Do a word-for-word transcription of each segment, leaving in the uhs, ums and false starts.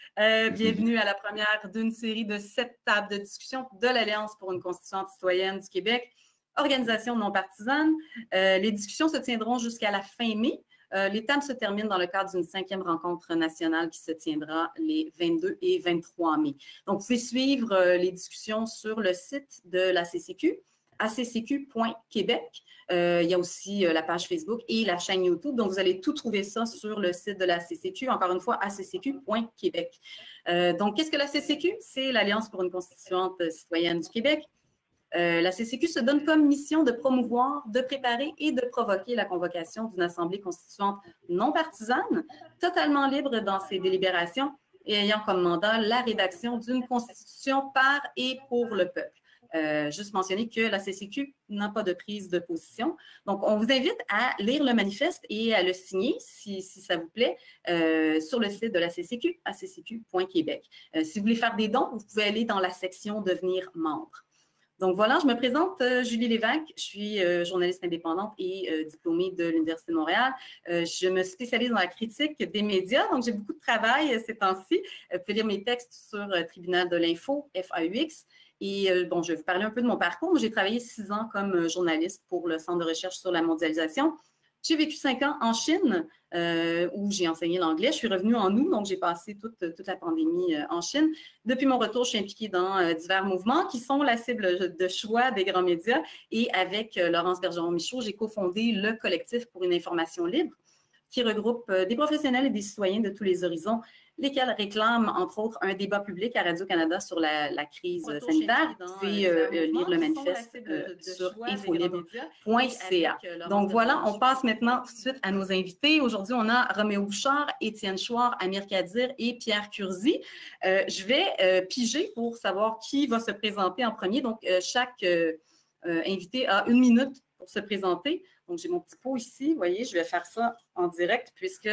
Euh, bienvenue à la première d'une série de sept tables de discussion de l'Alliance pour une constituante citoyenne du Québec, organisation non partisane. Euh, les discussions se tiendront jusqu'à la fin mai. Euh, les tables se terminent dans le cadre d'une cinquième rencontre nationale qui se tiendra les vingt-deux et vingt-trois mai. Donc, vous pouvez suivre euh, les discussions sur le site de la C C Q, a c c q point québec. Euh, il y a aussi euh, la page Facebook et la chaîne YouTube. Donc, vous allez tout trouver ça sur le site de la C C Q, encore une fois, a c c q point québec. Euh, donc, qu'est-ce que la C C Q? C'est l'Alliance pour une constituante citoyenne du Québec. Euh, la C C Q se donne comme mission de promouvoir, de préparer et de provoquer la convocation d'une assemblée constituante non partisane, totalement libre dans ses délibérations et ayant comme mandat la rédaction d'une constitution par et pour le peuple. Euh, juste mentionner que la C C Q n'a pas de prise de position. Donc, on vous invite à lire le manifeste et à le signer, si, si ça vous plaît, euh, sur le site de la C C Q, a c c q point québec. Euh, si vous voulez faire des dons, vous pouvez aller dans la section « Devenir membre ». Donc voilà, je me présente, euh, Julie Lévesque, je suis euh, journaliste indépendante et euh, diplômée de l'Université de Montréal. Euh, je me spécialise dans la critique des médias, donc j'ai beaucoup de travail euh, ces temps-ci. Euh, vous pouvez lire mes textes sur euh, Tribunal de l'Info, F A U X. Et euh, bon, je vais vous parler un peu de mon parcours. J'ai travaillé six ans comme euh, journaliste pour le Centre de recherche sur la mondialisation. J'ai vécu cinq ans en Chine, euh, où j'ai enseigné l'anglais. Je suis revenue en août, donc j'ai passé toute, toute la pandémie euh, en Chine. Depuis mon retour, je suis impliquée dans euh, divers mouvements qui sont la cible de choix des grands médias. Et avec euh, Laurence Bergeron-Michaud, j'ai cofondé le collectif pour une information libre, qui regroupe euh, des professionnels et des citoyens de tous les horizons, lesquels réclament, entre autres, un débat public à Radio-Canada sur la, la crise sanitaire. Vous pouvez euh, lire le manifeste euh, sur infolibre point c a. Donc voilà, on passe maintenant tout de suite à nos invités. Aujourd'hui, on a Roméo Bouchard, Étienne Chouard, Amir Kadir et Pierre Curzi. Euh, je vais euh, piger pour savoir qui va se présenter en premier. Donc, euh, chaque euh, euh, invité a une minute pour se présenter. Donc, j'ai mon petit pot ici. Vous voyez, je vais faire ça en direct puisque...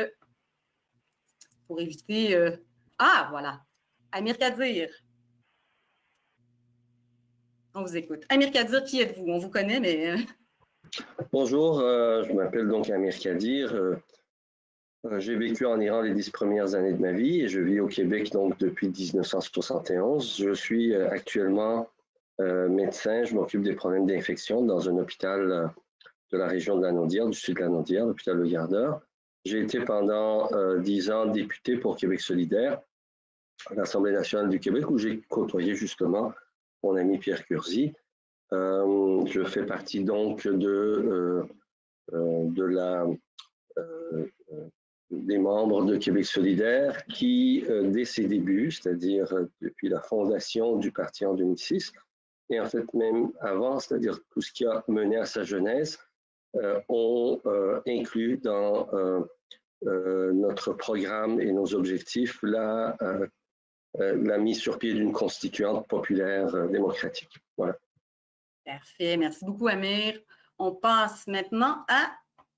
pour éviter... Euh... Ah, voilà. Amir Kadir. On vous écoute. Amir Kadir, qui êtes-vous? On vous connaît, mais... Bonjour, euh, je m'appelle donc Amir Kadir. Euh, j'ai vécu en Iran les dix premières années de ma vie et je vis au Québec donc depuis mille neuf cent soixante et onze. Je suis euh, actuellement euh, médecin. Je m'occupe des problèmes d'infection dans un hôpital euh, de la région de la Naudière, du sud de la Naudière, l'hôpital Le Gardeur. J'ai été pendant euh, dix ans député pour Québec solidaire à l'Assemblée nationale du Québec, où j'ai côtoyé justement mon ami Pierre Curzi. Euh, je fais partie donc de, euh, euh, de la, euh, des membres de Québec solidaire qui, euh, dès ses débuts, c'est-à-dire depuis la fondation du parti en deux mille six, et en fait même avant, c'est-à-dire tout ce qui a mené à sa jeunesse, euh, ont euh, inclus dans euh, Euh, notre programme et nos objectifs, la, euh, euh, la mise sur pied d'une constituante populaire euh, démocratique. Voilà. Parfait. Merci beaucoup, Amir. On passe maintenant à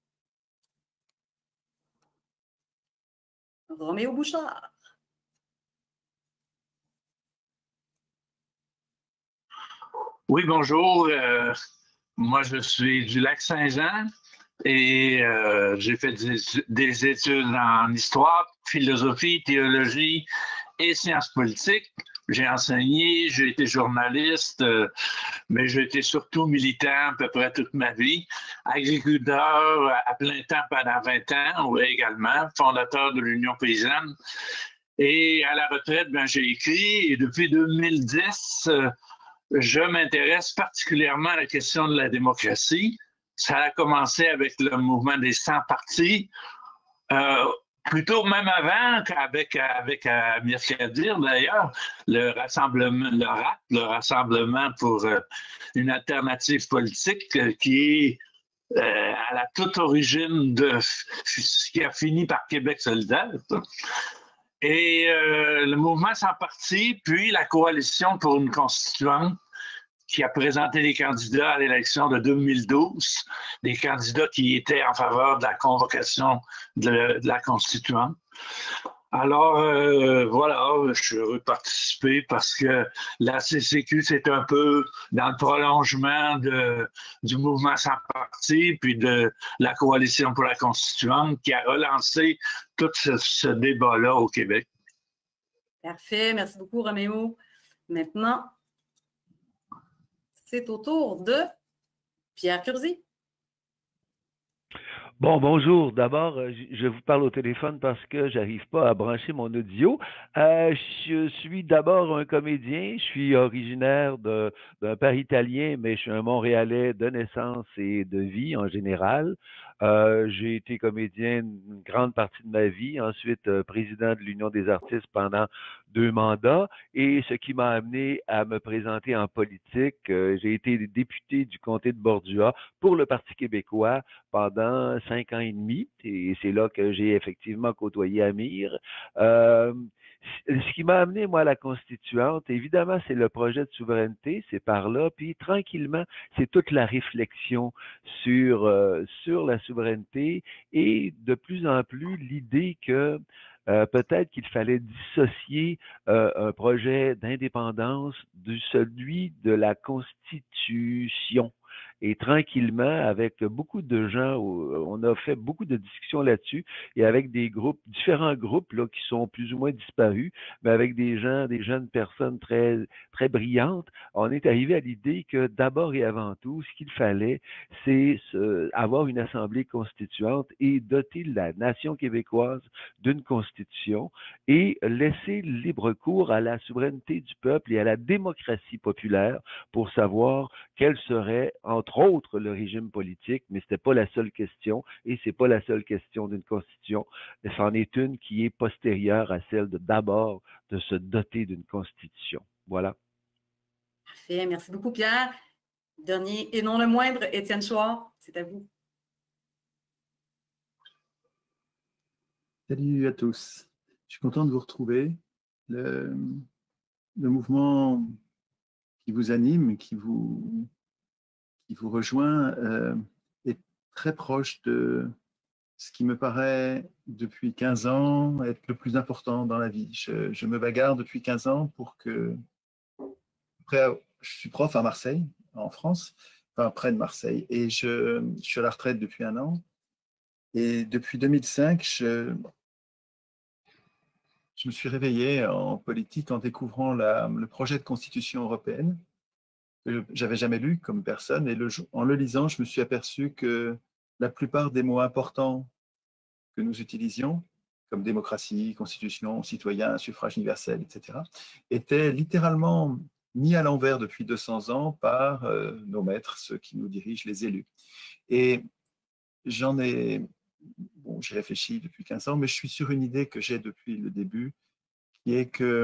Roméo Bouchard. Oui, bonjour. Euh, moi, je suis du Lac-Saint-Jean. Et euh, j'ai fait des, des études en histoire, philosophie, théologie et sciences politiques. J'ai enseigné, j'ai été journaliste, euh, mais j'ai été surtout militant à peu près toute ma vie. Agriculteur à plein temps pendant vingt ans, oui, également, fondateur de l'Union paysanne. Et à la retraite, ben, j'ai écrit et depuis deux mille dix, euh, je m'intéresse particulièrement à la question de la démocratie. Ça a commencé avec le mouvement des cent partis, euh, plutôt même avant qu'avec avec Amir Kadir, d'ailleurs, le rassemblement, le R A P, le Rassemblement pour euh, une alternative politique, euh, qui est euh, à la toute origine de ce qui a fini par Québec solidaire. Et euh, le mouvement sans parti, puis la coalition pour une constituante, qui a présenté des candidats à l'élection de deux mille douze, des candidats qui étaient en faveur de la convocation de, de la constituante. Alors, euh, voilà, je suis heureux de participer parce que la C C Q, c'est un peu dans le prolongement de, du mouvement sans parti, puis de la coalition pour la constituante qui a relancé tout ce, ce débat-là au Québec. Parfait. Merci beaucoup, Roméo. Maintenant, c'est au tour de Pierre Curzi. Bon, bonjour. D'abord, euh, je je vous parle au téléphone parce que j'arrive pas à brancher mon audio. Euh, je suis d'abord un comédien. Je suis originaire de- d'un père italien, mais je suis un Montréalais de naissance et de vie en général. Euh, j'ai été comédien une grande partie de ma vie, ensuite euh, président de l'Union des artistes pendant deux mandats, et ce qui m'a amené à me présenter en politique. Euh, j'ai été député du comté de Bordua pour le Parti québécois pendant cinq ans et demi, et c'est là que j'ai effectivement côtoyé Amir. Euh, ce qui m'a amené, moi, à la constituante, évidemment, c'est le projet de souveraineté, c'est par là, puis tranquillement, c'est toute la réflexion sur, euh, sur la souveraineté et de plus en plus l'idée que euh, peut-être qu'il fallait dissocier euh, un projet d'indépendance de celui de la Constitution. Et tranquillement, avec beaucoup de gens, on a fait beaucoup de discussions là-dessus, et avec des groupes, différents groupes là, qui sont plus ou moins disparus, mais avec des gens, des jeunes personnes très, très brillantes, on est arrivé à l'idée que d'abord et avant tout, ce qu'il fallait, c'est ce, avoir une assemblée constituante et doter la nation québécoise d'une constitution et laisser libre cours à la souveraineté du peuple et à la démocratie populaire pour savoir quel serait, entre autres, le régime politique, mais ce n'était pas la seule question, et ce n'est pas la seule question d'une constitution, mais c'en est une qui est postérieure à celle de d'abord de se doter d'une constitution. Voilà. Parfait. Merci beaucoup, Pierre. Dernier et non le moindre, Étienne Chouard, c'est à vous. Salut à tous. Je suis content de vous retrouver. Le, le mouvement qui vous anime, qui vous, qui vous rejoint, euh, est très proche de ce qui me paraît depuis quinze ans être le plus important dans la vie. Je, je me bagarre depuis quinze ans pour que... Après, je suis prof à Marseille, en France, enfin près de Marseille, et je, je suis à la retraite depuis un an. Et depuis deux mille cinq, je, je me suis réveillé en politique en découvrant la, le projet de constitution européenne que je n'avais jamais lu comme personne. Et le, en le lisant, je me suis aperçu que la plupart des mots importants que nous utilisions, comme démocratie, constitution, citoyen, suffrage universel, et cetera, étaient littéralement mis à l'envers depuis deux cents ans par euh, nos maîtres, ceux qui nous dirigent, les élus. Et j'en ai... Bon, j'y réfléchis depuis quinze ans, mais je suis sur une idée que j'ai depuis le début, qui est que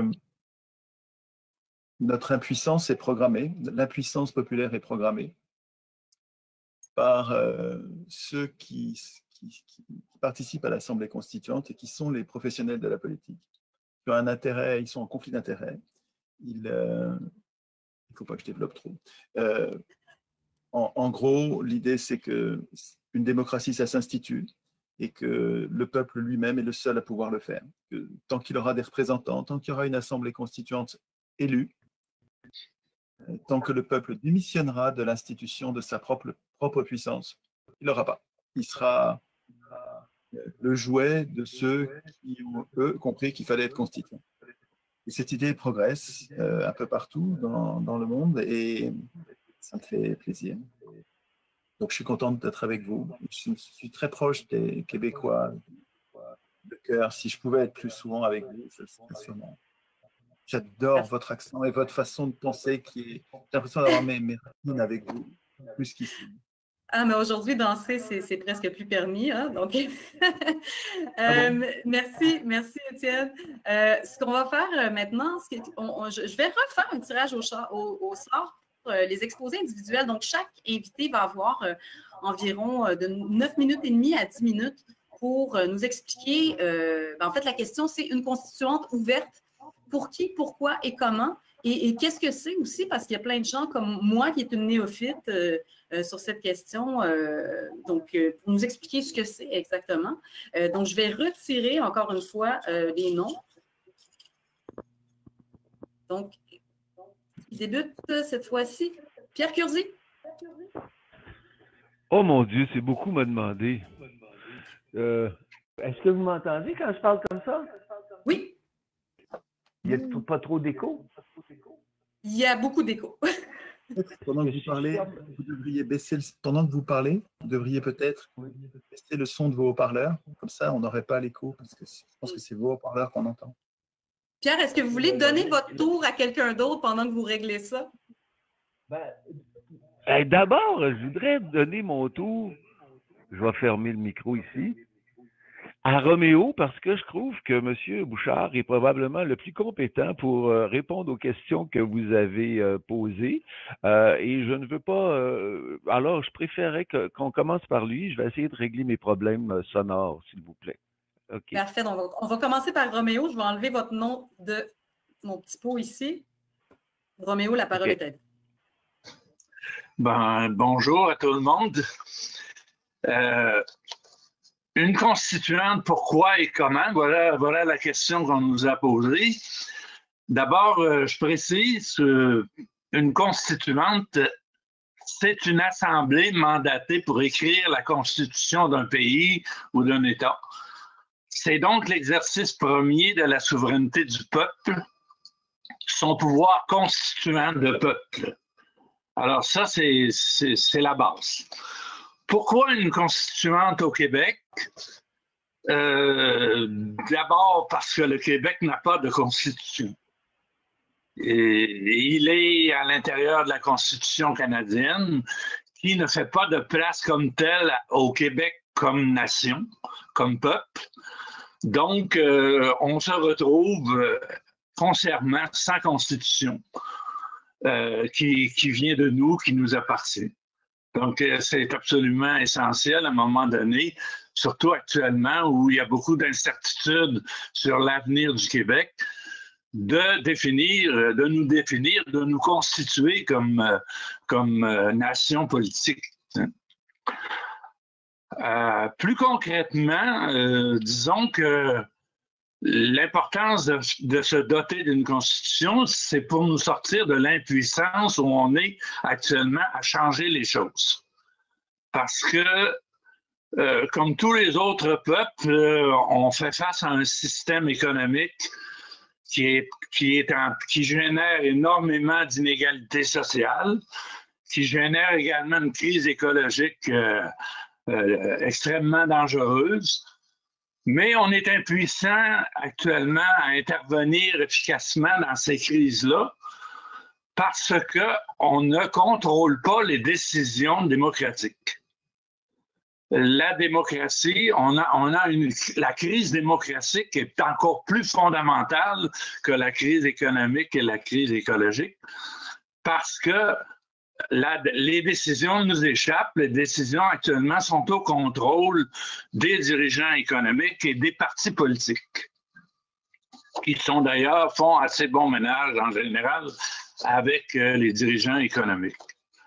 notre impuissance est programmée, l'impuissance populaire est programmée par euh, ceux qui, qui, qui participent à l'Assemblée constituante et qui sont les professionnels de la politique. Ils ont un intérêt, ils sont en conflit d'intérêts. Il euh, ne faut pas que je développe trop. Euh, en, en gros, l'idée, c'est qu'une démocratie, ça s'institue, et que le peuple lui-même est le seul à pouvoir le faire. Que, tant qu'il aura des représentants, tant qu'il y aura une assemblée constituante élue, tant que le peuple démissionnera de l'institution de sa propre, propre puissance, il n'aura pas. Il sera le jouet de ceux qui ont, eux, compris qu'il fallait être constituant. Et cette idée progresse euh, un peu partout dans, dans le monde, et ça me fait plaisir. Donc, je suis contente d'être avec vous. Je suis très proche des Québécois de cœur. Si je pouvais être plus souvent avec vous, ce serait sûrement. J'adore votre accent et votre façon de penser qui est... J'ai l'impression d'avoir mes, mes racines avec vous, plus qu'ici. Ah, mais aujourd'hui, danser, c'est presque plus permis. Hein? Donc, euh, ah bon? merci, merci, Étienne. Euh, ce qu'on va faire maintenant, on, on, je, je vais refaire un tirage au, au, au sort pour euh, les exposés individuels. Donc, chaque invité va avoir euh, environ euh, de neuf minutes et demie à dix minutes pour euh, nous expliquer. Euh, ben, en fait, la question, c'est une constituante ouverte. Pour qui, pourquoi et comment? Et, et qu'est-ce que c'est aussi? Parce qu'il y a plein de gens comme moi qui est une néophyte euh, euh, sur cette question. Euh, donc, euh, pour nous expliquer ce que c'est exactement. Euh, donc, je vais retirer encore une fois euh, les noms. Donc, qui débute cette fois-ci? Pierre Curzi. Oh mon Dieu, c'est beaucoup m'a demandé. Euh, Est-ce que vous m'entendez quand je parle comme ça? Oui. Il n'y a pas trop d'écho? Il y a beaucoup d'écho. Pendant que vous parlez, vous devriez baisser le... pendant que vous parlez, vous devriez peut-être baisser le son de vos haut-parleurs. Comme ça, on n'aurait pas l'écho, parce que je pense que c'est vos haut-parleurs qu'on entend. Pierre, est-ce que vous voulez donner votre tour à quelqu'un d'autre pendant que vous réglez ça? Ben, d'abord, je voudrais donner mon tour. Je vais fermer le micro ici. À Roméo, parce que je trouve que M. Bouchard est probablement le plus compétent pour euh, répondre aux questions que vous avez euh, posées. Euh, et je ne veux pas... Euh, alors, je préférerais que, qu'on commence par lui. Je vais essayer de régler mes problèmes euh, sonores, s'il vous plaît. Okay. Parfait. Donc, on va, on va commencer par Roméo. Je vais enlever votre nom de mon petit pot ici. Roméo, la parole okay. est à vous. Ben, bonjour à tout le monde. Euh, Une constituante, pourquoi et comment? Voilà, voilà la question qu'on nous a posée. D'abord, euh, je précise, euh, une constituante, c'est une assemblée mandatée pour écrire la constitution d'un pays ou d'un État. C'est donc l'exercice premier de la souveraineté du peuple, son pouvoir constituant de peuple. Alors ça, c'est, c'est, c'est la base. Pourquoi une constituante au Québec? Euh, d'abord parce que le Québec n'a pas de constitution. Et il est à l'intérieur de la Constitution canadienne qui ne fait pas de place comme telle au Québec comme nation, comme peuple. Donc, euh, on se retrouve euh, foncièrement sans constitution euh, qui, qui vient de nous, qui nous appartient. Donc, c'est absolument essentiel à un moment donné, surtout actuellement où il y a beaucoup d'incertitudes sur l'avenir du Québec, de définir, de nous définir, de nous constituer comme, comme nation politique. Euh, plus concrètement, euh, disons que l'importance de, de se doter d'une constitution, c'est pour nous sortir de l'impuissance où on est actuellement à changer les choses. Parce que, euh, comme tous les autres peuples, euh, on fait face à un système économique qui, est, qui, est en, qui génère énormément d'inégalités sociales, qui génère également une crise écologique euh, euh, extrêmement dangereuse. Mais on est impuissant actuellement à intervenir efficacement dans ces crises-là parce qu'on ne contrôle pas les décisions démocratiques. La démocratie, on a, on a une, la crise démocratique est encore plus fondamentale que la crise économique et la crise écologique parce que La, les décisions nous échappent. Les décisions actuellement sont au contrôle des dirigeants économiques et des partis politiques, qui sont d'ailleurs, font assez bon ménage en général avec euh, les dirigeants économiques.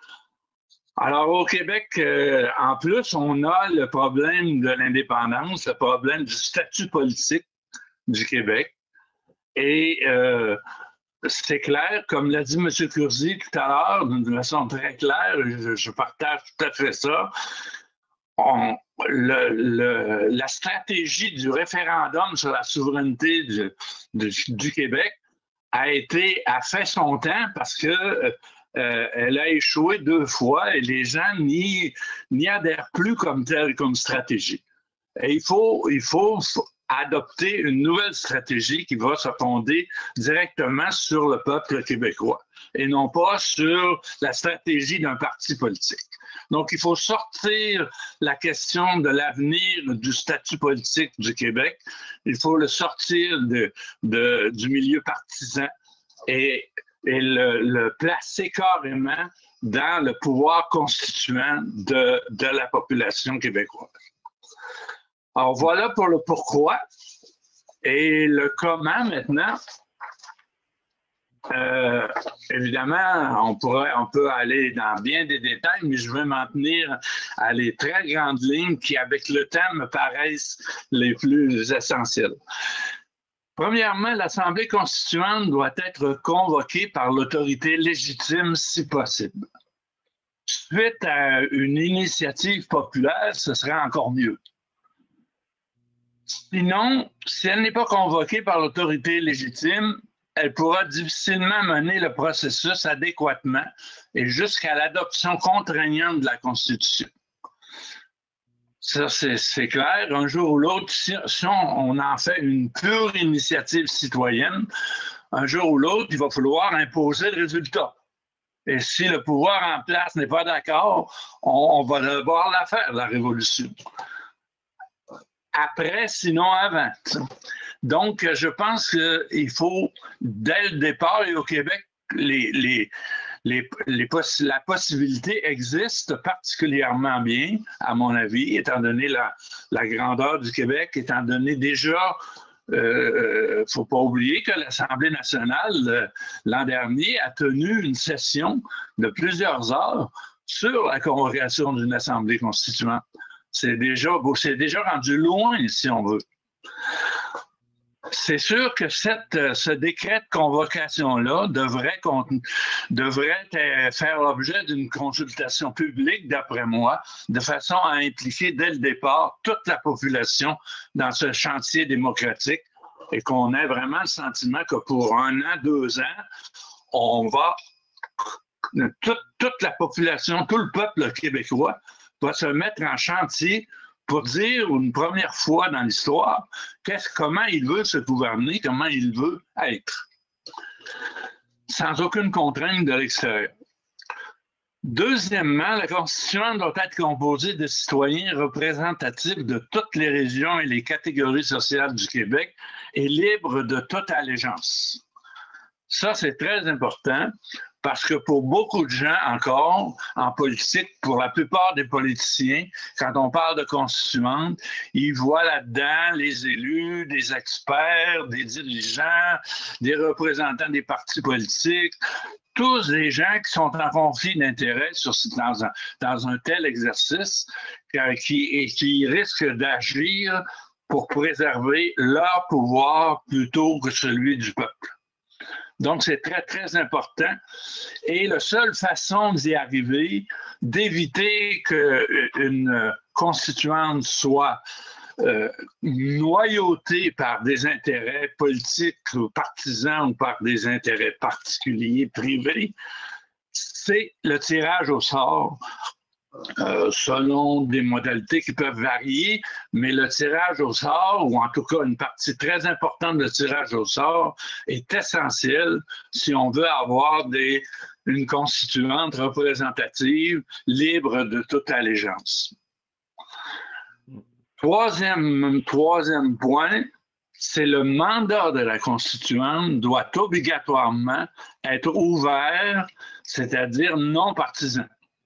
Alors au Québec, euh, en plus, on a le problème de l'indépendance, le problème du statut politique du Québec. Et euh, c'est clair, comme l'a dit M. Curzi tout à l'heure, d'une façon très claire, je, je partage tout à fait ça. On, le, le, la stratégie du référendum sur la souveraineté du, du, du Québec a été a fait son temps parce que euh, elle a échoué deux fois et les gens n'y, n'y adhèrent plus comme telle comme stratégie. Et il faut, il faut adopter une nouvelle stratégie qui va se fonder directement sur le peuple québécois et non pas sur la stratégie d'un parti politique. Donc, il faut sortir la question de l'avenir du statut politique du Québec. Il faut le sortir de, de, du milieu partisan et, et le, le placer carrément dans le pouvoir constituant de, de la population québécoise. Alors, voilà pour le pourquoi. Et le comment maintenant, euh, évidemment, on, pourrait, on peut aller dans bien des détails, mais je vais m'en tenir à les très grandes lignes qui, avec le temps, me paraissent les plus essentielles. Premièrement, l'Assemblée constituante doit être convoquée par l'autorité légitime si possible. Suite à une initiative populaire, ce serait encore mieux. Sinon, si elle n'est pas convoquée par l'autorité légitime, elle pourra difficilement mener le processus adéquatement et jusqu'à l'adoption contraignante de la Constitution. Ça, c'est clair. Un jour ou l'autre, si, si on, on en fait une pure initiative citoyenne, un jour ou l'autre, il va falloir imposer le résultat. Et si le pouvoir en place n'est pas d'accord, on, on va devoir la faire, la révolution. Après, sinon avant. Donc, je pense qu'il faut, dès le départ et au Québec, les, les, les, les poss la possibilité existe particulièrement bien, à mon avis, étant donné la, la grandeur du Québec, étant donné déjà, il euh, ne faut pas oublier que l'Assemblée nationale, euh, l'an dernier, a tenu une session de plusieurs heures sur la convocation d'une Assemblée constituante. C'est déjà, c'est déjà rendu loin, si on veut. C'est sûr que cette, ce décret de convocation-là devrait, devrait faire l'objet d'une consultation publique, d'après moi, de façon à impliquer dès le départ toute la population dans ce chantier démocratique et qu'on ait vraiment le sentiment que pour un an, deux ans, on va, toute, toute la population, tout le peuple québécois va se mettre en chantier pour dire une première fois dans l'histoire comment il veut se gouverner, comment il veut être, sans aucune contrainte de l'extérieur. Deuxièmement, la Constitution doit être composée de citoyens représentatifs de toutes les régions et les catégories sociales du Québec et libres de toute allégeance. Ça, c'est très important. Parce que pour beaucoup de gens encore, en politique, pour la plupart des politiciens, quand on parle de constituante, ils voient là-dedans les élus, des experts, des dirigeants, des représentants des partis politiques, tous des gens qui sont en conflit d'intérêts dans un, dans un tel exercice euh, qui, et qui risquent d'agir pour préserver leur pouvoir plutôt que celui du peuple. Donc, c'est très, très important. Et la seule façon d'y arriver, d'éviter qu'une constituante soit euh, noyautée par des intérêts politiques ou partisans ou par des intérêts particuliers, privés, c'est le tirage au sort. Euh, selon des modalités qui peuvent varier, mais le tirage au sort, ou en tout cas une partie très importante du tirage au sort, est essentiel si on veut avoir des, une constituante représentative libre de toute allégeance. Troisième, troisième point, c'est le mandat de la constituante doit obligatoirement être ouvert, c'est-à-dire non partisan.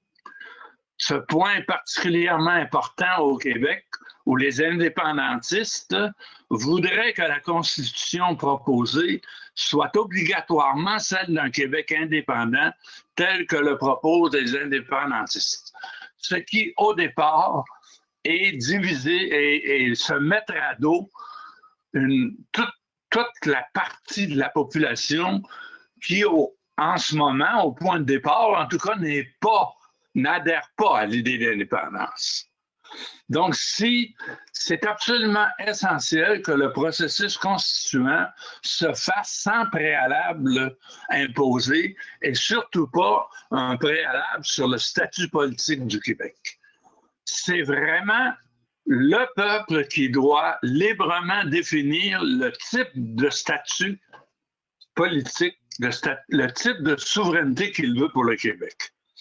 Ce point est particulièrement important au Québec, où les indépendantistes voudraient que la Constitution proposée soit obligatoirement celle d'un Québec indépendant, tel que le proposent les indépendantistes. Ce qui, au départ, est diviser et, et se mettre à dos une, toute, toute la partie de la population qui, au, en ce moment, au point de départ, en tout cas, n'est pas n'adhèrent pas à l'idée d'indépendance. Donc, si c'est absolument essentiel que le processus constituant se fasse sans préalable imposé et surtout pas un préalable sur le statut politique du Québec. C'est vraiment le peuple qui doit librement définir le type de statut politique, le, stat le type de souveraineté qu'il veut pour le Québec.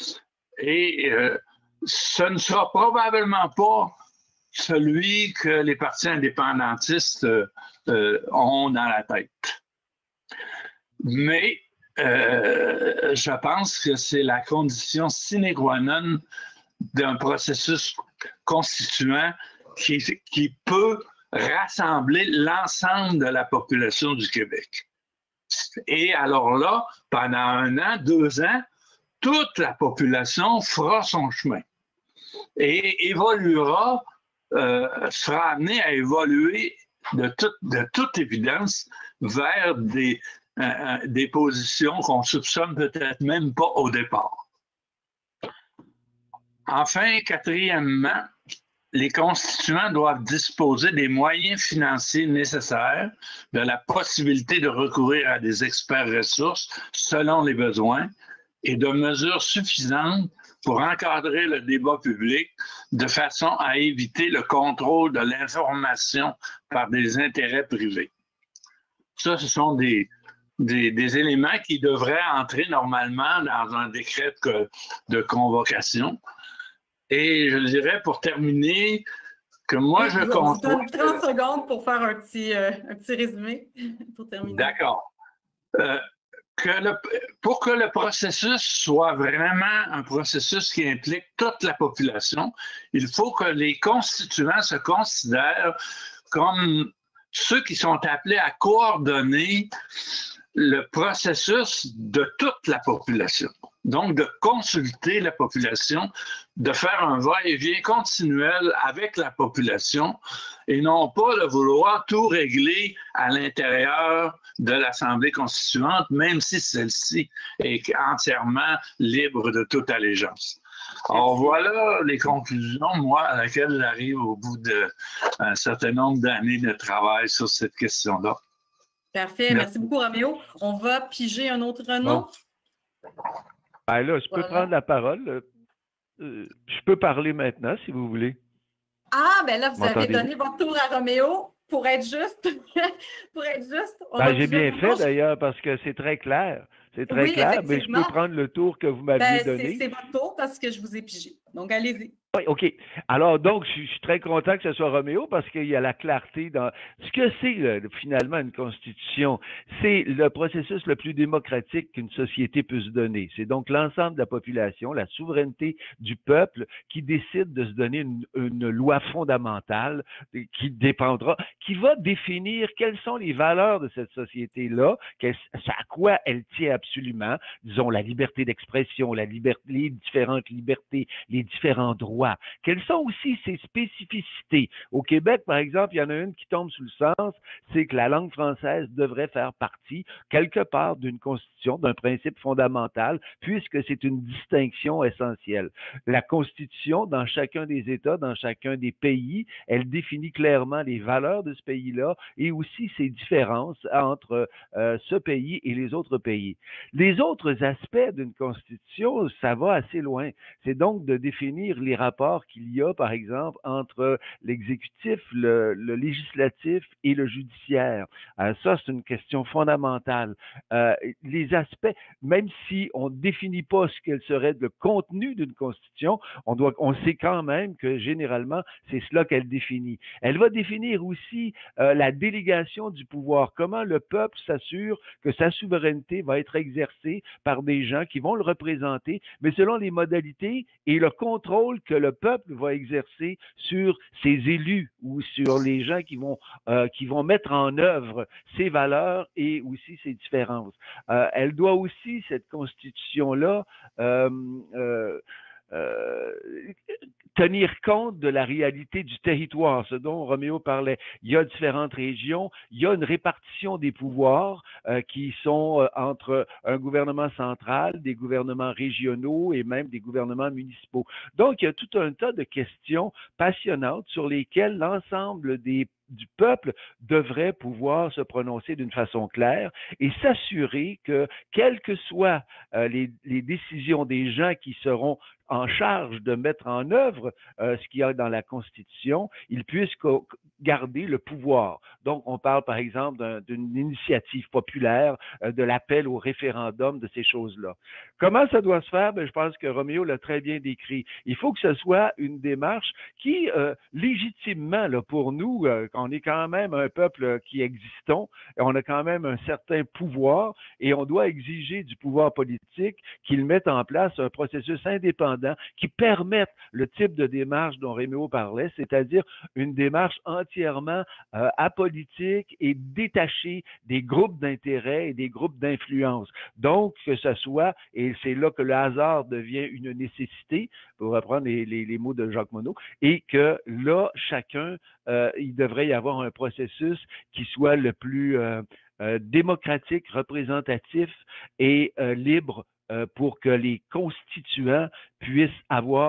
Et euh, ce ne sera probablement pas celui que les partis indépendantistes euh, ont dans la tête. Mais euh, je pense que c'est la condition sine qua non d'un processus constituant qui, qui peut rassembler l'ensemble de la population du Québec. Et alors là, pendant un an, deux ans, toute la population fera son chemin et évoluera, euh, sera amenée à évoluer de, tout, de toute évidence vers des, euh, des positions qu'on soupçonne peut-être même pas au départ. Enfin, quatrièmement, les constituants doivent disposer des moyens financiers nécessaires, de la possibilité de recourir à des experts ressources selon les besoins et de mesures suffisantes pour encadrer le débat public de façon à éviter le contrôle de l'information par des intérêts privés. Ça, ce sont des, des, des éléments qui devraient entrer normalement dans un décret de, de convocation. Et je dirais, pour terminer, que moi, je comprends. Je donne constate... trente secondes pour faire un petit, euh, un petit résumé pour terminer. D'accord. Euh, que le, pour que le processus soit vraiment un processus qui implique toute la population, il faut que les constituants se considèrent comme ceux qui sont appelés à coordonner le processus de toute la population. Donc, de consulter la population, de faire un va-et-vient continuel avec la population et non pas de vouloir tout régler à l'intérieur de l'Assemblée constituante, même si celle-ci est entièrement libre de toute allégeance. Alors, voilà les conclusions, moi, à laquelle j'arrive au bout d'un certain nombre d'années de travail sur cette question-là. Parfait. Merci. Merci beaucoup, Roméo. On va piger un autre nom. Bon. Ben là, je peux voilà. prendre la parole. Euh, je peux parler maintenant, si vous voulez. Ah, ben là, vous avez donné votre tour à Roméo pour être juste. pour être juste. Ben, j'ai bien fait, d'ailleurs, parce que c'est très clair. C'est très oui, clair, mais je peux prendre le tour que vous m'aviez ben, donné. C'est votre tour parce que je vous ai pigé. Donc, allez-y. Oui, OK. Alors, donc, je suis très content que ce soit Roméo parce qu'il y a la clarté dans ce que c'est finalement une constitution. C'est le processus le plus démocratique qu'une société peut se donner. C'est donc l'ensemble de la population, la souveraineté du peuple qui décide de se donner une, une loi fondamentale qui dépendra, qui va définir quelles sont les valeurs de cette société-là, à quoi elle tient absolument, disons la liberté d'expression, la liberté, les différentes libertés, les différents droits. Quelles sont aussi ses spécificités? Au Québec, par exemple, il y en a une qui tombe sous le sens, c'est que la langue française devrait faire partie, quelque part, d'une constitution, d'un principe fondamental, puisque c'est une distinction essentielle. La constitution, dans chacun des États, dans chacun des pays, elle définit clairement les valeurs de ce pays-là et aussi ses différences entre euh, ce pays et les autres pays. Les autres aspects d'une constitution, ça va assez loin. C'est donc de définir les rapports qu'il y a, par exemple, entre l'exécutif, le, le législatif et le judiciaire. Euh, ça, c'est une question fondamentale. Euh, les aspects, même si on ne définit pas ce qu'elle serait le contenu d'une constitution, on, doit, on sait quand même que généralement, c'est cela qu'elle définit. Elle va définir aussi euh, la délégation du pouvoir, comment le peuple s'assure que sa souveraineté va être exercée par des gens qui vont le représenter, mais selon les modalités et le contrôle que le peuple va exercer sur ses élus ou sur les gens qui vont, euh, qui vont mettre en œuvre ses valeurs et aussi ses différences. Euh, elle doit aussi, cette constitution-là, euh, euh, euh, tenir compte de la réalité du territoire, ce dont Roméo parlait. Il y a différentes régions, il y a une répartition des pouvoirs euh, qui sont euh, entre un gouvernement central, des gouvernements régionaux et même des gouvernements municipaux. Donc, il y a tout un tas de questions passionnantes sur lesquelles l'ensemble des du peuple devrait pouvoir se prononcer d'une façon claire et s'assurer que, quelles que soient euh, les, les décisions des gens qui seront en charge de mettre en œuvre euh, ce qu'il y a dans la Constitution, ils puissent garder le pouvoir. Donc, on parle par exemple d'une initiative populaire, euh, de l'appel au référendum, de ces choses-là. Comment ça doit se faire? Ben, je pense que Roméo l'a très bien décrit. Il faut que ce soit une démarche qui, euh, légitimement, là, pour nous, euh, on est quand même un peuple qui existons, et on a quand même un certain pouvoir, et on doit exiger du pouvoir politique qu'il mette en place un processus indépendant qui permette le type de démarche dont Roméo parlait, c'est-à-dire une démarche entièrement euh, apolitique et détachée des groupes d'intérêt et des groupes d'influence. Donc, que ce soit, et c'est là que le hasard devient une nécessité, pour reprendre les, les, les mots de Jacques Monod, et que là, chacun, euh, il devrait y avoir un processus qui soit le plus euh, euh, démocratique, représentatif et euh, libre euh, pour que les constituants puissent avoir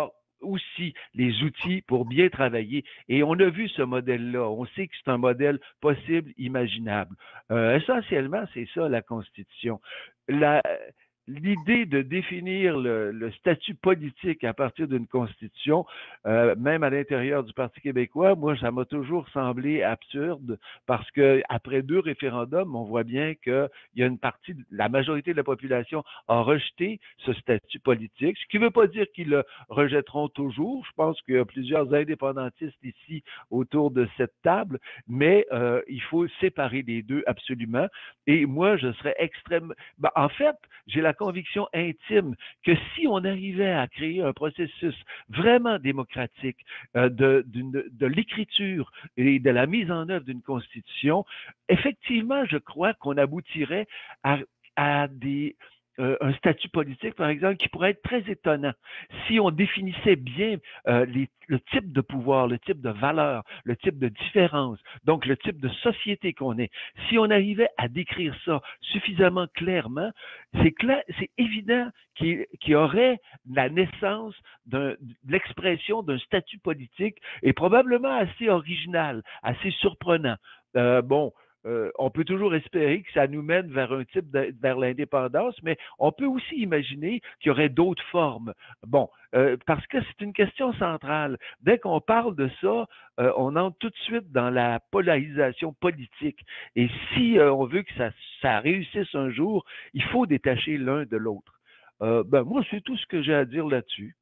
aussi les outils pour bien travailler. Et on a vu ce modèle-là. On sait que c'est un modèle possible, imaginable. Euh, essentiellement, c'est ça la Constitution. La, L'idée de définir le, le statut politique à partir d'une constitution, euh, même à l'intérieur du Parti québécois, moi, ça m'a toujours semblé absurde parce que après deux référendums, on voit bien qu'il y a une partie, la majorité de la population a rejeté ce statut politique, ce qui ne veut pas dire qu'ils le rejetteront toujours. Je pense qu'il y a plusieurs indépendantistes ici autour de cette table, mais euh, il faut séparer les deux absolument. Et moi, je serais extrêmement... Ben, en fait, j'ai la conviction intime que si on arrivait à créer un processus vraiment démocratique euh, de, de, de l'écriture et de la mise en œuvre d'une constitution, effectivement, je crois qu'on aboutirait à, à des... Euh, un statut politique, par exemple, qui pourrait être très étonnant. Si on définissait bien euh, les, le type de pouvoir, le type de valeur, le type de différence, donc le type de société qu'on est, si on arrivait à décrire ça suffisamment clairement, c'est clair, c'est évident qu'il, qu'il y aurait la naissance d'un, de l'expression d'un statut politique et probablement assez original, assez surprenant. Euh, bon, Euh, on peut toujours espérer que ça nous mène vers un type de, vers l'indépendance, mais on peut aussi imaginer qu'il y aurait d'autres formes. Bon, euh, parce que c'est une question centrale. Dès qu'on parle de ça, euh, on entre tout de suite dans la polarisation politique. Et si euh, on veut que ça, ça réussisse un jour, il faut détacher l'un de l'autre. Euh, ben, moi, c'est tout ce que j'ai à dire là-dessus.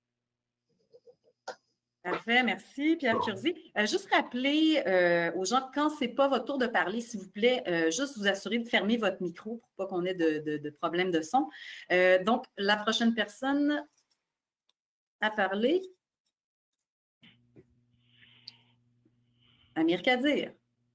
Parfait, merci Pierre Curzi. Euh, juste rappeler euh, aux gens, quand ce n'est pas votre tour de parler, s'il vous plaît, euh, juste vous assurer de fermer votre micro pour pas qu'on ait de, de, de problème de son. Euh, donc, la prochaine personne à parler, Amir Kadir.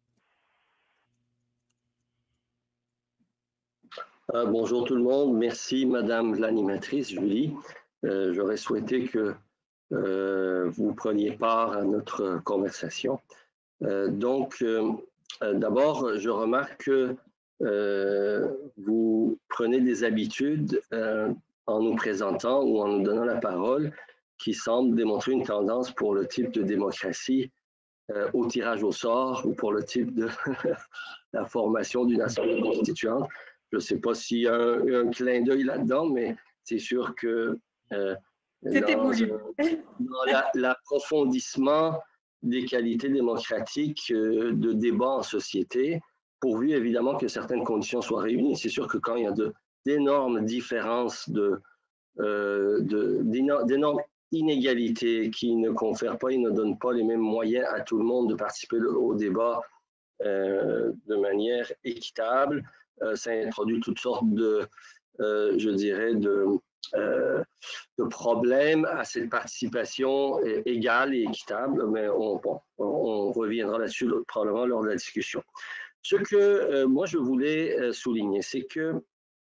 Euh, bonjour tout le monde. Merci Madame l'animatrice Julie. Euh, j'aurais souhaité que Euh, vous preniez part à notre conversation. Euh, donc, euh, euh, d'abord, je remarque que euh, vous prenez des habitudes euh, en nous présentant ou en nous donnant la parole qui semblent démontrer une tendance pour le type de démocratie euh, au tirage au sort ou pour le type de la formation d'une assemblée constituante. Je ne sais pas s'il y a un, un clin d'œil là-dedans, mais c'est sûr que euh, C'était voulu. Dans l'approfondissement des qualités démocratiques euh, de débat en société, pourvu évidemment que certaines conditions soient réunies. C'est sûr que quand il y a de, d'énormes différences, de, euh, de, d'énormes inégalités qui ne confèrent pas et ne donnent pas les mêmes moyens à tout le monde de participer au débat euh, de manière équitable, euh, ça introduit toutes sortes de, euh, je dirais, de... Euh, de problèmes à cette participation égale et équitable, mais on, bon, on reviendra là-dessus probablement lors de la discussion. Ce que euh, moi je voulais euh, souligner, c'est que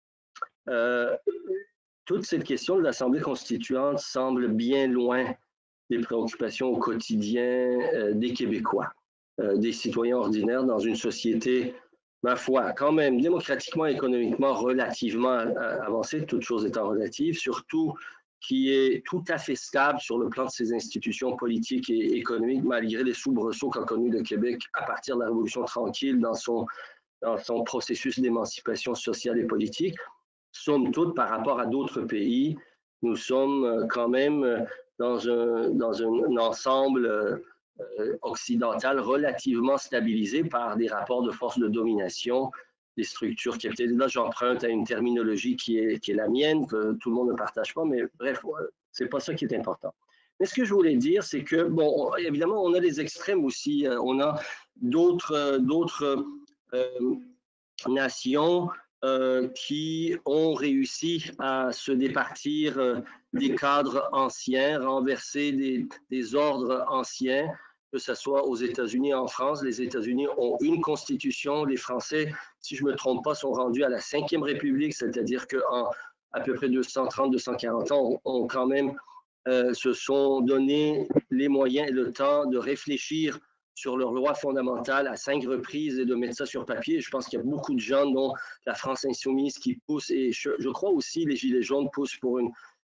euh, toute cette question de l'Assemblée constituante semble bien loin des préoccupations au quotidien euh, des Québécois, euh, des citoyens ordinaires dans une société, ma foi, quand même démocratiquement, économiquement, relativement avancée, toutes choses étant relatives, surtout qui est tout à fait stable sur le plan de ses institutions politiques et économiques, malgré les soubresauts qu'a connus le Québec à partir de la Révolution tranquille dans son, dans son processus d'émancipation sociale et politique. Somme toute, par rapport à d'autres pays, nous sommes quand même dans un, dans un ensemble euh, occidental relativement stabilisé par des rapports de force de domination, des structures capitalistes. Là, j'emprunte à une terminologie qui est, qui est la mienne, que tout le monde ne partage pas, mais bref, c'est pas ça qui est important. Mais ce que je voulais dire, c'est que, bon, évidemment, on a des extrêmes aussi. On a d'autres, d'autres euh, nations euh, qui ont réussi à se départir euh, des cadres anciens, renverser des, des ordres anciens, que ce soit aux États-Unis, en France. Les États-Unis ont une constitution. Les Français, si je ne me trompe pas, sont rendus à la cinquième République, c'est-à-dire qu'en à peu près deux cent trente, deux cent quarante ans, ont, ont quand même euh, se sont donné les moyens et le temps de réfléchir sur leur loi fondamentale à cinq reprises et de mettre ça sur papier. Je pense qu'il y a beaucoup de gens, dont la France insoumise, qui poussent, et je, je crois aussi les Gilets jaunes poussent pour une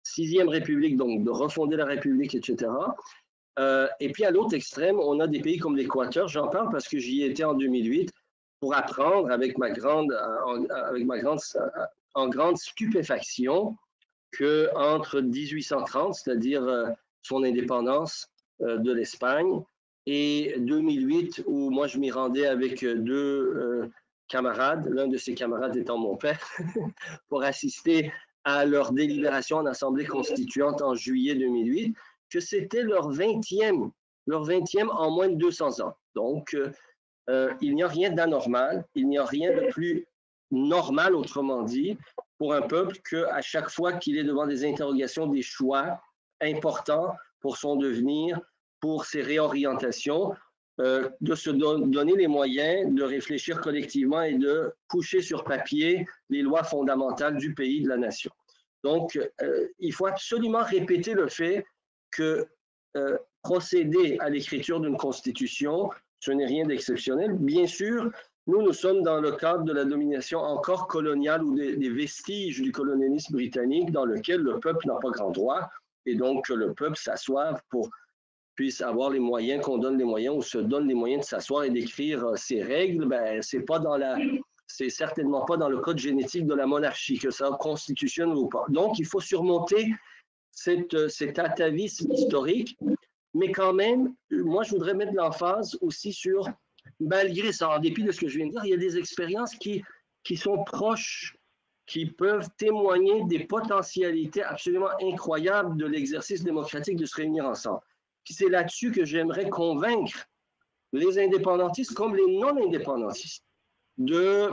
sixième République, donc de refonder la République, et cetera. Euh, et puis à l'autre extrême, on a des pays comme l'Équateur. J'en parle parce que j'y étais en deux mille huit pour apprendre avec ma grande, en, avec ma grande, en grande stupéfaction qu'entre dix-huit cent trente, c'est-à-dire euh, son indépendance euh, de l'Espagne, et deux mille huit, où moi je m'y rendais avec deux euh, camarades, l'un de ces camarades étant mon père, pour assister à leur délibération en Assemblée constituante en juillet deux mille huit, que c'était leur vingtième, leur vingtième en moins de deux cents ans. Donc, euh, euh, il n'y a rien d'anormal, il n'y a rien de plus normal, autrement dit, pour un peuple qu'à chaque fois qu'il est devant des interrogations, des choix importants pour son devenir, pour ses réorientations, euh, de se don donner les moyens de réfléchir collectivement et de coucher sur papier les lois fondamentales du pays, de la nation. Donc, euh, il faut absolument répéter le fait que euh, procéder à l'écriture d'une constitution, ce n'est rien d'exceptionnel. Bien sûr, nous, nous sommes dans le cadre de la domination encore coloniale ou des, des vestiges du colonialisme britannique dans lequel le peuple n'a pas grand droit et donc le peuple s'assoive pour puisse avoir les moyens, qu'on donne les moyens ou se donne les moyens de s'asseoir et d'écrire euh, ses règles. Ben, c'est pas dans la, c'est certainement pas dans le code génétique de la monarchie que ça constitutionne ou pas. Donc, il faut surmonter cette, cet atavisme historique, mais quand même, moi, je voudrais mettre l'emphase aussi sur, malgré ça, en dépit de ce que je viens de dire, il y a des expériences qui, qui sont proches, qui peuvent témoigner des potentialités absolument incroyables de l'exercice démocratique de se réunir ensemble. Puis c'est là-dessus que j'aimerais convaincre les indépendantistes comme les non-indépendantistes de,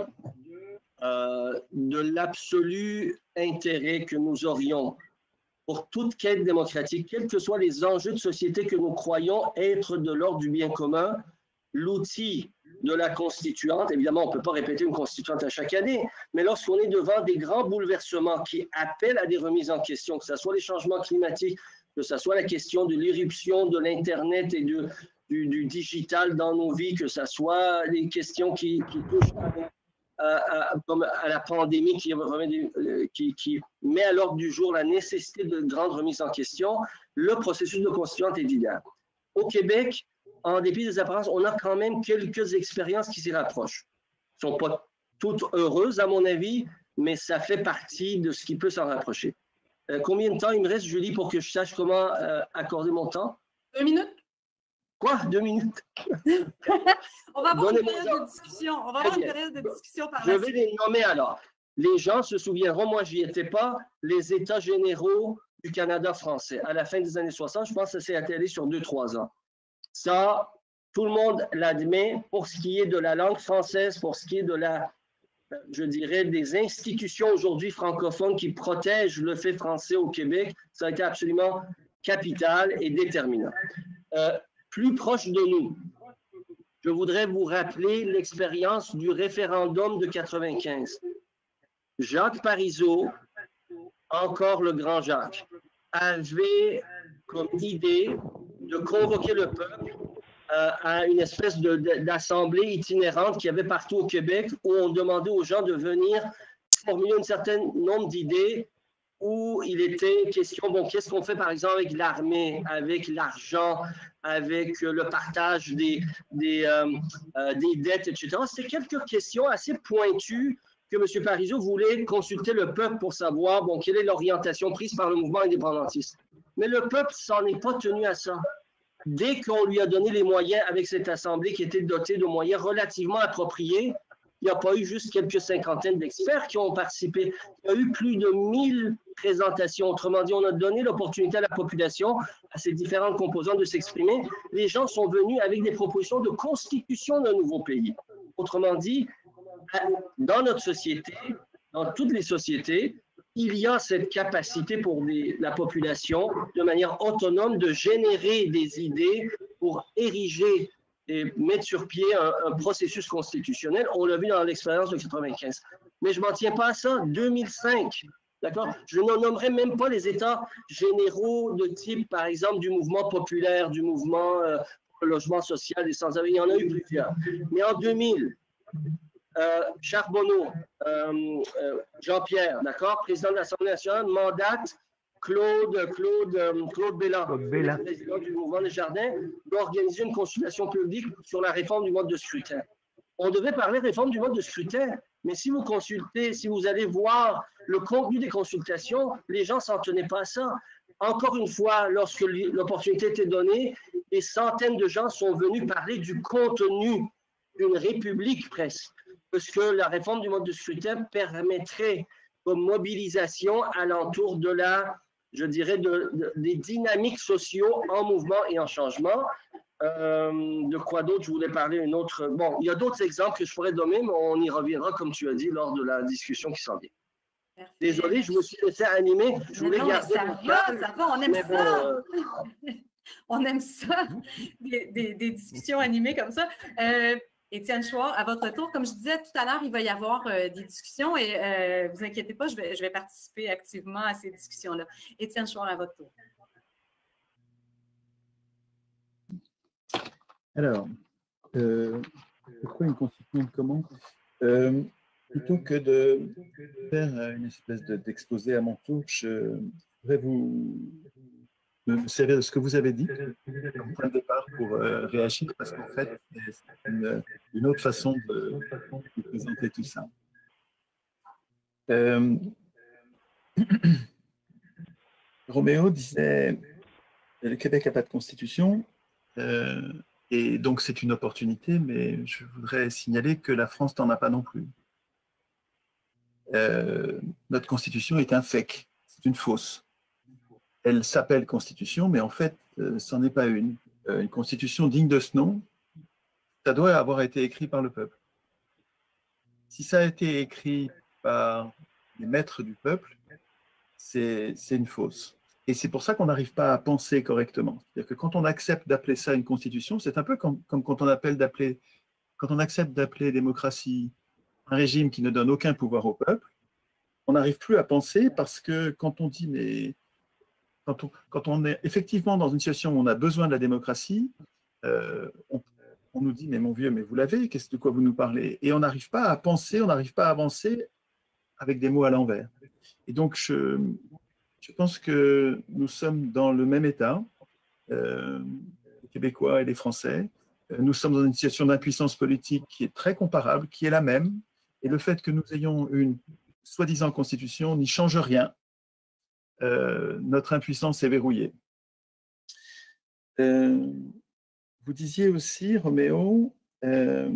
euh, de l'absolu intérêt que nous aurions pour toute quête démocratique, quels que soient les enjeux de société que nous croyons être de l'ordre du bien commun, l'outil de la constituante, évidemment, on ne peut pas répéter une constituante à chaque année, mais lorsqu'on est devant des grands bouleversements qui appellent à des remises en question, que ce soit les changements climatiques, que ce soit la question de l'irruption de l'Internet et de, du, du digital dans nos vies, que ce soit les questions qui, qui touchent à, à, comme à la pandémie qui, qui, qui met à l'ordre du jour la nécessité de grandes remises en question, le processus de constituante est idéal. Au Québec, en dépit des apparences, on a quand même quelques expériences qui s'y rapprochent. Elles ne sont pas toutes heureuses, à mon avis, mais ça fait partie de ce qui peut s'en rapprocher. Euh, combien de temps il me reste, Julie, pour que je sache comment euh, accorder mon temps? Deux minutes. Quoi? Deux minutes? On va avoir une période de discussion. On va avoir une période de discussion par la suite. Je vais les nommer alors. Les gens se souviendront, moi, je n'y étais pas, les États généraux du Canada français. À la fin des années soixante, je pense que ça s'est étalé sur deux, trois ans. Ça, tout le monde l'admet pour ce qui est de la langue française, pour ce qui est de la, je dirais, des institutions aujourd'hui francophones qui protègent le fait français au Québec. Ça a été absolument capital et déterminant. Euh, plus proche de nous, je voudrais vous rappeler l'expérience du référendum de quatre-vingt-quinze. Jacques Parizeau, encore le grand Jacques, avait comme idée de convoquer le peuple euh, à une espèce d'assemblée itinérante qu'il y avait partout au Québec où on demandait aux gens de venir formuler un certain nombre d'idées où il était question, bon, qu'est-ce qu'on fait par exemple avec l'armée, avec l'argent, avec euh, le partage des, des, euh, euh, des dettes, et cetera. C'était quelques questions assez pointues que M. Parizeau voulait consulter le peuple pour savoir, bon, quelle est l'orientation prise par le mouvement indépendantiste. Mais le peuple s'en est pas tenu à ça. Dès qu'on lui a donné les moyens avec cette assemblée qui était dotée de moyens relativement appropriés, il n'y a pas eu juste quelques cinquantaines d'experts qui ont participé. Il y a eu plus de mille présentations. Autrement dit, on a donné l'opportunité à la population, à ces différentes composantes de s'exprimer. Les gens sont venus avec des propositions de constitution d'un nouveau pays. Autrement dit, dans notre société, dans toutes les sociétés, il y a cette capacité pour des, la population, de manière autonome, de générer des idées pour ériger et mettre sur pied un, un processus constitutionnel. On l'a vu dans l'expérience de quatre-vingt-quinze. Mais je ne m'en tiens pas à ça. deux mille cinq, d'accord? Je ne nommerai même pas les États généraux de type, par exemple, du mouvement populaire, du mouvement euh, logement social et sans-abri. Il y en a eu plusieurs. Mais en deux mille, euh, Charbonneau, euh, euh, Jean-Pierre, d'accord, président de l'Assemblée nationale, mandate Claude, Claude, euh, Claude Bélan, Claude Bélan. le président du mouvement des Jardins, doit organiser une consultation publique sur la réforme du mode de scrutin. On devait parler réforme du mode de scrutin, mais si vous consultez, si vous allez voir le contenu des consultations, les gens ne s'en tenaient pas à ça. Encore une fois, lorsque l'opportunité était donnée, des centaines de gens sont venus parler du contenu d'une république presque, parce que la réforme du mode de scrutin permettrait comme mobilisation alentour de la, je dirais, de, de, des dynamiques sociaux en mouvement et en changement. Euh, de quoi d'autre je voulais parler une autre. Bon, il y a d'autres exemples que je pourrais donner, mais on y reviendra, comme tu as dit, lors de la discussion qui s'en vient. Désolé, je me suis laissé animer. Je voulais non, garder. ça va, ça va, on aime mais ça. bon, euh... on aime ça, des, des, des discussions animées comme ça. Euh, Étienne Chouard, à votre tour, comme je disais tout à l'heure, il va y avoir euh, des discussions et ne euh, vous inquiétez pas, je vais, je vais participer activement à ces discussions-là. Étienne Chouard, à votre tour. Alors, euh, pourquoi une constituante comment euh, plutôt que de faire une espèce d'exposé à mon tour, je voudrais vous me servir de ce que vous avez dit comme point de départ pour euh, réagir, parce qu'en fait, c'est une, une autre façon de, de présenter tout ça. Euh, Roméo disait « Le Québec n'a pas de constitution euh, ». Et donc, c'est une opportunité, mais je voudrais signaler que la France n'en a pas non plus. Euh, notre constitution est un fake, c'est une fausse. Elle s'appelle constitution, mais en fait, euh, ce n'en est pas une. Euh, une constitution digne de ce nom, ça doit avoir été écrit par le peuple. Si ça a été écrit par les maîtres du peuple, c'est une fausse. Et c'est pour ça qu'on n'arrive pas à penser correctement. C'est-à-dire que quand on accepte d'appeler ça une constitution, c'est un peu comme, comme quand on appelle d'appeler, quand on accepte d'appeler démocratie un régime qui ne donne aucun pouvoir au peuple, on n'arrive plus à penser parce que quand on dit, mais quand on, quand on est effectivement dans une situation où on a besoin de la démocratie, euh, on, on nous dit, mais mon vieux, mais vous l'avez, qu'est-ce de quoi vous nous parlez? Et on n'arrive pas à penser, on n'arrive pas à avancer avec des mots à l'envers. Et donc, je... Je pense que nous sommes dans le même état, euh, les Québécois et les Français. Nous sommes dans une situation d'impuissance politique qui est très comparable, qui est la même. Et le fait que nous ayons une soi-disant constitution n'y change rien. Euh, notre impuissance est verrouillée. Euh, vous disiez aussi, Roméo, euh,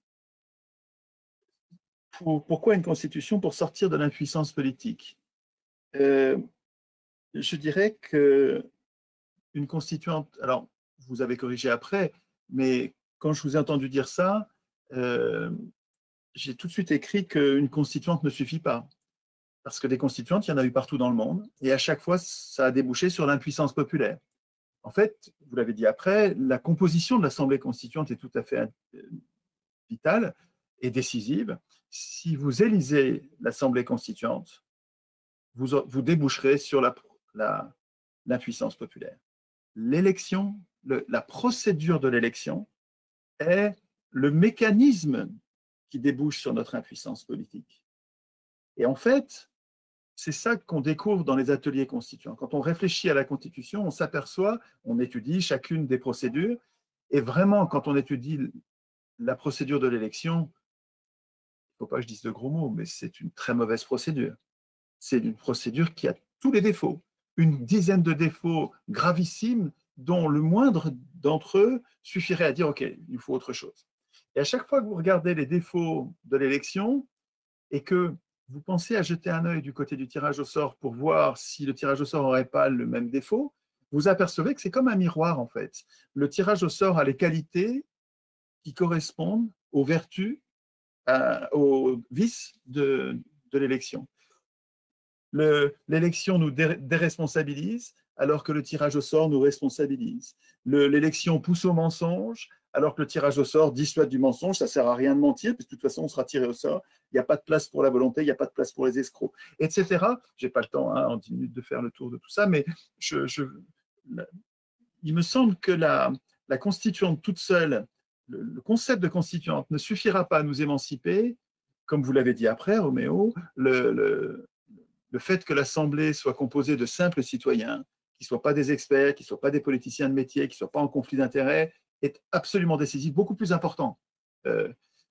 pour, pourquoi une constitution? Pour sortir de l'impuissance politique. Euh, Je dirais qu'une constituante, alors vous avez corrigé après, mais quand je vous ai entendu dire ça, euh, j'ai tout de suite écrit qu'une constituante ne suffit pas. Parce que des constituantes, il y en a eu partout dans le monde, et à chaque fois, ça a débouché sur l'impuissance populaire. En fait, vous l'avez dit après, la composition de l'Assemblée constituante est tout à fait vitale et décisive. Si vous élisez l'Assemblée constituante, vous, vous déboucherez sur la l'impuissance populaire. L'élection, la procédure de l'élection est le mécanisme qui débouche sur notre impuissance politique. Et en fait, c'est ça qu'on découvre dans les ateliers constituants. Quand on réfléchit à la Constitution, on s'aperçoit, on étudie chacune des procédures, et vraiment, quand on étudie la procédure de l'élection, il ne faut pas que je dise de gros mots, mais c'est une très mauvaise procédure. C'est une procédure qui a tous les défauts. Une dizaine de défauts gravissimes dont le moindre d'entre eux suffirait à dire « Ok, il faut autre chose ». Et à chaque fois que vous regardez les défauts de l'élection et que vous pensez à jeter un œil du côté du tirage au sort pour voir si le tirage au sort n'aurait pas le même défaut, vous apercevez que c'est comme un miroir en fait. Le tirage au sort a les qualités qui correspondent aux vertus, à, aux vices de, de l'élection. L'élection nous dé déresponsabilise, alors que le tirage au sort nous responsabilise. L'élection pousse au mensonge, alors que le tirage au sort dissuade du mensonge. Ça ne sert à rien de mentir, parce que de toute façon, on sera tiré au sort. Il n'y a pas de place pour la volonté, il n'y a pas de place pour les escrocs, et cetera. Je n'ai pas le temps, hein, en dix minutes, de faire le tour de tout ça, mais je, je, il me semble que la, la constituante toute seule, le, le concept de constituante ne suffira pas à nous émanciper, comme vous l'avez dit après, Roméo, le... le le fait que l'Assemblée soit composée de simples citoyens, qui ne soient pas des experts, qui ne soient pas des politiciens de métier, qui ne soient pas en conflit d'intérêts, est absolument décisif, beaucoup plus important. Euh,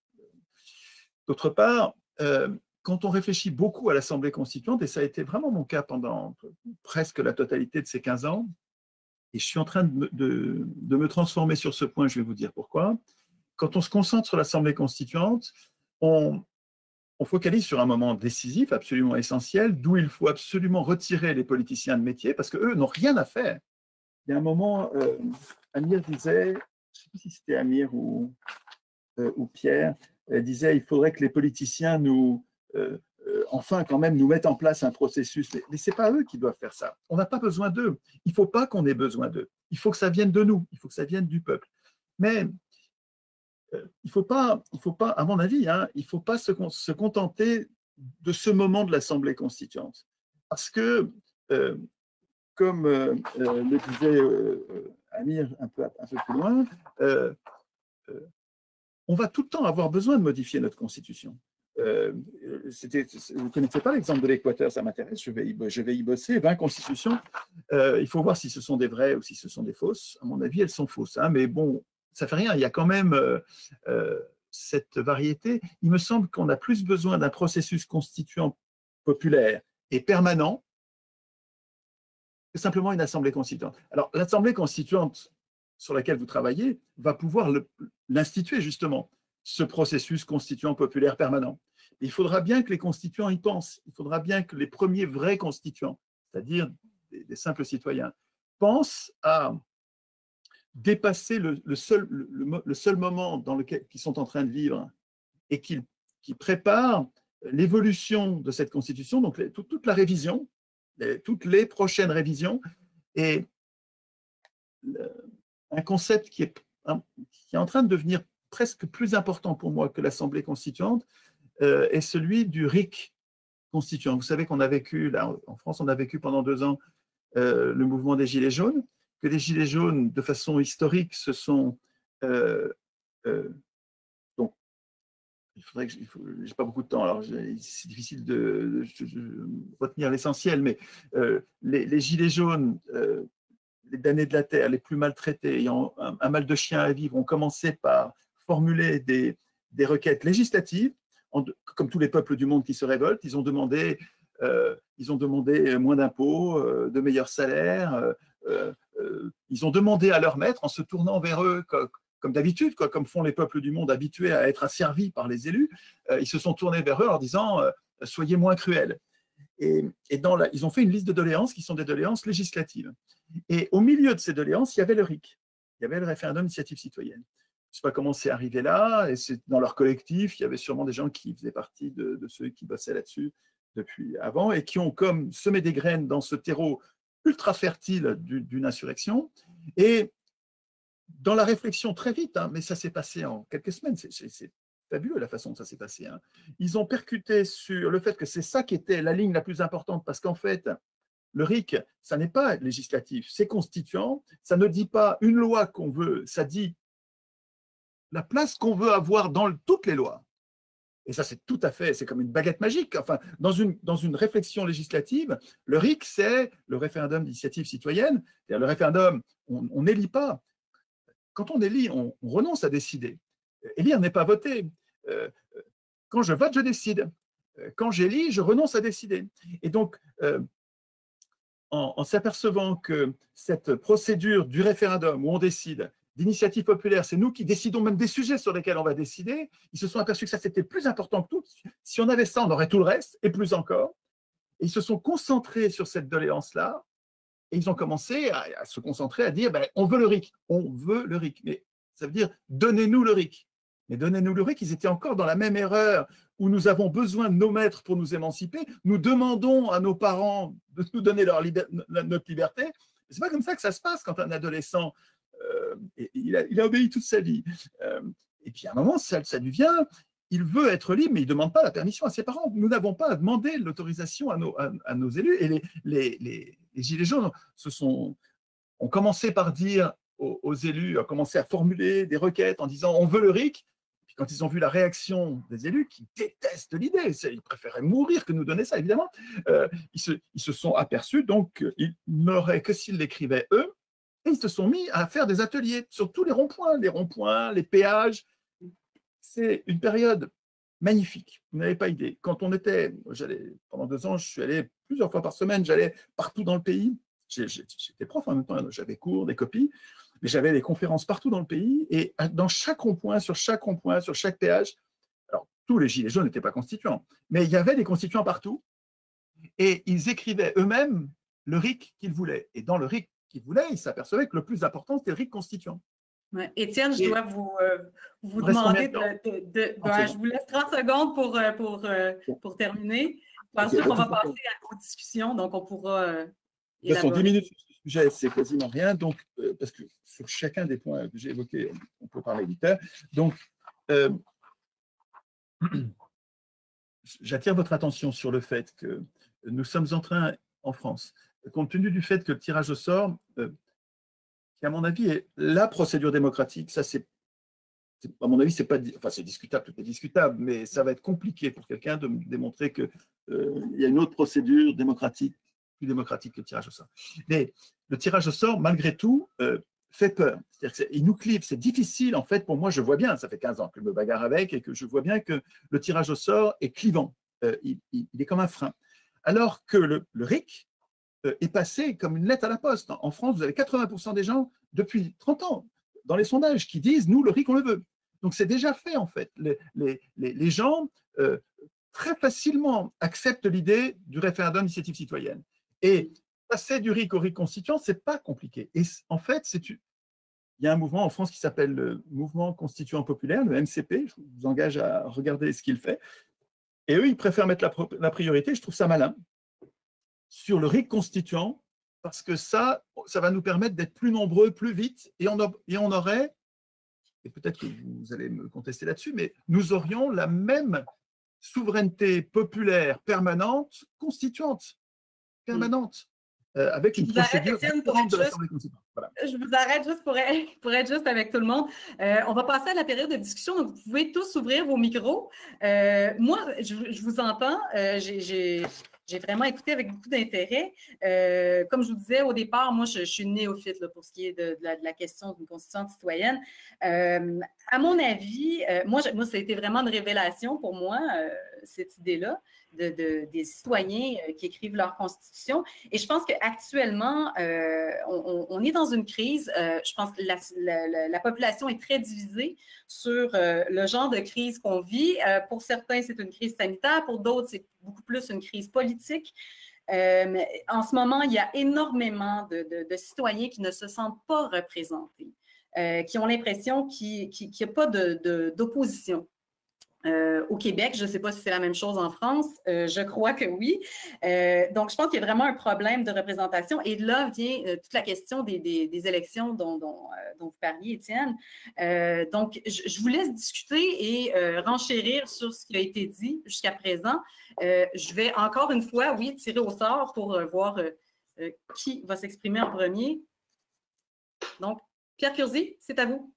D'autre part, euh, quand on réfléchit beaucoup à l'Assemblée constituante, et ça a été vraiment mon cas pendant presque la totalité de ces quinze ans, et je suis en train de me, de, de me transformer sur ce point, je vais vous dire pourquoi. Quand on se concentre sur l'Assemblée constituante, on, on focalise sur un moment décisif, absolument essentiel, d'où il faut absolument retirer les politiciens de métier, parce qu'eux n'ont rien à faire. Il y a un moment, euh, Amir disait, je ne sais pas si c'était Amir ou, euh, ou Pierre, euh, disait il faudrait que les politiciens nous, euh, euh, enfin quand même, nous mettent en place un processus. Mais, mais ce n'est pas eux qui doivent faire ça. On n'a pas besoin d'eux. Il ne faut pas qu'on ait besoin d'eux. Il faut que ça vienne de nous. Il faut que ça vienne du peuple. Mais euh, il ne faut pas, il faut pas, à mon avis, hein, il ne faut pas se, se contenter de ce moment de l'Assemblée constituante. Parce que, euh, comme euh, euh, le disait euh, Amir un peu, un peu plus loin, euh, euh, on va tout le temps avoir besoin de modifier notre constitution. Euh, vous ne connaissez pas l'exemple de l'Équateur, ça m'intéresse, je vais, y, je vais y bosser. vingt constitutions, euh, il faut voir si ce sont des vraies ou si ce sont des fausses. À mon avis, elles sont fausses, hein, mais bon, ça ne fait rien, il y a quand même euh, euh, cette variété. Il me semble qu'on a plus besoin d'un processus constituant populaire et permanent que simplement une assemblée constituante. Alors, l'assemblée constituante sur laquelle vous travaillez va pouvoir l'instituer justement, ce processus constituant populaire permanent. Il faudra bien que les constituants y pensent, il faudra bien que les premiers vrais constituants, c'est-à-dire des, des simples citoyens, pensent à dépasser le, le, seul, le, le seul moment dans lequel ils sont en train de vivre et qu'ils qu'ils préparent l'évolution de cette constitution, donc les, toute, toute la révision, les, toutes les prochaines révisions, et le, un concept qui est, qui est en train de devenir presque plus important pour moi que l'Assemblée constituante euh, est celui du R I C constituant. Vous savez qu'on a vécu, là, en France, on a vécu pendant deux ans euh, le mouvement des Gilets jaunes, que les Gilets jaunes, de façon historique, se sont... Euh, euh, donc, il faudrait que... Je n'ai pas beaucoup de temps, alors c'est difficile de, de, de retenir l'essentiel, mais euh, les, les Gilets jaunes... Euh, les damnés de la terre, les plus maltraités, ayant un, un mal de chien à vivre, ont commencé par formuler des, des requêtes législatives, en, comme tous les peuples du monde qui se révoltent. Ils ont demandé, euh, ils ont demandé moins d'impôts, euh, de meilleurs salaires. Euh, euh, ils ont demandé à leurs maîtres, en se tournant vers eux, comme, comme d'habitude, comme font les peuples du monde habitués à être asservis par les élus, euh, ils se sont tournés vers eux en disant euh, « soyez moins cruels ». Et, et dans la, ils ont fait une liste de doléances qui sont des doléances législatives. Et au milieu de ces doléances, il y avait le R I C, il y avait le référendum d'initiative citoyenne. Je ne sais pas comment c'est arrivé là, et c'est dans leur collectif, il y avait sûrement des gens qui faisaient partie de, de ceux qui bossaient là-dessus depuis avant, et qui ont comme semé des graines dans ce terreau ultra fertile d'une insurrection. Et dans la réflexion très vite, hein, mais ça s'est passé en quelques semaines, c'est fabuleux la façon dont ça s'est passé. Hein. Ils ont percuté sur le fait que c'est ça qui était la ligne la plus importante, parce qu'en fait, le R I C, ça n'est pas législatif, c'est constituant, ça ne dit pas une loi qu'on veut, ça dit la place qu'on veut avoir dans le, toutes les lois. Et ça, c'est tout à fait, c'est comme une baguette magique. Enfin, dans une, dans une réflexion législative, le R I C, c'est le référendum d'initiative citoyenne. Le référendum, on n'élit pas. Quand on élit, on, on renonce à décider. Élire n'est pas voter. Euh, quand je vote, je décide. Quand j'élis, je renonce à décider. Et donc, euh, en, en s'apercevant que cette procédure du référendum où on décide, d'initiative populaire, c'est nous qui décidons même des sujets sur lesquels on va décider, ils se sont aperçus que ça, c'était plus important que tout. Si on avait ça, on aurait tout le reste, et plus encore. Et ils se sont concentrés sur cette doléance-là, et ils ont commencé à, à se concentrer, à dire, ben, on veut le R I C, on veut le R I C. Mais ça veut dire, donnez-nous le R I C. Mais donnez-nous le R I C, ils étaient encore dans la même erreur où nous avons besoin de nos maîtres pour nous émanciper. Nous demandons à nos parents de nous donner leur liber- notre liberté. Ce n'est pas comme ça que ça se passe quand un adolescent, euh, il, a, il a obéi toute sa vie. Euh, et puis à un moment, ça, ça lui vient, il veut être libre, mais il ne demande pas la permission à ses parents. Nous n'avons pas à demander l'autorisation à nos, à, à nos élus. Et les, les, les, les Gilets jaunes se sont, ont commencé par dire aux, aux élus, ont commencé à formuler des requêtes en disant on veut le R I C. Quand ils ont vu la réaction des élus qui détestent l'idée, ils préféraient mourir que nous donner ça, évidemment, euh, ils, se, ils se sont aperçus, donc ils n'auraient que s'ils l'écrivaient eux, et ils se sont mis à faire des ateliers sur tous les ronds-points, les ronds-points, les péages. C'est une période magnifique, vous n'avez pas idée. Quand on était, j'allais, pendant deux ans, je suis allé plusieurs fois par semaine, j'allais partout dans le pays. J'étais prof en même temps, j'avais cours, des copies, mais j'avais des conférences partout dans le pays, et dans chaque rond-point, sur chaque rond-point, sur chaque péage, alors tous les gilets jaunes n'étaient pas constituants, mais il y avait des constituants partout, et ils écrivaient eux-mêmes le R I C qu'ils voulaient. Et dans le R I C qu'ils voulaient, ils s'apercevaient que le plus important, c'était le R I C constituant. Ouais. Étienne, je et dois vous, euh, vous demander de, de, de, de ben, je vous laisse trente secondes pour, pour, pour, pour terminer. Ensuite, okay, on va passer à aux discussions, donc on pourra euh, de toute façon, dix minutes sur ce sujet, c'est quasiment rien, donc, euh, parce que sur chacun des points que j'ai évoqués, on peut parler vite. Donc, euh, j'attire votre attention sur le fait que nous sommes en train, en France, compte tenu du fait que le tirage au sort, euh, qui à mon avis est la procédure démocratique, ça c'est, à mon avis, c'est pas, enfin c'est discutable, tout est discutable, mais ça va être compliqué pour quelqu'un de me démontrer qu'il euh, y a une autre procédure démocratique, plus démocratique que le tirage au sort. Mais le tirage au sort, malgré tout, euh, fait peur. C'est-à-dire qu'il nous clive, c'est difficile, en fait, pour moi, je vois bien, ça fait quinze ans que je me bagarre avec, et que je vois bien que le tirage au sort est clivant, euh, il, il, il est comme un frein. Alors que le, le R I C euh, est passé comme une lettre à la poste. En France, vous avez quatre-vingts pour cent des gens, depuis trente ans, dans les sondages, qui disent, nous, le R I C, on le veut. Donc, c'est déjà fait, en fait. Les, les, les, les gens, euh, très facilement, acceptent l'idée du référendum d'initiative citoyenne. Et passer du R I C au R I C constituant, ce n'est pas compliqué. Et en fait, c'est, il y a un mouvement en France qui s'appelle le Mouvement Constituant Populaire, le M C P. Je vous engage à regarder ce qu'il fait. Et eux, ils préfèrent mettre la, la priorité, je trouve ça malin, sur le R I C constituant, parce que ça, ça va nous permettre d'être plus nombreux, plus vite, et on, a, et on aurait, et peut-être que vous allez me contester là-dessus, mais nous aurions la même souveraineté populaire permanente, constituante. permanente, euh, avec une procédure différente de l'Assemblée constituante. Voilà. Je vous arrête juste pour être, pour être juste avec tout le monde. Euh, on va passer à la période de discussion, donc vous pouvez tous ouvrir vos micros. Euh, moi, je, je vous entends, euh, j'ai... J'ai vraiment écouté avec beaucoup d'intérêt. Euh, comme je vous disais au départ, moi, je, je suis néophyte là, pour ce qui est de, de, la, de la question d'une constituante citoyenne. Euh, à mon avis, euh, moi, moi, ça a été vraiment une révélation pour moi, euh, cette idée-là, de, de, des citoyens euh, qui écrivent leur constitution. Et je pense qu'actuellement, euh, on, on est dans une crise. Euh, je pense que la, la, la population est très divisée sur euh, le genre de crise qu'on vit. Euh, pour certains, c'est une crise sanitaire. Pour d'autres, c'est beaucoup plus une crise politique. Euh, en ce moment, il y a énormément de, de, de citoyens qui ne se sentent pas représentés, euh, qui ont l'impression qu'il n'y a pas de, de, d'opposition. Euh, au Québec, je ne sais pas si c'est la même chose en France, euh, je crois que oui. Euh, donc, je pense qu'il y a vraiment un problème de représentation. Et là vient euh, toute la question des, des, des élections dont, dont, euh, dont vous parliez, Étienne. Euh, donc, je, je vous laisse discuter et euh, renchérir sur ce qui a été dit jusqu'à présent. Euh, je vais encore une fois, oui, tirer au sort pour euh, voir euh, euh, qui va s'exprimer en premier. Donc, Pierre Curzi, c'est à vous.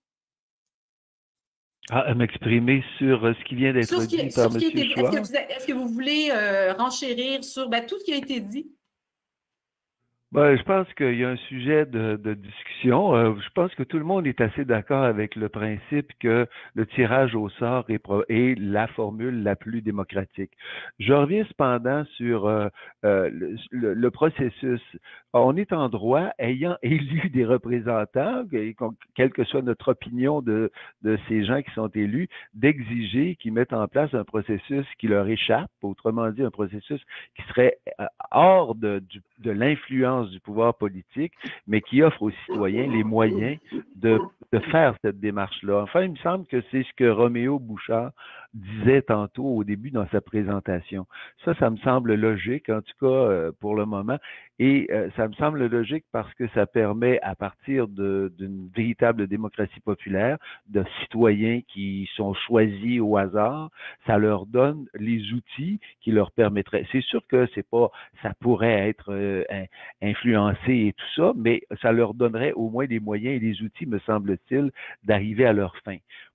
Ah, à m'exprimer sur ce qui vient d'être dit qui, par M. Chouard. Est-ce que, est-ce que vous voulez euh, renchérir sur ben, tout ce qui a été dit? Ben, je pense qu'il y a un sujet de, de discussion. Euh, je pense que tout le monde est assez d'accord avec le principe que le tirage au sort est, pro- est la formule la plus démocratique. Je reviens cependant sur euh, euh, le, le, le processus. On est en droit, ayant élu des représentants, quelle que soit notre opinion de, de ces gens qui sont élus, d'exiger qu'ils mettent en place un processus qui leur échappe, autrement dit un processus qui serait hors de, du, de l'influence du pouvoir politique, mais qui offre aux citoyens les moyens de, de faire cette démarche-là. Enfin, il me semble que c'est ce que Roméo Bouchard disait tantôt au début dans sa présentation. Ça, ça me semble logique, en tout cas euh, pour le moment, et euh, ça me semble logique parce que ça permet, à partir de, d'une véritable démocratie populaire, de citoyens qui sont choisis au hasard, ça leur donne les outils qui leur permettraient. C'est sûr que c'est pas, ça pourrait être euh, influencé et tout ça, mais ça leur donnerait au moins des moyens et des outils, me semble-t-il, d'arriver à leur fin.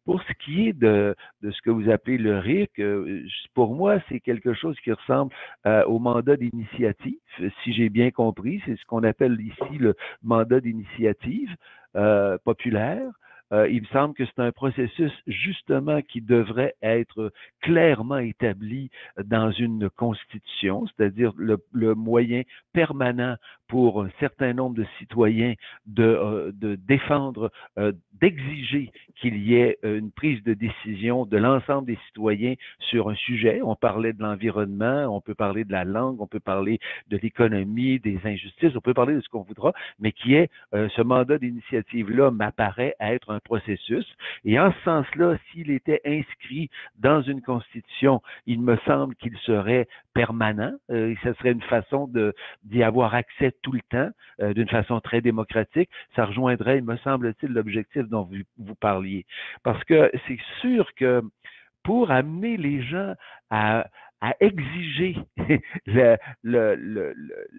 Pour ce qui est de, de ce que vous appelez le R I C, euh, pour moi, c'est quelque chose qui ressemble euh, au mandat d'initiative, si j'ai bien compris. C'est ce qu'on appelle ici le mandat d'initiative euh, populaire. Euh, il me semble que c'est un processus justement qui devrait être clairement établi dans une constitution, c'est-à-dire le, le moyen permanent pour un certain nombre de citoyens de, euh, de défendre, euh, d'exiger qu'il y ait une prise de décision de l'ensemble des citoyens sur un sujet. On parlait de l'environnement, on peut parler de la langue, on peut parler de l'économie, des injustices, on peut parler de ce qu'on voudra, mais qui est euh, ce mandat d'initiative-là m'apparaît à être un processus. Et en ce sens-là, s'il était inscrit dans une constitution, il me semble qu'il serait permanent. Euh, ce serait une façon de, d'y avoir accès tout le temps, euh, d'une façon très démocratique. Ça rejoindrait, il me semble-t-il, l'objectif dont vous, vous parliez. Parce que c'est sûr que pour amener les gens à, à exiger le, le, le,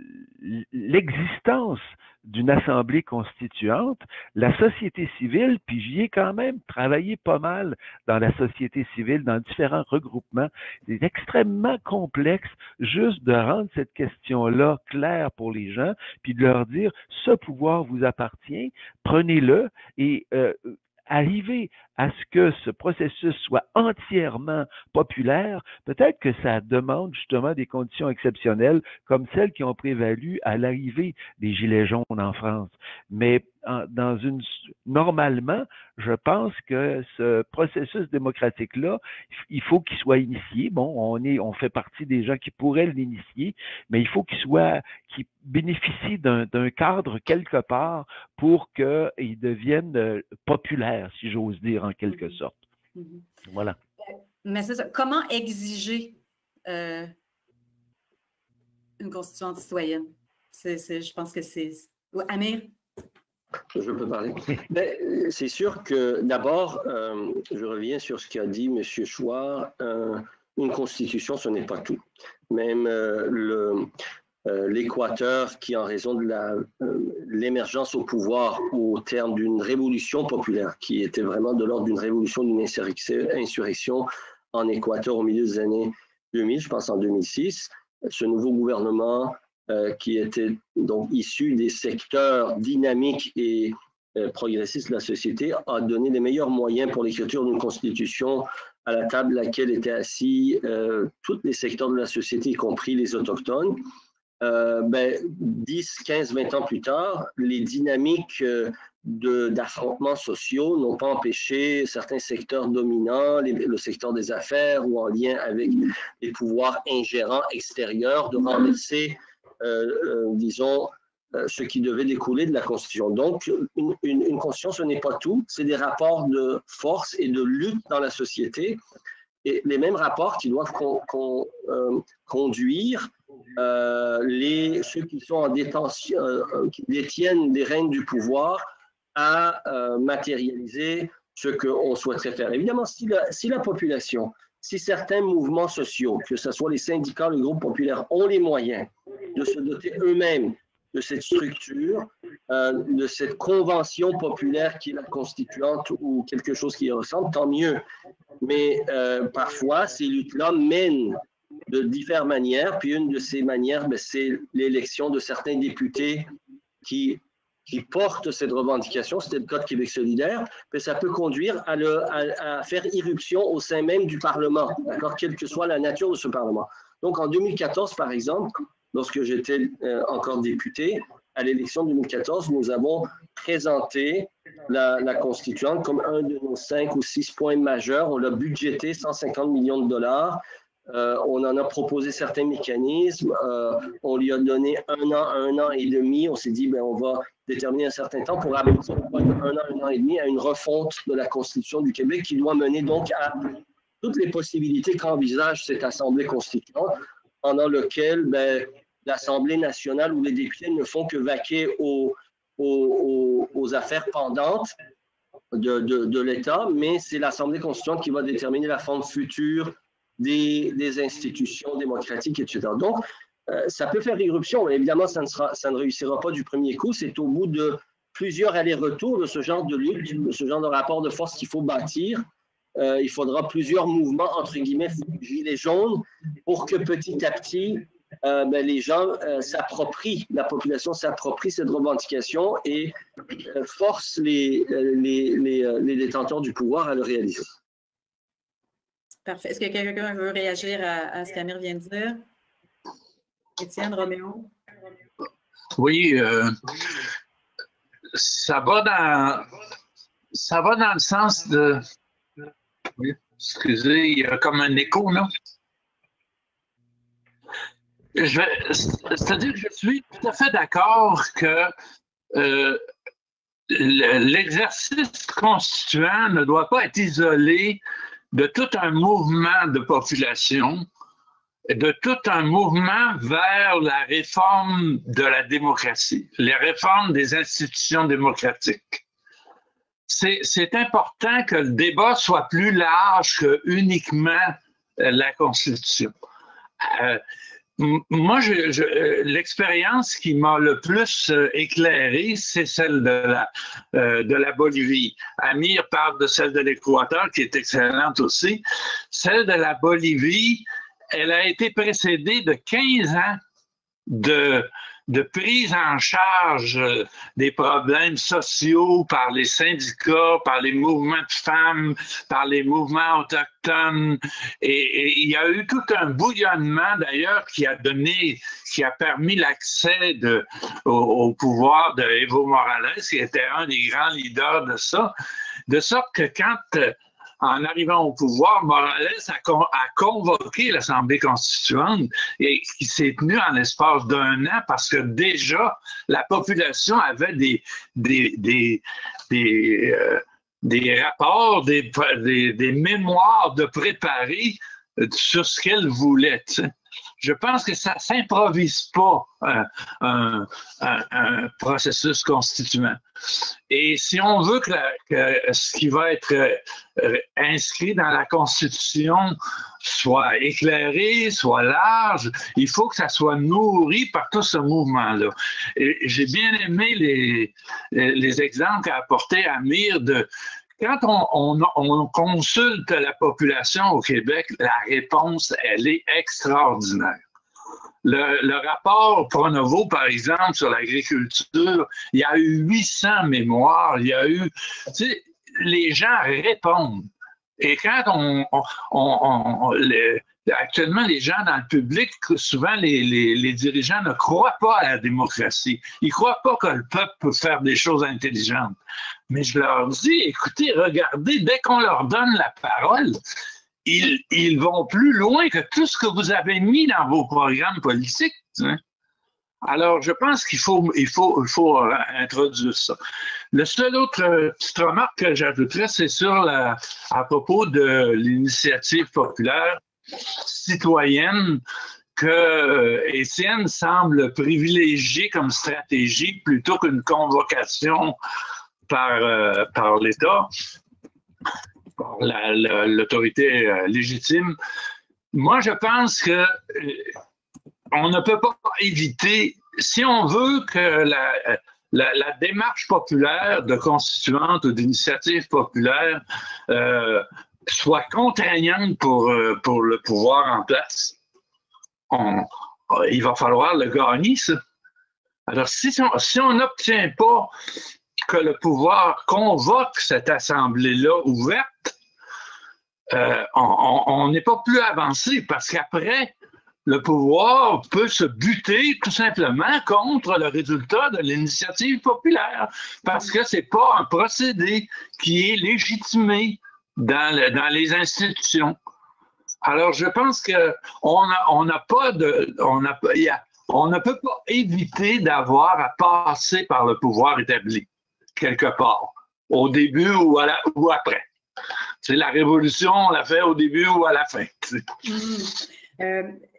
le, l'existence d'une assemblée constituante, la société civile, puis j'y ai quand même travaillé pas mal dans la société civile, dans différents regroupements, c'est extrêmement complexe juste de rendre cette question-là claire pour les gens, puis de leur dire, ce pouvoir vous appartient, prenez-le et euh, arriver à ce que ce processus soit entièrement populaire, peut-être que ça demande justement des conditions exceptionnelles comme celles qui ont prévalu à l'arrivée des Gilets jaunes en France. Mais en, dans une, normalement, je pense que ce processus démocratique-là, il faut qu'il soit initié. Bon, on est, on fait partie des gens qui pourraient l'initier, mais il faut qu'il soit, qu'il bénéficie d'un, d'un cadre quelque part pour qu'il devienne euh, populaire, si j'ose dire, en quelque sorte. Mm-hmm. Voilà. Mais c'est ça. Comment exiger euh, une constituante citoyenne? C'est, c'est, je pense que c'est... Amir? Je peux parler. Ben, c'est sûr que d'abord, euh, je reviens sur ce qu'a dit M. Chouard. Euh, une constitution, ce n'est pas tout. Même euh, le... Euh, l'Équateur, qui en raison de la, euh, l'émergence au pouvoir au terme d'une révolution populaire, qui était vraiment de l'ordre d'une révolution, d'une insurrection en Équateur au milieu des années deux mille, je pense en deux mille six, ce nouveau gouvernement euh, qui était donc issu des secteurs dynamiques et euh, progressistes de la société a donné les meilleurs moyens pour l'écriture d'une constitution à la table à laquelle étaient assis euh, tous les secteurs de la société, y compris les autochtones. Euh, ben, dix, quinze, vingt ans plus tard, les dynamiques euh, de, d'affrontements sociaux n'ont pas empêché certains secteurs dominants, les, le secteur des affaires ou en lien avec les pouvoirs ingérants extérieurs, de renverser, euh, euh, disons, euh, ce qui devait découler de la Constitution. Donc, une, une, une Constitution, ce n'est pas tout, c'est des rapports de force et de lutte dans la société, et les mêmes rapports qui doivent con, con, euh, conduire Euh, les, ceux qui sont en détention, euh, qui détiennent des rênes du pouvoir à euh, matérialiser ce qu'on souhaiterait faire. Évidemment, si la, si la population, si certains mouvements sociaux, que ce soit les syndicats, le groupe populaire, ont les moyens de se doter eux-mêmes de cette structure, euh, de cette convention populaire qui est la constituante ou quelque chose qui y ressemble, tant mieux. Mais euh, parfois, ces luttes-là mènent de diverses manières, puis une de ces manières, ben, c'est l'élection de certains députés qui, qui portent cette revendication, c'était le cas de Québec solidaire, mais ça peut conduire à, le, à, à faire irruption au sein même du Parlement, d'accord, quelle que soit la nature de ce Parlement. Donc en deux mille quatorze, par exemple, lorsque j'étais euh, encore député, à l'élection de deux mille quatorze, nous avons présenté la, la constituante comme un de nos cinq ou six points majeurs. On l'a budgété cent cinquante millions de dollars. Euh, on en a proposé certains mécanismes, euh, on lui a donné un an, un an et demi, on s'est dit, ben, on va déterminer un certain temps pour aboutir un an, un an et demi à une refonte de la Constitution du Québec qui doit mener donc à toutes les possibilités qu'envisage cette Assemblée constituante, pendant lequel ben, l'Assemblée nationale ou les députés ne font que vaquer aux, aux, aux affaires pendantes de, de, de l'État, mais c'est l'Assemblée constituante qui va déterminer la forme future Des, des institutions démocratiques, et cetera. Donc, euh, ça peut faire irruption. Évidemment, ça ne, sera, ça ne réussira pas du premier coup. C'est au bout de plusieurs allers-retours de ce genre de lutte, de ce genre de rapport de force qu'il faut bâtir. Euh, il faudra plusieurs mouvements, entre guillemets, gilets jaunes, pour que petit à petit, euh, ben, les gens euh, s'approprient, la population s'approprie cette revendication et euh, force les, les, les, les détenteurs du pouvoir à le réaliser. Parfait. Est-ce que quelqu'un veut réagir à, à ce qu'Amir vient de dire? Étienne, Roméo? Oui, euh, ça va dans ça va dans le sens de... Oui, excusez, il y a comme un écho, non? C'est-à-dire que je suis tout à fait d'accord que euh, l'exercice constituant ne doit pas être isolé de tout un mouvement de population, de tout un mouvement vers la réforme de la démocratie, les réformes des institutions démocratiques. C'est important que le débat soit plus large que uniquement la Constitution. Euh, moi, l'expérience qui m'a le plus éclairé, c'est celle de la, euh, de la Bolivie. Amir parle de celle de l'Équateur, qui est excellente aussi. Celle de la Bolivie, elle a été précédée de quinze ans de, de prise en charge des problèmes sociaux par les syndicats, par les mouvements de femmes, par les mouvements autochtones. Et, et il y a eu tout un bouillonnement d'ailleurs qui a donné, qui a permis l'accès au, au pouvoir de Evo Morales, qui était un des grands leaders de ça. De sorte que quand, en arrivant au pouvoir, Morales a, con, a convoqué l'Assemblée constituante et qui s'est tenue en l'espace d'un an parce que déjà la population avait des, des, des, des, euh, des rapports, des, des, des mémoires de préparer sur ce qu'elle voulait. T'sais. Je pense que ça ne s'improvise pas euh, un, un, un processus constituant. Et si on veut que, la, que ce qui va être euh, inscrit dans la Constitution soit éclairé, soit large, il faut que ça soit nourri par tout ce mouvement-là. Et j'ai bien aimé les, les exemples qu'a apporté Amir de quand on, on, on consulte la population au Québec, la réponse, elle est extraordinaire. Le, le rapport Pronovo, par exemple, sur l'agriculture, il y a eu huit cents mémoires, il y a eu... Tu sais, les gens répondent. Et quand on... on, on, on les, actuellement, les gens dans le public, souvent, les, les, les dirigeants ne croient pas à la démocratie. Ils ne croient pas que le peuple peut faire des choses intelligentes. Mais je leur dis, écoutez, regardez, dès qu'on leur donne la parole, ils, ils vont plus loin que tout ce que vous avez mis dans vos programmes politiques. Hein? Alors, je pense qu'il faut, il faut, il faut introduire ça. Le seul autre petite remarque que j'ajouterais, c'est sur la, à propos de l'initiative populaire citoyenne que euh, Étienne semble privilégier comme stratégie plutôt qu'une convocation par, euh, par l'État, par l'autorité euh, légitime. Moi, je pense que euh, on ne peut pas éviter, si on veut que la, la, la démarche populaire de constituante ou d'initiative populaire euh, soit contraignante pour, pour le pouvoir en place, on, il va falloir le gagner, ça. Alors, si on si on n'obtient pas que le pouvoir convoque cette assemblée-là ouverte, euh, on n'est pas plus avancé parce qu'après, le pouvoir peut se buter tout simplement contre le résultat de l'initiative populaire parce que ce n'est pas un procédé qui est légitimé dans, le, dans les institutions. Alors, je pense qu'on n'a on n'a pas de... On, a, on ne peut pas éviter d'avoir à passer par le pouvoir établi, quelque part, au début ou, à la, ou après. C'est la révolution, on l'a fait au début ou à la fin. Mmh. Euh,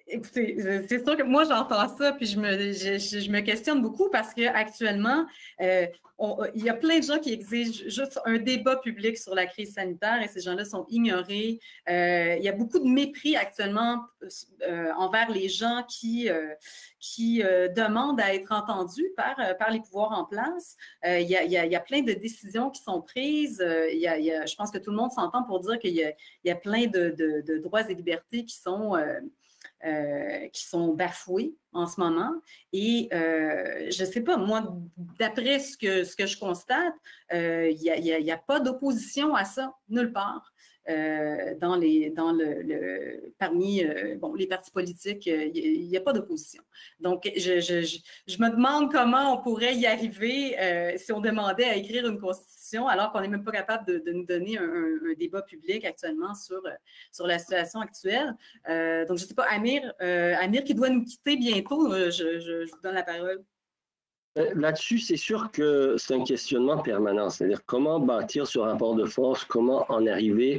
Écoutez, c'est sûr que moi, j'entends ça, puis je me, je, je me questionne beaucoup parce qu'actuellement, euh, il y a plein de gens qui exigent juste un débat public sur la crise sanitaire et ces gens-là sont ignorés. Euh, il y a beaucoup de mépris actuellement euh, envers les gens qui, euh, qui euh, demandent à être entendus par, par les pouvoirs en place. Euh, il, y a, il, y a, il y a plein de décisions qui sont prises. Euh, il y a, il y a, je pense que tout le monde s'entend pour dire qu'il y a, il y a plein de, de, de droits et libertés qui sont... Euh, Euh, qui sont bafoués en ce moment. Et euh, je ne sais pas, moi, d'après ce que, ce que je constate, il euh, n'y a, a, a pas d'opposition à ça, nulle part. Euh, dans les, dans le, le, parmi euh, bon, les partis politiques, il euh, n'y a, a pas d'opposition. Donc, je, je, je, je me demande comment on pourrait y arriver euh, si on demandait à écrire une constitution alors qu'on n'est même pas capable de, de nous donner un, un, un débat public actuellement sur, sur la situation actuelle. Euh, donc, je ne sais pas, Amir, euh, Amir qui doit nous quitter bientôt, je, je, je vous donne la parole. Là-dessus, c'est sûr que c'est un questionnement permanent, c'est-à-dire comment bâtir ce rapport de force, comment en arriver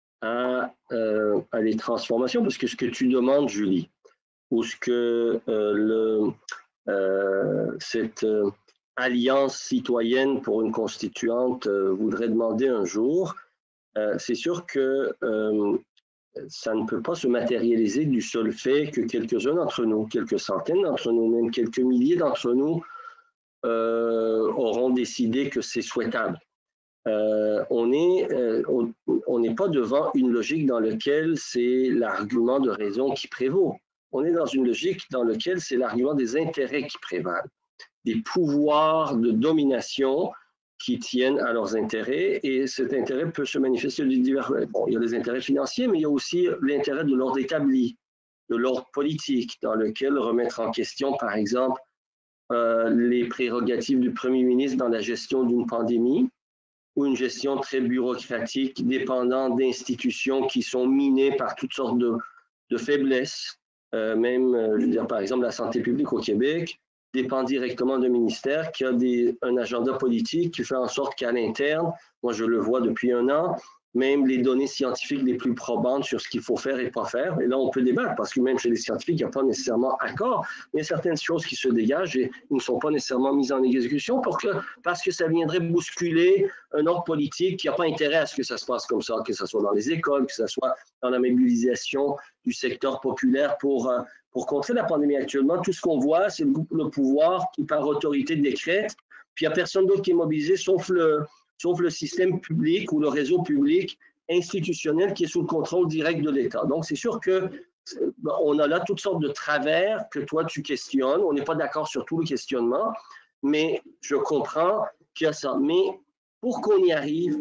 à, euh, à les transformations, parce que ce que tu demandes, Julie, ou ce que euh, le, euh, cette euh, alliance citoyenne pour une constituante euh, voudrait demander un jour, euh, c'est sûr que euh, ça ne peut pas se matérialiser du seul fait que quelques-uns d'entre nous, quelques centaines d'entre nous, même quelques milliers d'entre nous, Euh, auront décidé que c'est souhaitable. Euh, on n'est euh, on, on n'est pas devant une logique dans laquelle c'est l'argument de raison qui prévaut. On est dans une logique dans laquelle c'est l'argument des intérêts qui prévalent, des pouvoirs de domination qui tiennent à leurs intérêts, et cet intérêt peut se manifester de divers... Bon, il y a les intérêts financiers, mais il y a aussi l'intérêt de l'ordre établi, de l'ordre politique, dans lequel remettre en question, par exemple, Euh, les prérogatives du Premier ministre dans la gestion d'une pandémie ou une gestion très bureaucratique dépendant d'institutions qui sont minées par toutes sortes de, de faiblesses. Euh, même, euh, je veux dire, par exemple, la santé publique au Québec dépend directement d'un ministère qui a des, un agenda politique qui fait en sorte qu'à l'interne, moi je le vois depuis un an, même les données scientifiques les plus probantes sur ce qu'il faut faire et pas faire. Et là, on peut débattre parce que même chez les scientifiques, il n'y a pas nécessairement accord. Mais il y a certaines choses qui se dégagent et ne sont pas nécessairement mises en exécution pour que, parce que ça viendrait bousculer un ordre politique qui n'a pas intérêt à ce que ça se passe comme ça, que ce soit dans les écoles, que ce soit dans la mobilisation du secteur populaire pour, pour contrer la pandémie actuellement. Tout ce qu'on voit, c'est le, le pouvoir qui, par autorité, décrète. Puis il n'y a personne d'autre qui est mobilisé, sauf le... sauf le système public ou le réseau public institutionnel qui est sous le contrôle direct de l'État. Donc, c'est sûr qu'on a là toutes sortes de travers que toi, tu questionnes. On n'est pas d'accord sur tout le questionnement, mais je comprends qu'il y a ça. Mais pour qu'on y arrive,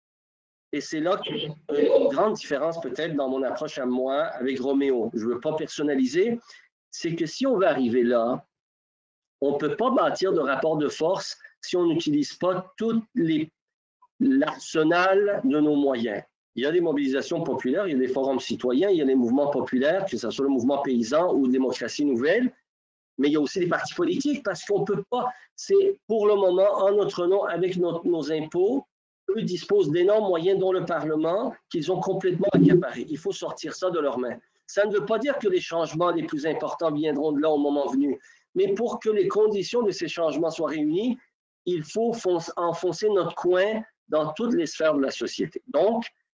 et c'est là qu'il y a une grande différence peut-être dans mon approche à moi avec Roméo, je ne veux pas personnaliser, c'est que si on veut arriver là, on ne peut pas bâtir de rapport de force si on n'utilise pas toutes les l'arsenal de nos moyens. Il y a des mobilisations populaires, il y a des forums citoyens, il y a des mouvements populaires, que ce soit le mouvement paysan ou démocratie nouvelle, mais il y a aussi des partis politiques parce qu'on ne peut pas, c'est pour le moment, en notre nom, avec notre, nos impôts, eux disposent d'énormes moyens, dont le Parlement, qu'ils ont complètement accaparés. Il faut sortir ça de leurs mains. Ça ne veut pas dire que les changements les plus importants viendront de là au moment venu, mais pour que les conditions de ces changements soient réunies, il faut enfoncer notre coin dans toutes les sphères de la société. Donc,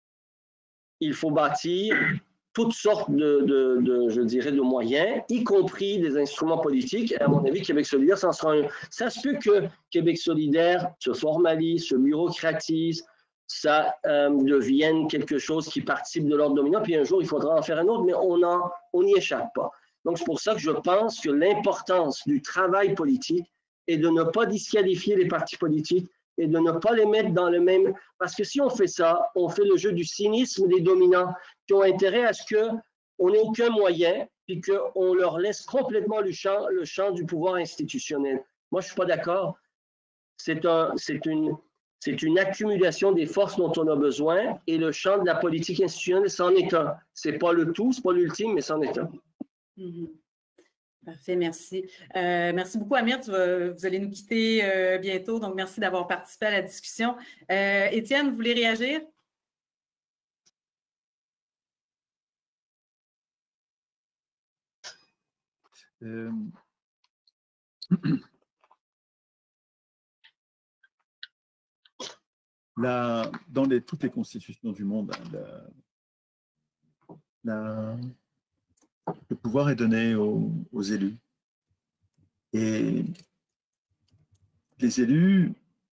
il faut bâtir toutes sortes de, de, de, je dirais, de moyens, y compris des instruments politiques. Et à mon avis, Québec solidaire, ça sera un... Ça se peut que Québec solidaire se formalise, se bureaucratise, ça euh, devienne quelque chose qui participe de l'ordre dominant, puis un jour, il faudra en faire un autre, mais on n'y échappe pas. Donc, c'est pour ça que je pense que l'importance du travail politique est de ne pas disqualifier les partis politiques et de ne pas les mettre dans le même... Parce que si on fait ça, on fait le jeu du cynisme des dominants qui ont intérêt à ce qu'on n'ait aucun moyen et qu'on leur laisse complètement le champ, le champ du pouvoir institutionnel. Moi, je ne suis pas d'accord. C'est un, c'est une, c'est une accumulation des forces dont on a besoin et le champ de la politique institutionnelle, c'en est un. Ce n'est pas le tout, ce n'est pas l'ultime, mais c'en est un. Mm-hmm. Parfait, merci. Euh, merci beaucoup, Amir. Tu vas, vous allez nous quitter euh, bientôt, donc merci d'avoir participé à la discussion. Euh, Étienne, vous voulez réagir? Euh, la, dans les, toutes les constitutions du monde, hein, la, la, le pouvoir est donné aux, aux élus. Et les élus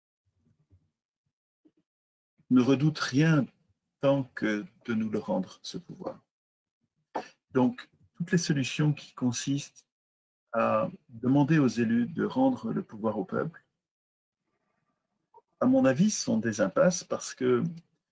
ne redoutent rien tant que de nous le rendre, ce pouvoir. Donc, toutes les solutions qui consistent à demander aux élus de rendre le pouvoir au peuple, à mon avis, sont des impasses parce que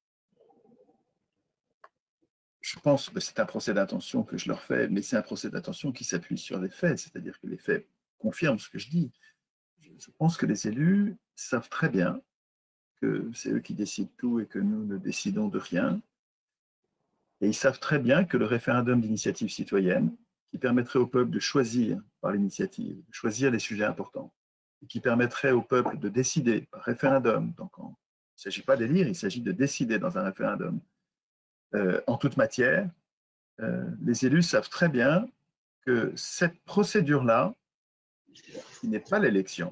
je pense que c'est un procès d'intention que je leur fais, mais c'est un procès d'intention qui s'appuie sur les faits, c'est-à-dire que les faits confirment ce que je dis. Je pense que les élus savent très bien que c'est eux qui décident tout et que nous ne décidons de rien. Et ils savent très bien que le référendum d'initiative citoyenne, qui permettrait au peuple de choisir par l'initiative, de choisir les sujets importants, et qui permettrait au peuple de décider par référendum, donc on, il ne s'agit pas d'élire, il s'agit de décider dans un référendum euh, en toute matière, euh, les élus savent très bien que cette procédure-là, qui n'est pas l'élection,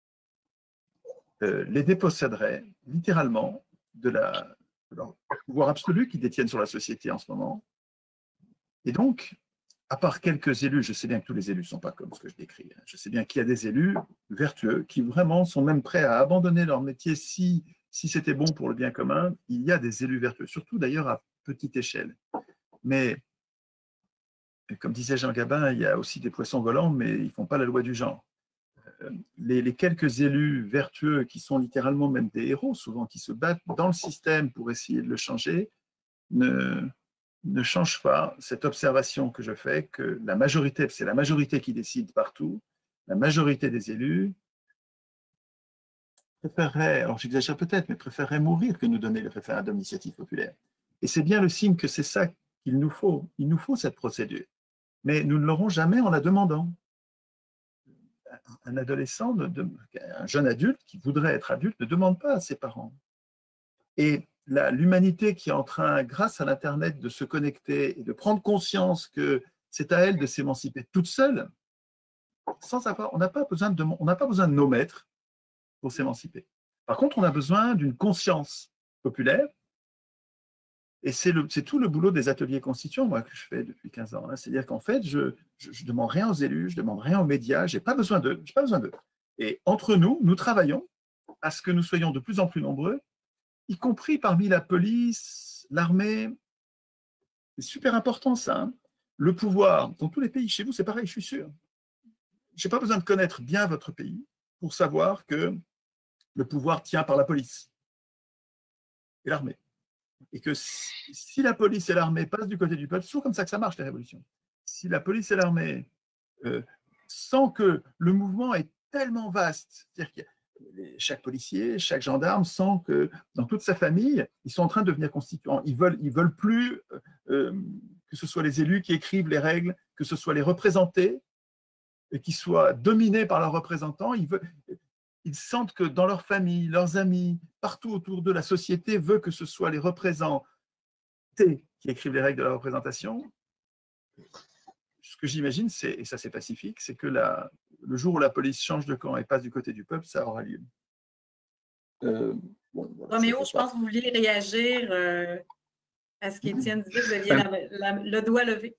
euh, les déposséderait littéralement de, la, de leur pouvoir absolu qu'ils détiennent sur la société en ce moment. Et donc, à part quelques élus, je sais bien que tous les élus ne sont pas comme ce que je décris, hein. Je sais bien qu'il y a des élus vertueux qui vraiment sont même prêts à abandonner leur métier si, si c'était bon pour le bien commun. Il y a des élus vertueux, surtout d'ailleurs à petite échelle. Mais, comme disait Jean Gabin, il y a aussi des poissons volants, mais ils ne font pas la loi du genre. Les, les quelques élus vertueux qui sont littéralement même des héros, souvent qui se battent dans le système pour essayer de le changer, ne... ne change pas cette observation que je fais que la majorité, c'est la majorité qui décide partout, la majorité des élus préférerait, alors j'exagère peut-être, mais préférerait mourir que nous donner le référendum d'initiative populaire. Et c'est bien le signe que c'est ça qu'il nous faut. Il nous faut cette procédure. Mais nous ne l'aurons jamais en la demandant. Un adolescent, un jeune adulte qui voudrait être adulte ne demande pas à ses parents. Et l'humanité qui est en train, grâce à l'Internet, de se connecter et de prendre conscience que c'est à elle de s'émanciper toute seule, sans avoir, on n'a pas besoin de, on n'a pas besoin de nos maîtres pour s'émanciper. Par contre, on a besoin d'une conscience populaire, et c'est tout le boulot des ateliers constituants, moi, que je fais depuis quinze ans. Hein. C'est-à-dire qu'en fait, je ne demande rien aux élus, je ne demande rien aux médias, je n'ai pas besoin d'eux, j'ai pas besoin d'eux. Et entre nous, nous travaillons à ce que nous soyons de plus en plus nombreux, y compris parmi la police, l'armée. C'est super important ça. Hein. Le pouvoir, dans tous les pays, chez vous, c'est pareil, je suis sûr. Je n'ai pas besoin de connaître bien votre pays pour savoir que le pouvoir tient par la police et l'armée. Et que si, si la police et l'armée passent du côté du peuple, c'est toujours comme ça que ça marche, les révolutions. Si la police et l'armée euh, sentent que le mouvement est tellement vaste, c'est-à-dire qu'il y a chaque policier, chaque gendarme sent que dans toute sa famille, ils sont en train de devenir constituants. Ils veulent, ils veulent plus euh, que ce soit les élus qui écrivent les règles, que ce soit les représentés, et qui soient dominés par leurs représentants. Ils, veulent, ils sentent que dans leur famille, leurs amis, partout autour de la société, veut que ce soit les représentés qui écrivent les règles de la représentation. Ce que j'imagine, et ça c'est pacifique, c'est que la, le jour où la police change de camp et passe du côté du peuple, ça aura lieu. Euh, bon, voilà, Roméo, je pense que vous vouliez réagir euh, à ce qu'Étienne disait, vous aviez la, la, le doigt levé.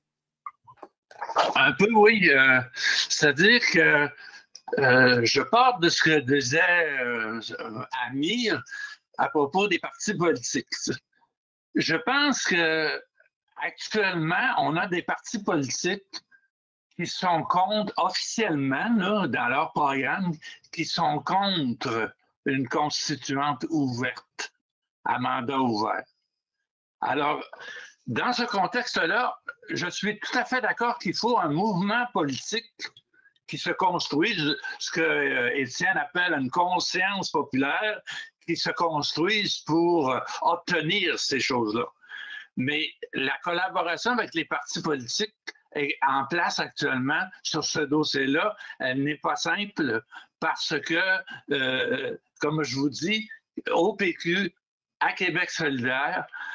Un peu, oui. Euh, C'est-à-dire que euh, je pars de ce que disait euh, Amir à propos des partis politiques. Je pense que actuellement, on a des partis politiques qui sont contre, officiellement, là, dans leur programme, qui sont contre une constituante ouverte, à mandat ouvert. Alors, dans ce contexte-là, je suis tout à fait d'accord qu'il faut un mouvement politique qui se construise, ce que euh, Étienne appelle une conscience populaire, qui se construise pour euh, obtenir ces choses-là. Mais la collaboration avec les partis politiques est en place actuellement sur ce dossier-là, elle n'est pas simple parce que, euh, comme je vous dis, au P Q, à Québec solidaire,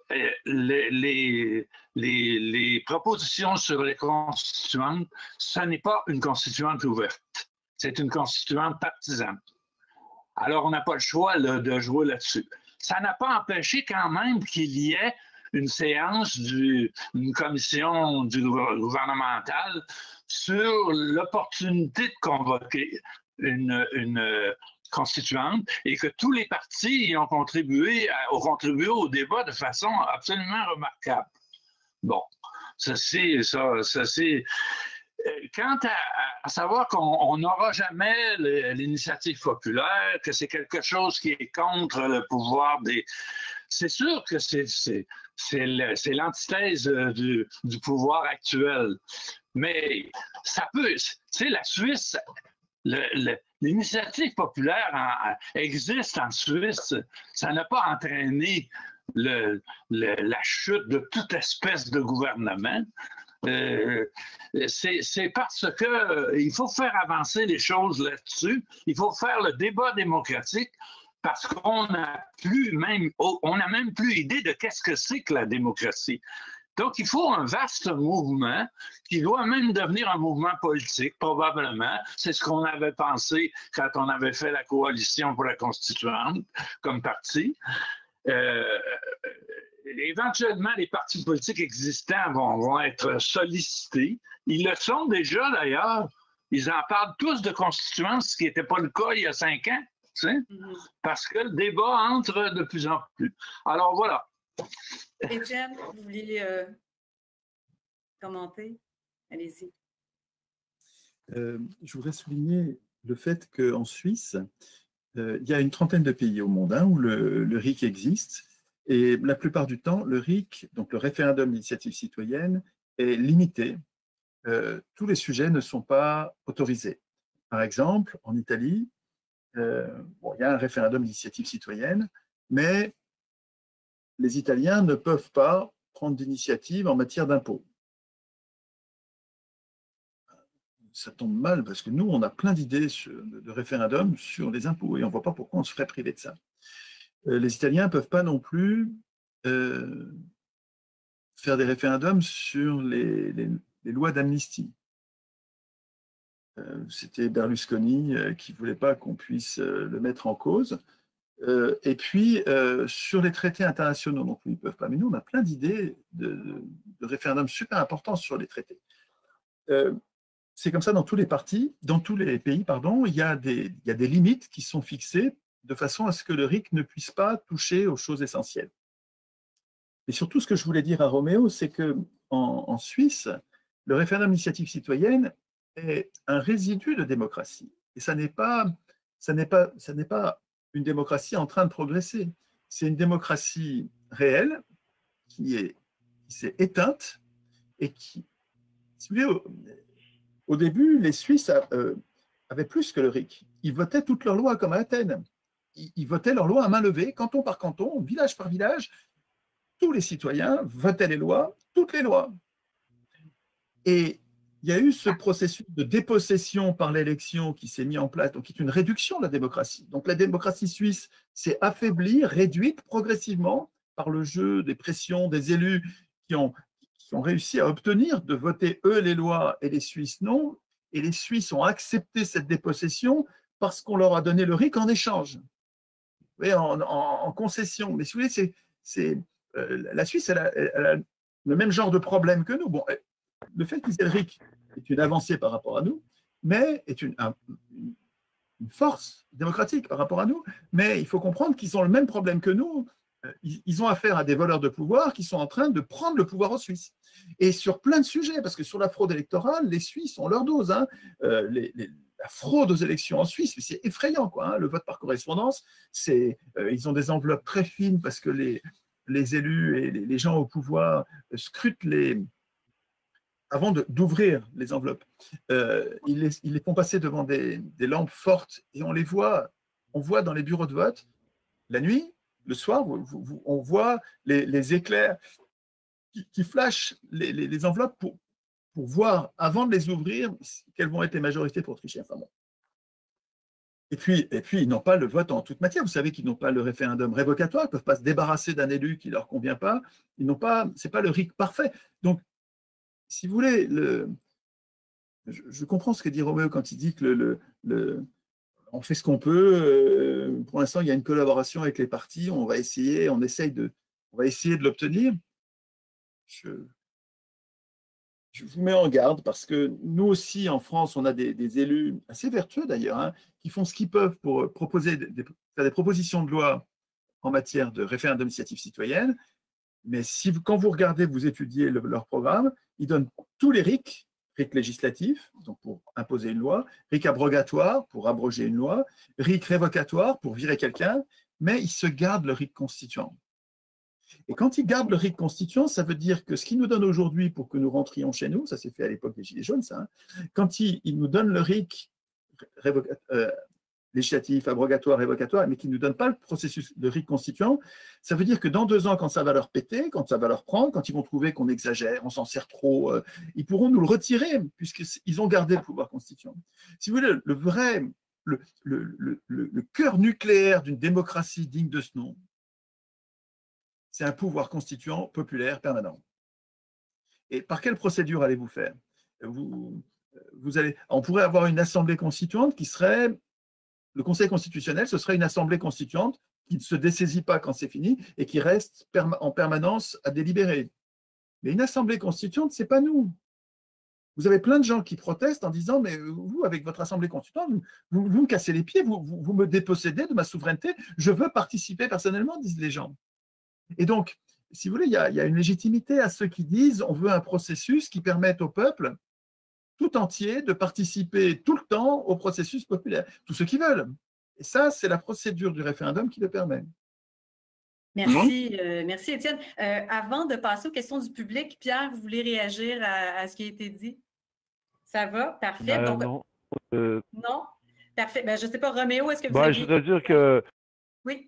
les, les, les, les propositions sur les constituantes, ce n'est pas une constituante ouverte, c'est une constituante partisane. Alors, on n'a pas le choix là, de jouer là-dessus. Ça n'a pas empêché quand même qu'il y ait une séance d'une commission du gouvernementale sur l'opportunité de convoquer une, une constituante et que tous les partis y ont contribué, ont contribué au débat de façon absolument remarquable. Bon, ça c'est ça, ça c'est. Quant à, à savoir qu'on n'aura jamais l'initiative populaire, que c'est quelque chose qui est contre le pouvoir des. C'est sûr que c'est l'antithèse du, du pouvoir actuel. Mais ça peut. Tu sais, la Suisse. L'initiative populaire en, existe en Suisse. Ça n'a pas entraîné le, le, la chute de toute espèce de gouvernement. Euh, c'est parce que euh, il faut faire avancer les choses là-dessus. Il faut faire le débat démocratique parce qu'on n'a plus même, on n'a même plus idée de qu'est-ce que c'est que la démocratie. Donc, il faut un vaste mouvement qui doit même devenir un mouvement politique, probablement. C'est ce qu'on avait pensé quand on avait fait la coalition pour la constituante comme parti. Euh, éventuellement, les partis politiques existants vont, vont être sollicités. Ils le sont déjà, d'ailleurs. Ils en parlent tous de constituante, ce qui n'était pas le cas il y a cinq ans, tu sais, mm-hmm. parce que le débat entre de plus en plus. Alors, voilà. Étienne, vous vouliez euh, commenter? Allez-y. Euh, je voudrais souligner le fait qu'en Suisse, euh, il y a une trentaine de pays au monde hein, où le, le R I C existe. Et la plupart du temps, le R I C, donc le référendum d'initiative citoyenne, est limité. Euh, tous les sujets ne sont pas autorisés. Par exemple, en Italie, euh, bon, il y a un référendum d'initiative citoyenne, mais les Italiens ne peuvent pas prendre d'initiative en matière d'impôts. Ça tombe mal parce que nous, on a plein d'idées de référendum sur les impôts et on ne voit pas pourquoi on se ferait priver de ça. Les Italiens ne peuvent pas non plus euh, faire des référendums sur les, les, les lois d'amnistie. Euh, C'était Berlusconi euh, qui ne voulait pas qu'on puisse euh, le mettre en cause. Euh, et puis, euh, sur les traités internationaux, donc ils ne peuvent pas. Mais nous, on a plein d'idées de, de, de référendums super importants sur les traités. Euh, C'est comme ça dans tous les partis, dans tous les pays, pardon, il y a des, il y a des limites qui sont fixées de façon à ce que le R I C ne puisse pas toucher aux choses essentielles. Et surtout, ce que je voulais dire à Roméo, c'est qu'en en Suisse, le référendum d'initiative citoyenne est un résidu de démocratie. Et ça n'est pas, ça n'est pas, ça n'est pas une démocratie en train de progresser. C'est une démocratie réelle qui est, qui s'est éteinte et qui, si vous voulez, au, au début, les Suisses euh, avaient plus que le R I C. Ils votaient toutes leurs lois comme à Athènes. Ils, ils votaient leurs lois à main levée, canton par canton, village par village. Tous les citoyens votaient les lois, toutes les lois. Et il y a eu ce processus de dépossession par l'élection qui s'est mis en place, donc qui est une réduction de la démocratie. Donc la démocratie suisse s'est affaiblie, réduite progressivement par le jeu des pressions des élus qui ont, qui ont réussi à obtenir de voter eux les lois et les Suisses non. Et les Suisses ont accepté cette dépossession parce qu'on leur a donné le R I C en échange, vous voyez, en, en, en concession. Mais si vous voulez, c'est, c'est, euh, la Suisse, elle a, elle a le même genre de problème que nous. Bon, le fait qu'ils aient le R I C est une avancée par rapport à nous, mais est une, un, une force démocratique par rapport à nous. Mais il faut comprendre qu'ils ont le même problème que nous. Ils, ils ont affaire à des voleurs de pouvoir qui sont en train de prendre le pouvoir aux Suisses. Et sur plein de sujets, parce que sur la fraude électorale, les Suisses ont leur dose. Hein. Euh, les, les, la fraude aux élections en Suisse, c'est effrayant, quoi. Hein. Le vote par correspondance, c'est, euh, ils ont des enveloppes très fines parce que les, les élus et les, les gens au pouvoir scrutent les avant d'ouvrir les enveloppes. Euh, ils, les, ils les font passer devant des, des lampes fortes et on les voit, on voit dans les bureaux de vote, la nuit, le soir, vous, vous, on voit les, les éclairs qui, qui flashent les, les, les enveloppes pour, pour voir, avant de les ouvrir, quelles vont être les majorités pour tricher. Enfin bon. Et puis, et puis, ils n'ont pas le vote en toute matière. Vous savez qu'ils n'ont pas le référendum révocatoire, ils ne peuvent pas se débarrasser d'un élu qui ne leur convient pas. Ils n'ont pas, c'est pas le R I C parfait. Donc, si vous voulez, le, je, je comprends ce que dit Roméo quand il dit que le, le, le on fait ce qu'on peut. Euh, pour l'instant, il y a une collaboration avec les partis. On va essayer, on essaye de, on va essayer de l'obtenir. Je, je vous mets en garde parce que nous aussi, en France, on a des, des élus assez vertueux d'ailleurs, hein, qui font ce qu'ils peuvent pour proposer des, faire des propositions de loi en matière de référendum d'initiative citoyenne. Mais si vous, quand vous regardez, vous étudiez le, leur programme, ils donnent tous les R I C, R I C législatif, donc pour imposer une loi, R I C abrogatoire pour abroger une loi, R I C révocatoire pour virer quelqu'un, mais ils se gardent le R I C constituant. Et quand ils gardent le R I C constituant, ça veut dire que ce qu'ils nous donnent aujourd'hui pour que nous rentrions chez nous, ça s'est fait à l'époque des Gilets jaunes, ça, hein, quand ils, ils nous donnent le R I C révoca, euh, législatif, abrogatoire, révocatoire, mais qui ne nous donnent pas le processus de R I C constituant, ça veut dire que dans deux ans, quand ça va leur péter, quand ça va leur prendre, quand ils vont trouver qu'on exagère, on s'en sert trop, euh, ils pourront nous le retirer, puisqu'ils ont gardé le pouvoir constituant. Si vous voulez, le vrai, le, le, le, le, le cœur nucléaire d'une démocratie digne de ce nom, c'est un pouvoir constituant populaire permanent. Et par quelle procédure allez-vous faire? vous, vous allez, On pourrait avoir une assemblée constituante qui serait, le Conseil constitutionnel, ce serait une assemblée constituante qui ne se dessaisit pas quand c'est fini et qui reste en permanence à délibérer. Mais une assemblée constituante, ce n'est pas nous. Vous avez plein de gens qui protestent en disant « mais vous, avec votre assemblée constituante, vous, vous me cassez les pieds, vous, vous, vous me dépossédez de ma souveraineté, je veux participer personnellement », disent les gens. Et donc, si vous voulez, il y, a, il y a une légitimité à ceux qui disent on veut un processus qui permette au peuple tout entier de participer tout le temps au processus populaire, tous ceux qui veulent. Et ça, c'est la procédure du référendum qui le permet. Merci, euh, merci Étienne. Euh, avant de passer aux questions du public, Pierre, vous voulez réagir à, à ce qui a été dit? Ça va? Parfait. Euh, Donc, non. Euh... Non? Parfait. Ben, je ne sais pas, Roméo, est-ce que vous ben, avez... Je voudrais dire que... Oui.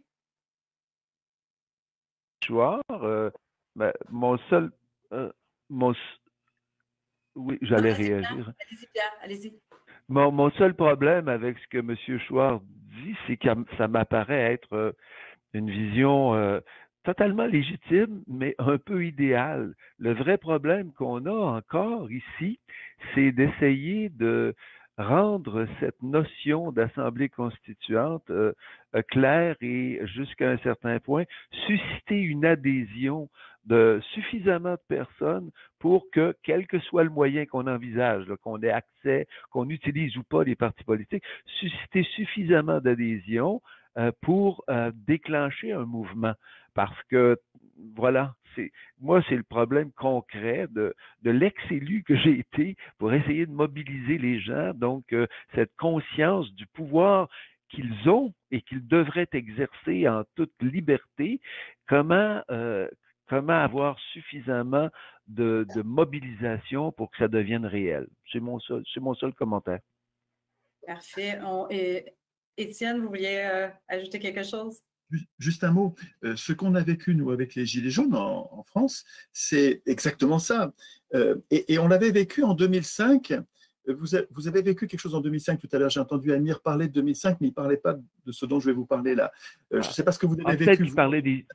Euh, ben, mon seul... Euh, mon... Oui, j'allais réagir. Allez-y, Pierre, allez-y. Mon, mon seul problème avec ce que M. Chouard dit, c'est que ça m'apparaît être une vision euh, totalement légitime, mais un peu idéale. Le vrai problème qu'on a encore ici, c'est d'essayer de rendre cette notion d'assemblée constituante euh, claire et, jusqu'à un certain point, susciter une adhésion de suffisamment de personnes pour que, quel que soit le moyen qu'on envisage, qu'on ait accès, qu'on utilise ou pas les partis politiques, susciter suffisamment d'adhésion euh, pour euh, déclencher un mouvement. Parce que, voilà, c'est moi, c'est le problème concret de, de l'ex-élu que j'ai été pour essayer de mobiliser les gens, donc euh, cette conscience du pouvoir qu'ils ont et qu'ils devraient exercer en toute liberté, comment, euh, comment avoir suffisamment de, de mobilisation pour que ça devienne réel. C'est mon seul, c'est mon seul commentaire. Parfait. On, et, Étienne, vous vouliez euh, ajouter quelque chose? Juste un mot, euh, ce qu'on a vécu, nous, avec les Gilets jaunes en, en France, c'est exactement ça. Euh, et, et on l'avait vécu en deux mille cinq. Vous, a, vous avez vécu quelque chose en deux mille cinq tout à l'heure. J'ai entendu Amir parler de deux mille cinq, mais il ne parlait pas de ce dont je vais vous parler là. Euh, je ne sais pas ce que vous avez vécu. Peut-être qu'il parlait des...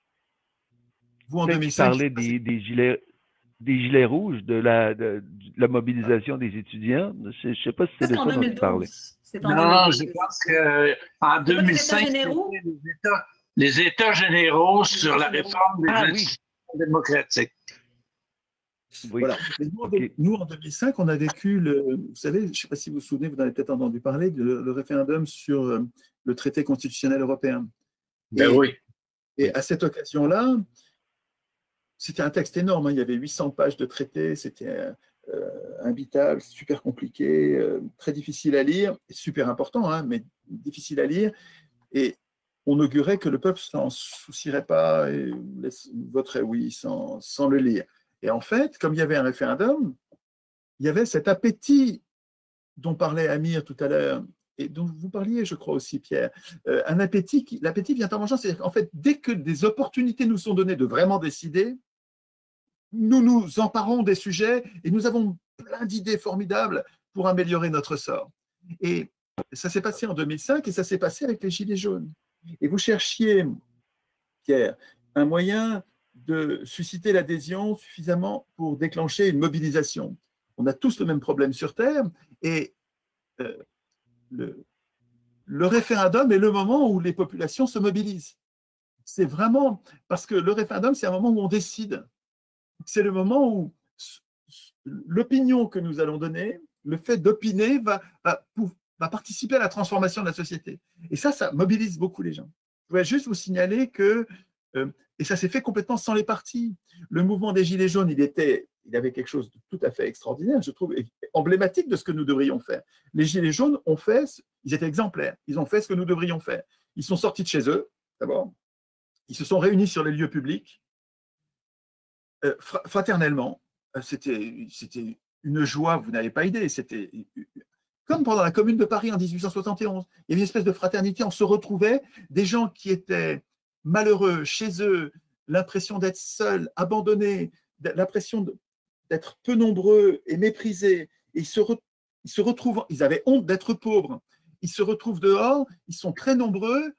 Vous, en deux mille cinq, parlait des, des, gilets, des gilets rouges, de la, de, de la mobilisation des étudiants. Je ne sais pas si c'est de ça dont il parlait. Non, je pense qu'en deux mille cinq, les États, les États généraux sur la réforme des ah, institutions oui. démocratiques. Oui. Voilà. Mais nous, okay. nous, en deux mille cinq, on a vécu, le, vous savez, je ne sais pas si vous vous souvenez, vous en avez peut-être entendu parler, le, le référendum sur le traité constitutionnel européen. Ben et, oui. Et à cette occasion-là, c'était un texte énorme, hein, il y avait huit cents pages de traité, c'était euh, imbitable, super compliqué, euh, très difficile à lire, super important, hein, mais difficile à lire. Et on augurait que le peuple s'en soucierait pas et voterait oui sans, sans le lire. Et en fait, comme il y avait un référendum, il y avait cet appétit dont parlait Amir tout à l'heure, et dont vous parliez, je crois aussi, Pierre, euh, un appétit, qui, l'appétit vient en mangeant, c'est-à-dire qu'en fait, dès que des opportunités nous sont données de vraiment décider, nous nous emparons des sujets et nous avons plein d'idées formidables pour améliorer notre sort. Et ça s'est passé en deux mille cinq et ça s'est passé avec les Gilets jaunes. Et vous cherchiez, Pierre, un moyen de susciter l'adhésion suffisamment pour déclencher une mobilisation. On a tous le même problème sur Terre et euh, le, le référendum est le moment où les populations se mobilisent. C'est vraiment, parce que le référendum, c'est un moment où on décide. C'est le moment où l'opinion que nous allons donner, le fait d'opiner va, va, va participer à la transformation de la société. Et ça, ça mobilise beaucoup les gens. Je voudrais juste vous signaler que, euh, et ça s'est fait complètement sans les partis, le mouvement des Gilets jaunes, il, était, il avait quelque chose de tout à fait extraordinaire, je trouve, emblématique de ce que nous devrions faire. Les Gilets jaunes ont fait, ils étaient exemplaires, ils ont fait ce que nous devrions faire. Ils sont sortis de chez eux, d'abord, ils se sont réunis sur les lieux publics, euh, fraternellement. C'était, c'était une joie, vous n'avez pas idée, c'était comme pendant la Commune de Paris en dix-huit cent soixante et onze. Il y avait une espèce de fraternité, on se retrouvait, des gens qui étaient malheureux chez eux, l'impression d'être seuls, abandonnés, l'impression d'être peu nombreux et méprisés. Et ils se, re, ils se retrouvent, ils avaient honte d'être pauvres. Ils se retrouvent dehors, ils sont très nombreux.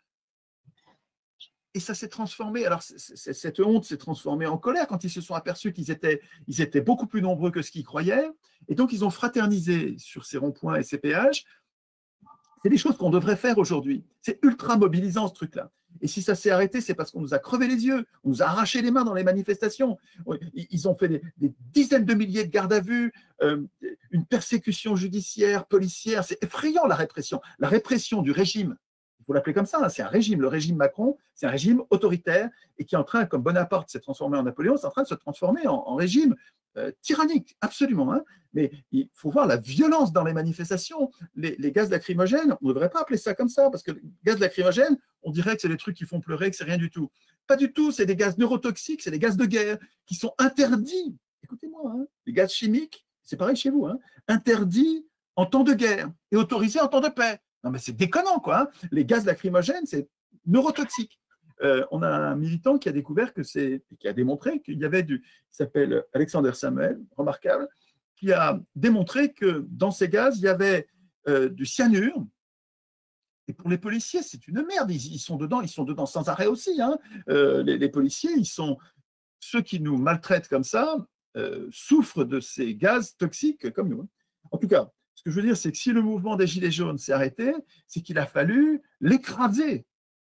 Et ça s'est transformé. Alors, c est, c est, cette honte s'est transformée en colère quand ils se sont aperçus qu'ils étaient, ils étaient beaucoup plus nombreux que ce qu'ils croyaient. Et donc, ils ont fraternisé sur ces ronds-points et ces péages. C'est des choses qu'on devrait faire aujourd'hui. C'est ultra mobilisant, ce truc-là. Et si ça s'est arrêté, c'est parce qu'on nous a crevé les yeux, on nous a arraché les mains dans les manifestations. Ils ont fait des, des dizaines de milliers de gardes à vue, euh, une persécution judiciaire, policière. C'est effrayant, la répression. La répression du régime. Il faut l'appeler comme ça, hein. C'est un régime. Le régime Macron, c'est un régime autoritaire et qui est en train, comme Bonaparte s'est transformé en Napoléon, c'est en train de se transformer en, en régime euh, tyrannique, absolument. Hein. Mais il faut voir la violence dans les manifestations. Les, les gaz lacrymogènes, on ne devrait pas appeler ça comme ça, parce que les gaz lacrymogènes, on dirait que c'est des trucs qui font pleurer, que c'est rien du tout. Pas du tout, c'est des gaz neurotoxiques, c'est des gaz de guerre qui sont interdits. Écoutez-moi, hein, les gaz chimiques, c'est pareil chez vous, hein, interdits en temps de guerre et autorisés en temps de paix. Non, mais c'est déconnant, quoi. Hein. Les gaz lacrymogènes, c'est neurotoxique. Euh, on a un militant qui a découvert que c'est, qui a démontré qu'il y avait du, il s'appelle Alexander Samuel, remarquable, qui a démontré que dans ces gaz, il y avait euh, du cyanure. Et pour les policiers, c'est une merde. Ils, ils sont dedans, ils sont dedans sans arrêt aussi. Hein. Euh, les, les policiers, ils sont ceux qui nous maltraitent comme ça, euh, souffrent de ces gaz toxiques comme nous. Hein. En tout cas. Ce que je veux dire, c'est que si le mouvement des Gilets jaunes s'est arrêté, c'est qu'il a fallu l'écraser,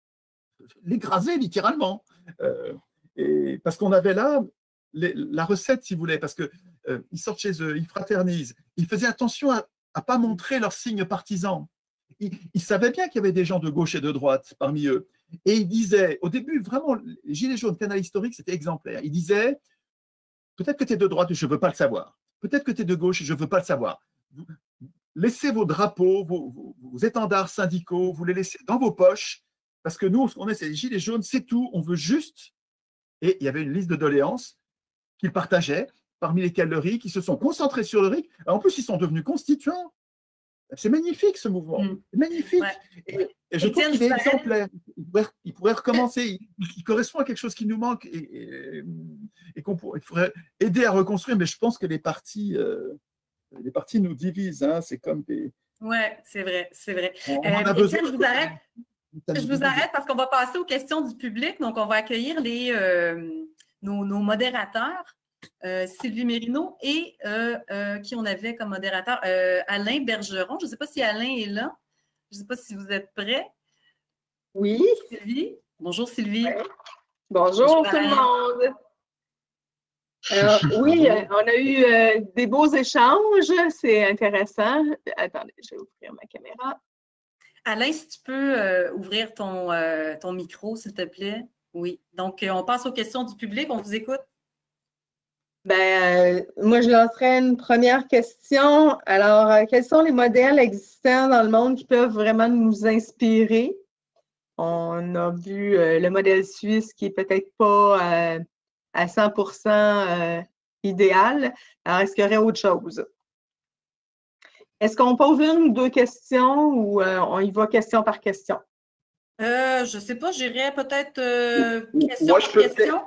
l'écraser littéralement. Euh, et parce qu'on avait là les, la recette, si vous voulez, parce qu'ils euh, sortent chez eux, ils fraternisent, ils faisaient attention à ne pas montrer leurs signes partisans. Ils, ils savaient bien qu'il y avait des gens de gauche et de droite parmi eux. Et ils disaient, au début, vraiment, les Gilets jaunes, canal historique, c'était exemplaire. Ils disaient, peut-être que tu es de droite, je ne veux pas le savoir. Peut-être que tu es de gauche, je ne veux pas le savoir. Laissez vos drapeaux, vos, vos, vos étendards syndicaux, vous les laissez dans vos poches, parce que nous, ce qu'on est, c'est les Gilets jaunes, c'est tout, on veut juste, et il y avait une liste de doléances qu'ils partageaient, parmi lesquelles le R I C, qui se sont concentrés sur le R I C, en plus ils sont devenus constituants. C'est magnifique ce mouvement, mmh. c'est magnifique. Ouais. Et, et je et trouve qu'il est exemplaire, il pourrait, il pourrait recommencer, il, il correspond à quelque chose qui nous manque, et, et, et qu'on pourrait, il faudrait aider à reconstruire, mais je pense que les partis... Euh, Les partis nous divisent, hein, c'est comme des... Oui, c'est vrai, c'est vrai. On, on euh, Étienne, je vous arrête, je vous arrête parce qu'on va passer aux questions du public. Donc, on va accueillir les, euh, nos, nos modérateurs, euh, Sylvie Mérineau et euh, euh, qui on avait comme modérateur, euh, Alain Bergeron. Je ne sais pas si Alain est là. Je ne sais pas si vous êtes prêts. Oui. Sylvie. Bonjour, Sylvie. Ouais. Bonjour, Bonjour tout Alain. Le monde. Alors, oui, on a eu euh, des beaux échanges, c'est intéressant. Attendez, je vais ouvrir ma caméra. Alain, si tu peux euh, ouvrir ton, euh, ton micro, s'il te plaît. Oui, donc on passe aux questions du public, on vous écoute. Ben, euh, moi, je lancerai une première question. Alors, euh, quels sont les modèles existants dans le monde qui peuvent vraiment nous inspirer? On a vu euh, le modèle suisse qui est peut-être pas... Euh, à cent pour cent euh, idéal. Alors, est-ce qu'il y aurait autre chose? Est-ce qu'on pose une ou deux questions ou euh, on y va question par question? Euh, je ne sais pas, j'irais peut-être euh, question Moi, je par peux question.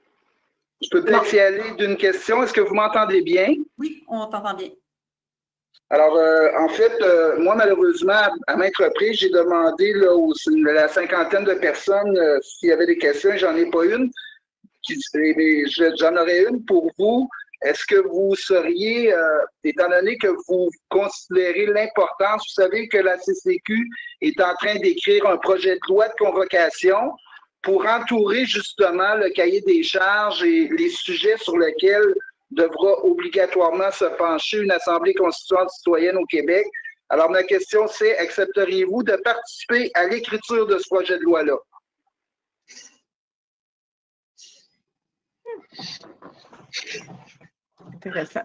Je peux peut-être y aller d'une question. Est-ce que vous m'entendez bien? Oui, on t'entend bien. Alors, euh, en fait, euh, moi, malheureusement, à maintes reprises, j'ai demandé là, aux, la cinquantaine de personnes euh, s'il y avait des questions. J'en ai pas une. J'en aurais une pour vous. Est-ce que vous seriez, euh, étant donné que vous considérez l'importance, vous savez que la C C Q est en train d'écrire un projet de loi de convocation pour entourer justement le cahier des charges et les sujets sur lesquels devra obligatoirement se pencher une Assemblée constituante citoyenne au Québec. Alors, ma question, c'est, accepteriez-vous de participer à l'écriture de ce projet de loi-là? Intéressant.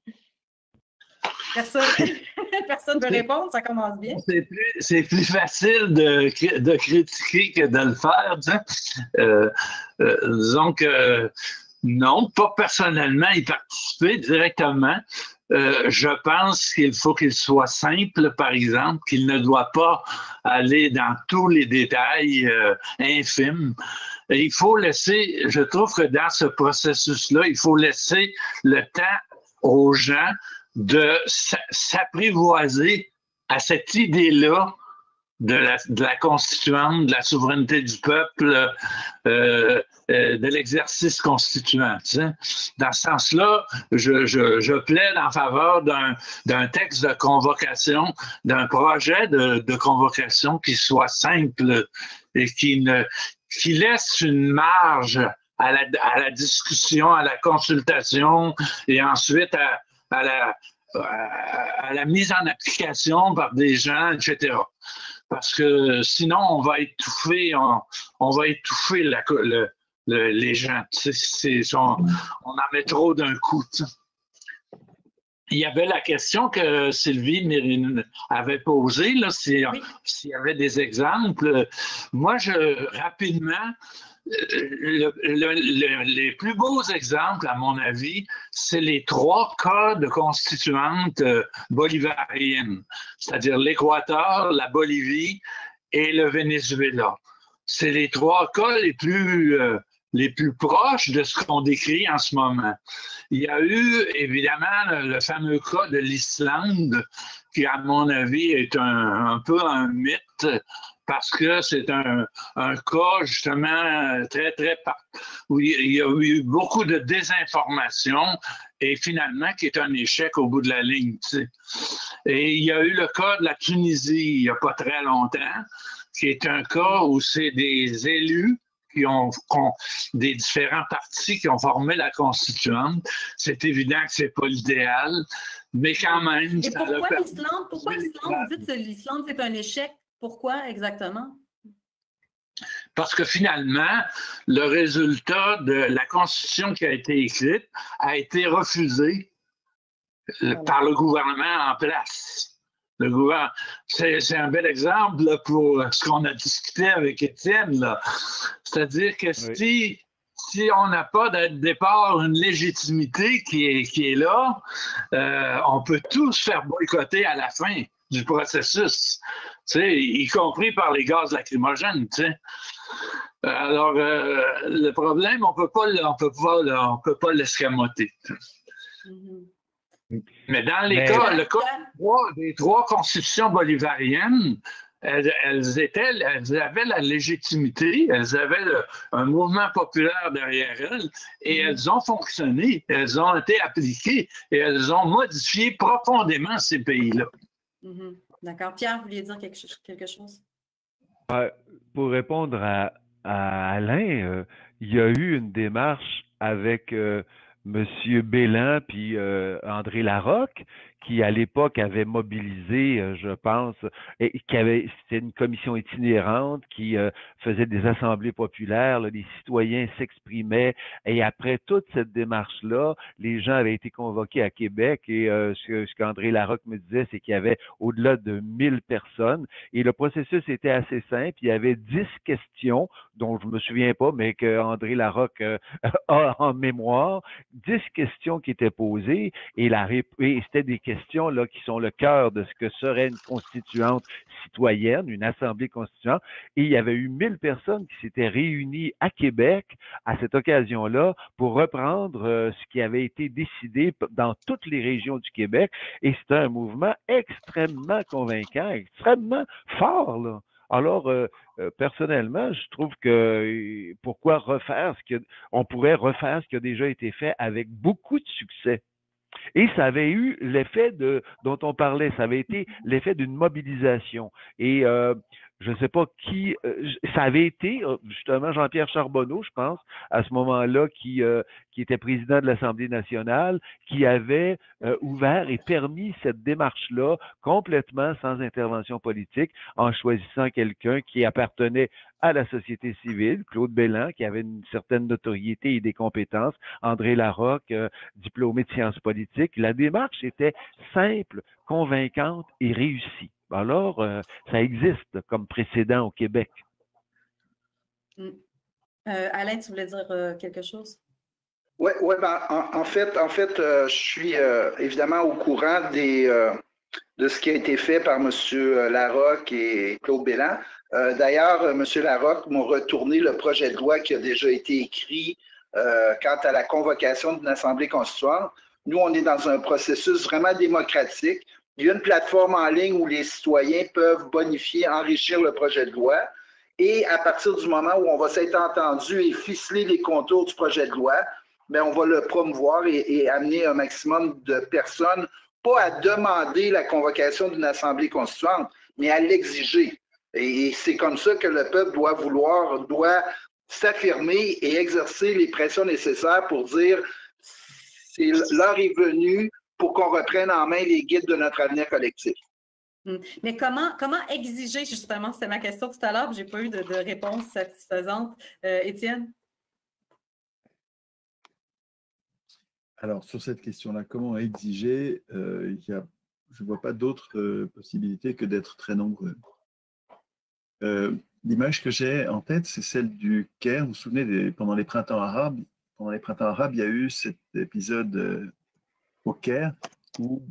Personne personne ne veut répondre, ça commence bien. C'est plus, c'est plus facile de, de critiquer que de le faire. Tu sais. euh, euh, disons que non, pas personnellement y participer directement. Euh, je pense qu'il faut qu'il soit simple, par exemple, qu'il ne doit pas aller dans tous les détails euh, infimes. Et il faut laisser, je trouve que dans ce processus-là, il faut laisser le temps aux gens de s'apprivoiser à cette idée-là de la, de la constituante, de la souveraineté du peuple, euh, euh, de l'exercice constituant. Tu sais. Dans ce sens-là, je, je, je plaide en faveur d'un d'un texte de convocation, d'un projet de, de convocation qui soit simple et qui, ne, qui laisse une marge à la, à la discussion, à la consultation et ensuite à, à, la, à, à la mise en application par des gens, et cetera. Parce que sinon, on va étouffer, on, on va étouffer la, le, le, les gens. C'est, c'est, on, on en met trop d'un coup. T'sais. Il y avait la question que Sylvie Mérine avait posée, là, s'il oui. s'il y avait des exemples. Moi, je rapidement, le, le, le, les plus beaux exemples, à mon avis, c'est les trois cas de constituantes bolivariennes, c'est-à-dire l'Équateur, la Bolivie et le Venezuela. C'est les trois cas les plus, euh, les plus proches de ce qu'on décrit en ce moment. Il y a eu, évidemment, le, le fameux cas de l'Islande, qui, à mon avis, est un, un peu un mythe, parce que c'est un, un cas, justement, très, très... où il y a eu beaucoup de désinformation et finalement qui est un échec au bout de la ligne. Tu sais. Et il y a eu le cas de la Tunisie il n'y a pas très longtemps, qui est un cas où c'est des élus qui ont, qui ont des différents partis qui ont formé la constituante. C'est évident que c'est pas l'idéal, mais quand même... Et pourquoi l'Islande? Pourquoi l'Islande? Vous dites que l'Islande, c'est un échec. Pourquoi exactement? Parce que finalement, le résultat de la Constitution qui a été écrite a été refusé voilà. par le gouvernement en place. Le gouvernement, c'est, c'est un bel exemple là, pour ce qu'on a discuté avec Étienne. Là. C'est-à-dire que oui. si, si on n'a pas de départ une légitimité qui est, qui est là, euh, on peut tous se faire boycotter à la fin du processus, tu sais, y compris par les gaz lacrymogènes. Tu sais. Alors, euh, le problème, on peut pas, on peut pas, on peut pas l'escamoter. Mm-hmm. Mais dans les Mais... cas, le cas des trois constitutions bolivariennes, elles, elles, étaient, elles avaient la légitimité, elles avaient le, un mouvement populaire derrière elles, et mmh. elles ont fonctionné, elles ont été appliquées, et elles ont modifié profondément ces pays-là. Mmh. D'accord. Pierre, vous vouliez dire quelque, quelque chose? Euh, pour répondre à, à Alain, euh, il y a eu une démarche avec... Euh, Monsieur Bélan puis euh, André Larocque, qui à l'époque avait mobilisé, euh, je pense, et qui avait, c'était une commission itinérante qui euh, faisait des assemblées populaires, là, les citoyens s'exprimaient, et après toute cette démarche-là, les gens avaient été convoqués à Québec, et euh, ce, ce qu'André Larocque me disait, c'est qu'il y avait au-delà de mille personnes, et le processus était assez simple, il y avait dix questions, dont je me souviens pas, mais que André Larocque euh, a en mémoire, dix questions qui étaient posées, et, la, et c'était des questions questions là, qui sont le cœur de ce que serait une constituante citoyenne, une assemblée constituante. Et il y avait eu mille personnes qui s'étaient réunies à Québec à cette occasion-là pour reprendre euh, ce qui avait été décidé dans toutes les régions du Québec. Et c'était un mouvement extrêmement convaincant, extrêmement fort, là. Alors, euh, euh, personnellement, je trouve que euh, pourquoi refaire ce que on pourrait refaire ce qui a déjà été fait avec beaucoup de succès. Et ça avait eu l'effet de dont on parlait, ça avait été l'effet d'une mobilisation. Et euh, je ne sais pas qui, euh, ça avait été justement Jean-Pierre Charbonneau, je pense, à ce moment-là, qui, euh, qui était président de l'Assemblée nationale, qui avait euh, ouvert et permis cette démarche-là complètement sans intervention politique, en choisissant quelqu'un qui appartenait à la société civile, Claude Belland, qui avait une certaine notoriété et des compétences, André Larocque, euh, diplômé de sciences politiques. La démarche était simple, convaincante et réussie. Alors, euh, ça existe comme précédent au Québec. Mm. Euh, Alain, tu voulais dire euh, quelque chose? Oui, ouais, ben, en, en fait, en fait euh, je suis euh, évidemment au courant des, euh, de ce qui a été fait par M. Larocque et Claude Belland. Euh, D'ailleurs, M. Larocque m'a retourné le projet de loi qui a déjà été écrit euh, quant à la convocation d'une assemblée constituante. Nous, on est dans un processus vraiment démocratique. Il y a une plateforme en ligne où les citoyens peuvent bonifier, enrichir le projet de loi. Et à partir du moment où on va s'être entendu et ficeler les contours du projet de loi, bien, on va le promouvoir et, et amener un maximum de personnes, pas à demander la convocation d'une assemblée constituante, mais à l'exiger. Et c'est comme ça que le peuple doit vouloir, doit s'affirmer et exercer les pressions nécessaires pour dire c'est l'heure est venue pour qu'on reprenne en main les guides de notre avenir collectif. Mais comment, comment exiger, justement, c'était ma question tout à l'heure, je n'ai pas eu de, de réponse satisfaisante. Euh, Étienne? Alors, sur cette question-là, comment exiger, euh, il y a, je ne vois pas d'autre euh, possibilité que d'être très nombreux. Euh, L'image que j'ai en tête, c'est celle du Caire. Vous vous souvenez, des, pendant les printemps arabes, pendant les printemps arabes, il y a eu cet épisode euh, au Caire où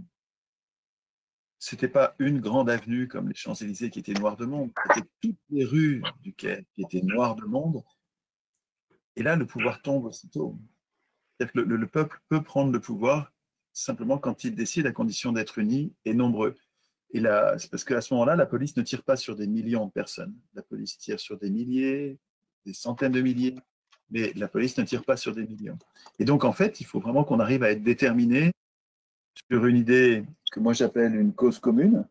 ce n'était pas une grande avenue comme les Champs-Élysées qui était noire de monde, c'était toutes les rues du Caire qui étaient noires de monde. Et là, le pouvoir tombe aussitôt. C'est-à-dire que le, le peuple peut prendre le pouvoir simplement quand il décide à condition d'être uni et nombreux. Et là, c'est parce qu'à ce moment-là, la police ne tire pas sur des millions de personnes. La police tire sur des milliers, des centaines de milliers, mais la police ne tire pas sur des millions. Et donc, en fait, il faut vraiment qu'on arrive à être déterminé sur une idée que moi j'appelle une cause commune,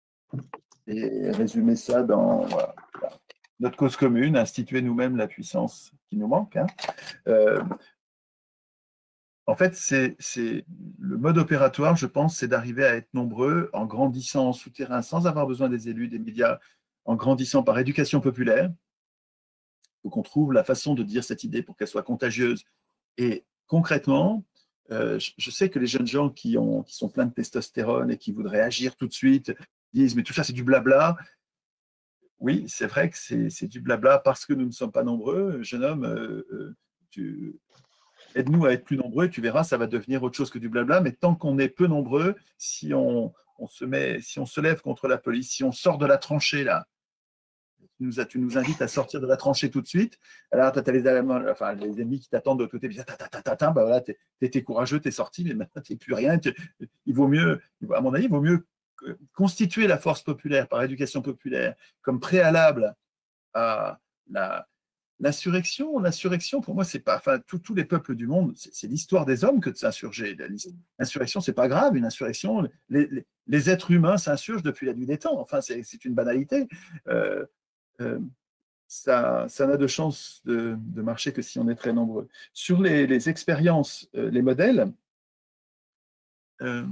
et résumer ça dans voilà, notre cause commune, instituer nous-mêmes la puissance qui nous manque. Hein. Euh, en fait, c'est le mode opératoire, je pense, c'est d'arriver à être nombreux en grandissant en souterrain sans avoir besoin des élus, des médias, en grandissant par éducation populaire. Il faut qu'on trouve la façon de dire cette idée pour qu'elle soit contagieuse. Et concrètement, Euh, je sais que les jeunes gens qui, ont, qui sont pleins de testostérone et qui voudraient agir tout de suite disent « mais tout ça, c'est du blabla ». Oui, c'est vrai que c'est du blabla parce que nous ne sommes pas nombreux. Jeune homme, euh, tu... aide-nous à être plus nombreux, tu verras, ça va devenir autre chose que du blabla. Mais tant qu'on est peu nombreux, si on, on se met, si on se lève contre la police, si on sort de la tranchée là, Tu nous, tu nous invites à sortir de la tranchée tout de suite. Alors, tu as les, enfin, les ennemis qui t'attendent de l'autre côté. Ta, ta, ta, ta, ta, bah voilà, tu es courageux, tu es sorti, mais maintenant, tu n'es plus rien. Tu, il vaut mieux, à mon avis, il vaut mieux constituer la force populaire par éducation populaire comme préalable à l'insurrection. La, L'insurrection, pour moi, c'est pas. Enfin, tous les peuples du monde, c'est l'histoire des hommes que de s'insurger. L'insurrection, c'est pas grave. Une insurrection, les, les, les êtres humains s'insurgent depuis la nuit des temps. Enfin, c'est une banalité. Euh, Euh, ça, ça n'a de chance de, de marcher que si on est très nombreux. Sur les, les expériences, euh, les modèles, euh,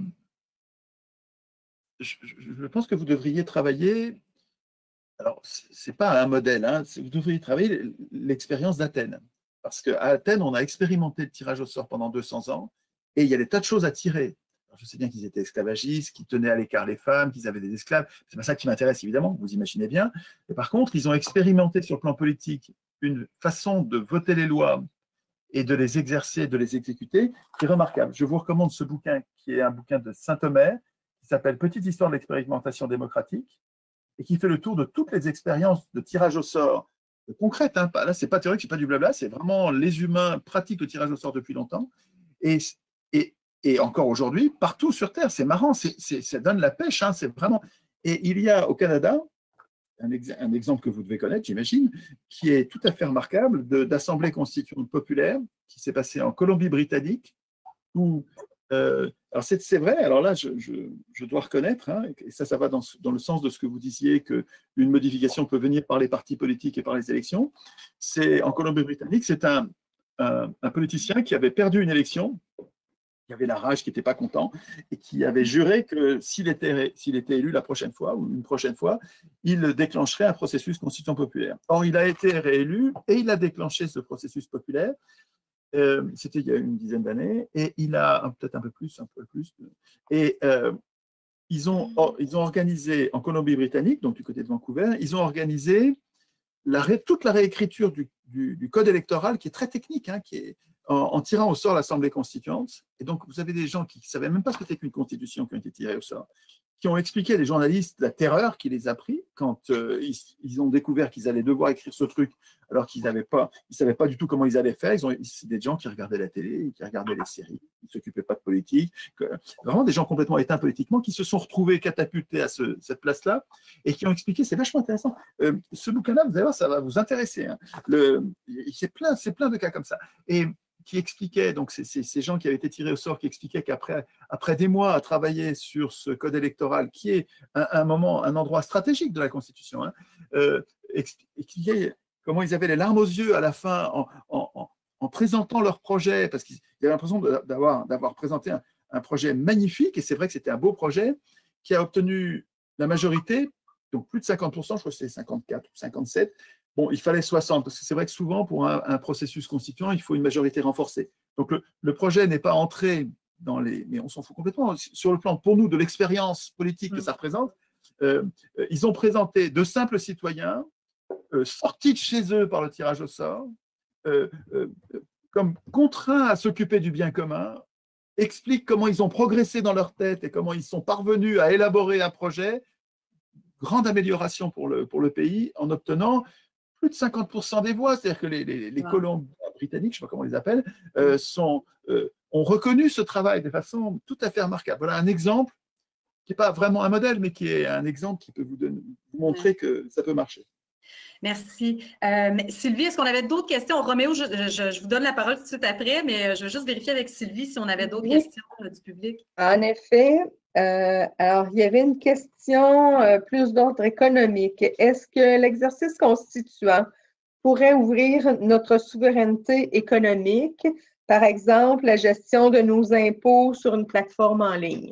je, je pense que vous devriez travailler, alors ce n'est pas un modèle, hein, vous devriez travailler l'expérience d'Athènes. Parce qu'à Athènes, on a expérimenté le tirage au sort pendant deux cents ans et il y a des tas de choses à tirer. Alors, je sais bien qu'ils étaient esclavagistes, qu'ils tenaient à l'écart les femmes, qu'ils avaient des esclaves. C'est pas ça qui m'intéresse, évidemment, vous imaginez bien. Et par contre, ils ont expérimenté sur le plan politique une façon de voter les lois et de les exercer, de les exécuter, qui est remarquable. Je vous recommande ce bouquin qui est un bouquin de Saint-Omer, qui s'appelle « Petite histoire de l'expérimentation démocratique » et qui fait le tour de toutes les expériences de tirage au sort concrètes. Hein. Là, ce n'est pas théorique, ce n'est pas du blabla, c'est vraiment les humains pratiquent le tirage au sort depuis longtemps. Et, et, et encore aujourd'hui, partout sur Terre, c'est marrant, c'est, c'est, ça donne la pêche, hein, c'est vraiment… Et il y a au Canada, un, ex, un exemple que vous devez connaître, j'imagine, qui est tout à fait remarquable, d'assemblée constituante populaire, qui s'est passée en Colombie-Britannique, où… Euh, alors c'est vrai, alors là je, je, je dois reconnaître, hein, et ça, ça va dans, dans le sens de ce que vous disiez, qu'une modification peut venir par les partis politiques et par les élections. C'est en Colombie-Britannique, c'est un, un, un politicien qui avait perdu une élection, qui avait la rage, qui n'était pas content, et qui avait juré que s'il était, s'il était élu la prochaine fois, ou une prochaine fois, il déclencherait un processus constituant populaire. Or, il a été réélu, et il a déclenché ce processus populaire. Euh, C'était il y a une dizaine d'années, et il a peut-être un peu plus, un peu plus. Et euh, ils, ont, or, ils ont organisé en Colombie-Britannique, donc du côté de Vancouver, ils ont organisé la ré, toute la réécriture du, du, du code électoral, qui est très technique, hein, qui est en, en tirant au sort l'Assemblée constituante. Et donc, vous avez des gens qui ne savaient même pas ce que c'était qu'une constitution qui ont été tirés au sort, qui ont expliqué à des journalistes la terreur qui les a pris quand euh, ils, ils ont découvert qu'ils allaient devoir écrire ce truc alors qu'ils n'avaient pas, ils savaient pas du tout comment ils allaient faire. Ils ont, c'est des gens qui regardaient la télé, qui regardaient les séries, qui ne s'occupaient pas de politique, que, vraiment des gens complètement éteints politiquement, qui se sont retrouvés catapultés à ce, cette place-là et qui ont expliqué, c'est vachement intéressant. Euh, ce bouquin-là, vous allez voir, ça va vous intéresser. Hein. Le, c'est plein, c'est plein de cas comme ça. Et qui expliquait, donc c'est ces gens qui avaient été tirés au sort, qui expliquaient qu'après après des mois à travailler sur ce code électoral, qui est un, un moment, un endroit stratégique de la Constitution, hein, euh, expliquaient comment ils avaient les larmes aux yeux à la fin en, en, en présentant leur projet, parce qu'ils avaient l'impression d'avoir d'avoir présenté un, un projet magnifique, et c'est vrai que c'était un beau projet, qui a obtenu la majorité, donc plus de cinquante pour cent, je crois que c'était cinquante-quatre ou cinquante-sept. Bon, il fallait soixante, parce que c'est vrai que souvent, pour un, un processus constituant, il faut une majorité renforcée. Donc, le, le projet n'est pas entré dans les… Mais on s'en fout complètement. Sur le plan, pour nous, de l'expérience politique que ça représente, euh, ils ont présenté de simples citoyens, euh, sortis de chez eux par le tirage au sort, euh, euh, comme contraints à s'occuper du bien commun, expliquent comment ils ont progressé dans leur tête et comment ils sont parvenus à élaborer un projet. Grande amélioration pour le, pour le pays, en obtenant plus de cinquante pour cent des voix, c'est-à-dire que les, les, les wow. colons britanniques, je ne sais pas comment on les appelle, euh, sont, euh, ont reconnu ce travail de façon tout à fait remarquable. Voilà un exemple qui n'est pas vraiment un modèle, mais qui est un exemple qui peut vous, donner, vous montrer que ça peut marcher. Merci. Euh, Sylvie, est-ce qu'on avait d'autres questions? Roméo, je, je, je vous donne la parole tout de suite après, mais je veux juste vérifier avec Sylvie si on avait d'autres oui. questions euh, du public. En effet. Euh, alors, il y avait une question euh, plus d'ordre économique. Est-ce que l'exercice constituant pourrait ouvrir notre souveraineté économique, par exemple, la gestion de nos impôts sur une plateforme en ligne?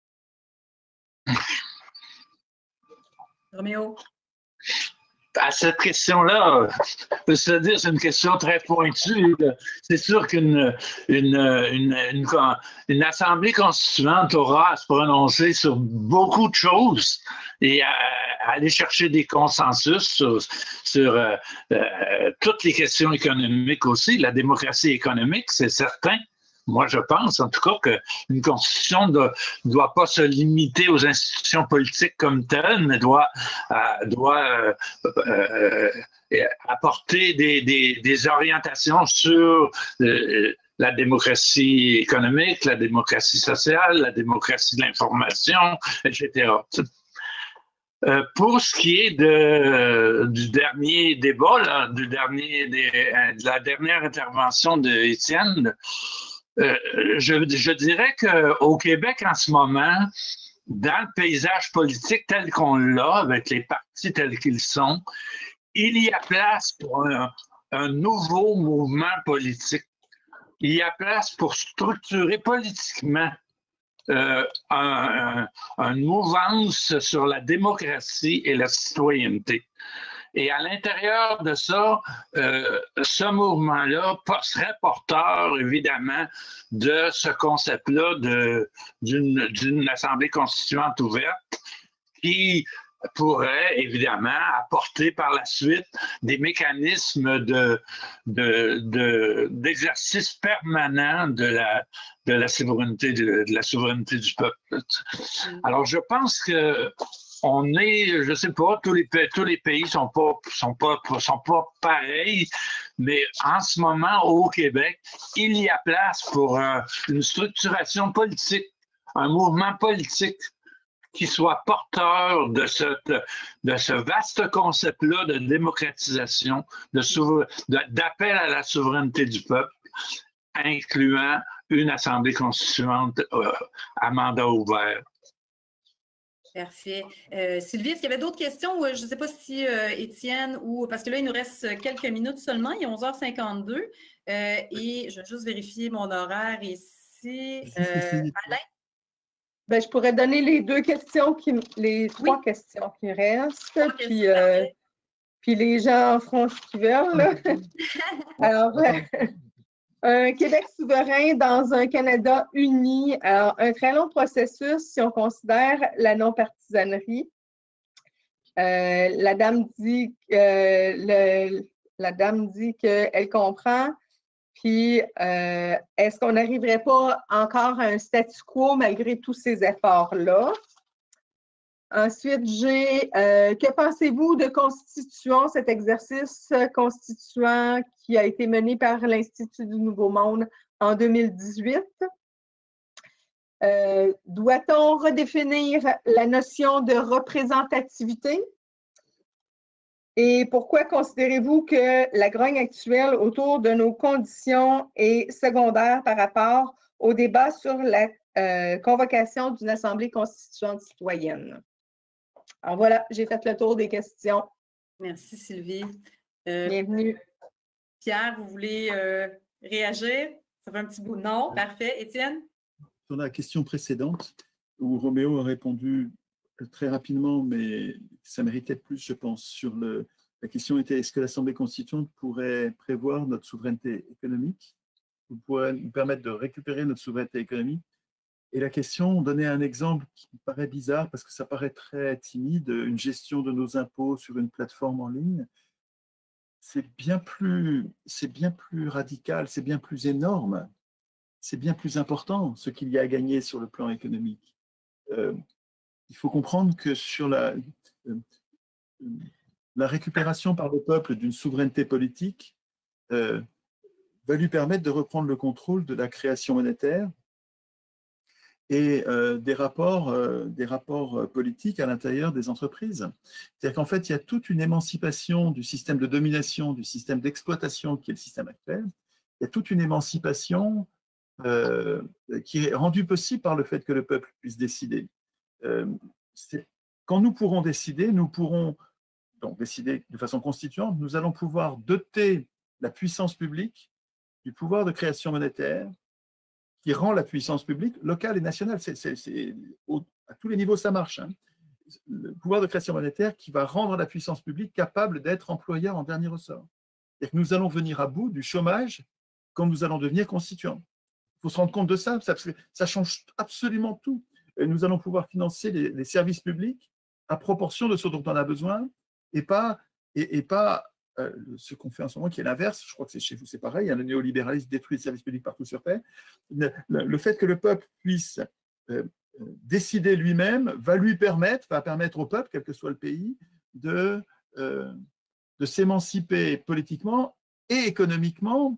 Roméo? À cette question-là, je peux dire c'est une question très pointue. C'est sûr qu'une une, une, une, une assemblée constituante aura à se prononcer sur beaucoup de choses et à, à aller chercher des consensus sur, sur euh, euh, toutes les questions économiques aussi. La démocratie économique, c'est certain. Moi, je pense, en tout cas, qu'une constitution ne doit pas se limiter aux institutions politiques comme telles, mais doit, euh, doit euh, euh, apporter des, des, des orientations sur euh, la démocratie économique, la démocratie sociale, la démocratie de l'information, et cetera. Euh, pour ce qui est de, du dernier débat, là, du dernier, des, de la dernière intervention d'Étienne, Euh, je, je dirais qu'au Québec, en ce moment, dans le paysage politique tel qu'on l'a, avec les partis tels qu'ils sont, il y a place pour un, un nouveau mouvement politique. Il y a place pour structurer politiquement euh, un, un, une mouvance sur la démocratie et la citoyenneté. Et à l'intérieur de ça, euh, ce mouvement-là serait porteur, évidemment, de ce concept-là d'une d'une assemblée constituante ouverte qui pourrait évidemment apporter par la suite des mécanismes de, de, de, d'exercice permanent de la, de la souveraineté de, de la souveraineté du peuple. Alors, je pense que on est, je sais pas, tous les pays, tous les pays sont pas, sont pas, sont pas pareils, mais en ce moment, au Québec, il y a place pour euh, une structuration politique, un mouvement politique qui soit porteur de ce, de ce vaste concept-là de démocratisation, de d'appel à la souveraineté du peuple, incluant une assemblée constituante euh, à mandat ouvert. Parfait. Euh, Sylvie, est-ce qu'il y avait d'autres questions? Je ne sais pas si euh, Étienne ou... Parce que là, il nous reste quelques minutes seulement. Il est onze heures cinquante-deux. Euh, et je vais juste vérifier mon horaire ici. Euh, Alain? Ben, je pourrais donner les deux questions, qui, les trois oui. questions qui restent. Trois puis, questions, euh, puis les gens feront ce qu'ils veulent. Là. Alors, euh, un Québec souverain dans un Canada uni. Alors, un très long processus si on considère la non-partisanerie. Euh, la dame dit, euh, le, la dame dit qu'elle comprend. Puis, euh, est-ce qu'on n'arriverait pas encore à un statu quo malgré tous ces efforts-là? Ensuite, j'ai euh, que pensez-vous de Constituant, cet exercice constituant qui a été mené par l'Institut du Nouveau Monde en deux mille dix-huit? Euh, doit-on redéfinir la notion de représentativité? Et pourquoi considérez-vous que la grogne actuelle autour de nos conditions est secondaire par rapport au débat sur la euh, convocation d'une Assemblée constituante citoyenne? Alors voilà, j'ai fait le tour des questions. Merci Sylvie. Euh, Bienvenue. Pierre, vous voulez euh, réagir? Ça fait un petit bout. Non, parfait. Étienne? Sur la question précédente, où Roméo a répondu très rapidement, mais ça méritait plus, je pense. Sur le, la question était, est-ce que l'Assemblée constituante pourrait prévoir notre souveraineté économique ou pourrait nous permettre de récupérer notre souveraineté économique? Et la question donnait un exemple qui me paraît bizarre parce que ça paraît très timide, une gestion de nos impôts sur une plateforme en ligne. C'est bien plus, c'est bien plus radical, c'est bien plus énorme, c'est bien plus important ce qu'il y a à gagner sur le plan économique. Euh, il faut comprendre que sur la, euh, la récupération par le peuple d'une souveraineté politique euh, va lui permettre de reprendre le contrôle de la création monétaire et euh, des rapports, euh, des rapports politiques à l'intérieur des entreprises. C'est-à-dire qu'en fait, il y a toute une émancipation du système de domination, du système d'exploitation qui est le système actuel. Il y a toute une émancipation euh, qui est rendue possible par le fait que le peuple puisse décider. Euh, quand nous pourrons décider, nous pourrons donc décider de façon constituante, nous allons pouvoir doter la puissance publique du pouvoir de création monétaire qui rend la puissance publique locale et nationale. C'est, c'est, c'est, au, à tous les niveaux, ça marche. Hein. Le pouvoir de création monétaire qui va rendre la puissance publique capable d'être employeur en dernier ressort. C'est-à-dire que nous allons venir à bout du chômage quand nous allons devenir constituants. Il faut se rendre compte de ça, parce que ça change absolument tout. Et nous allons pouvoir financer les, les services publics à proportion de ce dont on a besoin et pas, et, et pas euh, ce qu'on fait en ce moment qui est l'inverse. Je crois que c'est chez vous, c'est pareil. Hein, le néolibéralisme détruit les services publics partout sur Terre. Le, le, le fait que le peuple puisse euh, décider lui-même va lui permettre, va permettre au peuple, quel que soit le pays, de, euh, de s'émanciper politiquement et économiquement.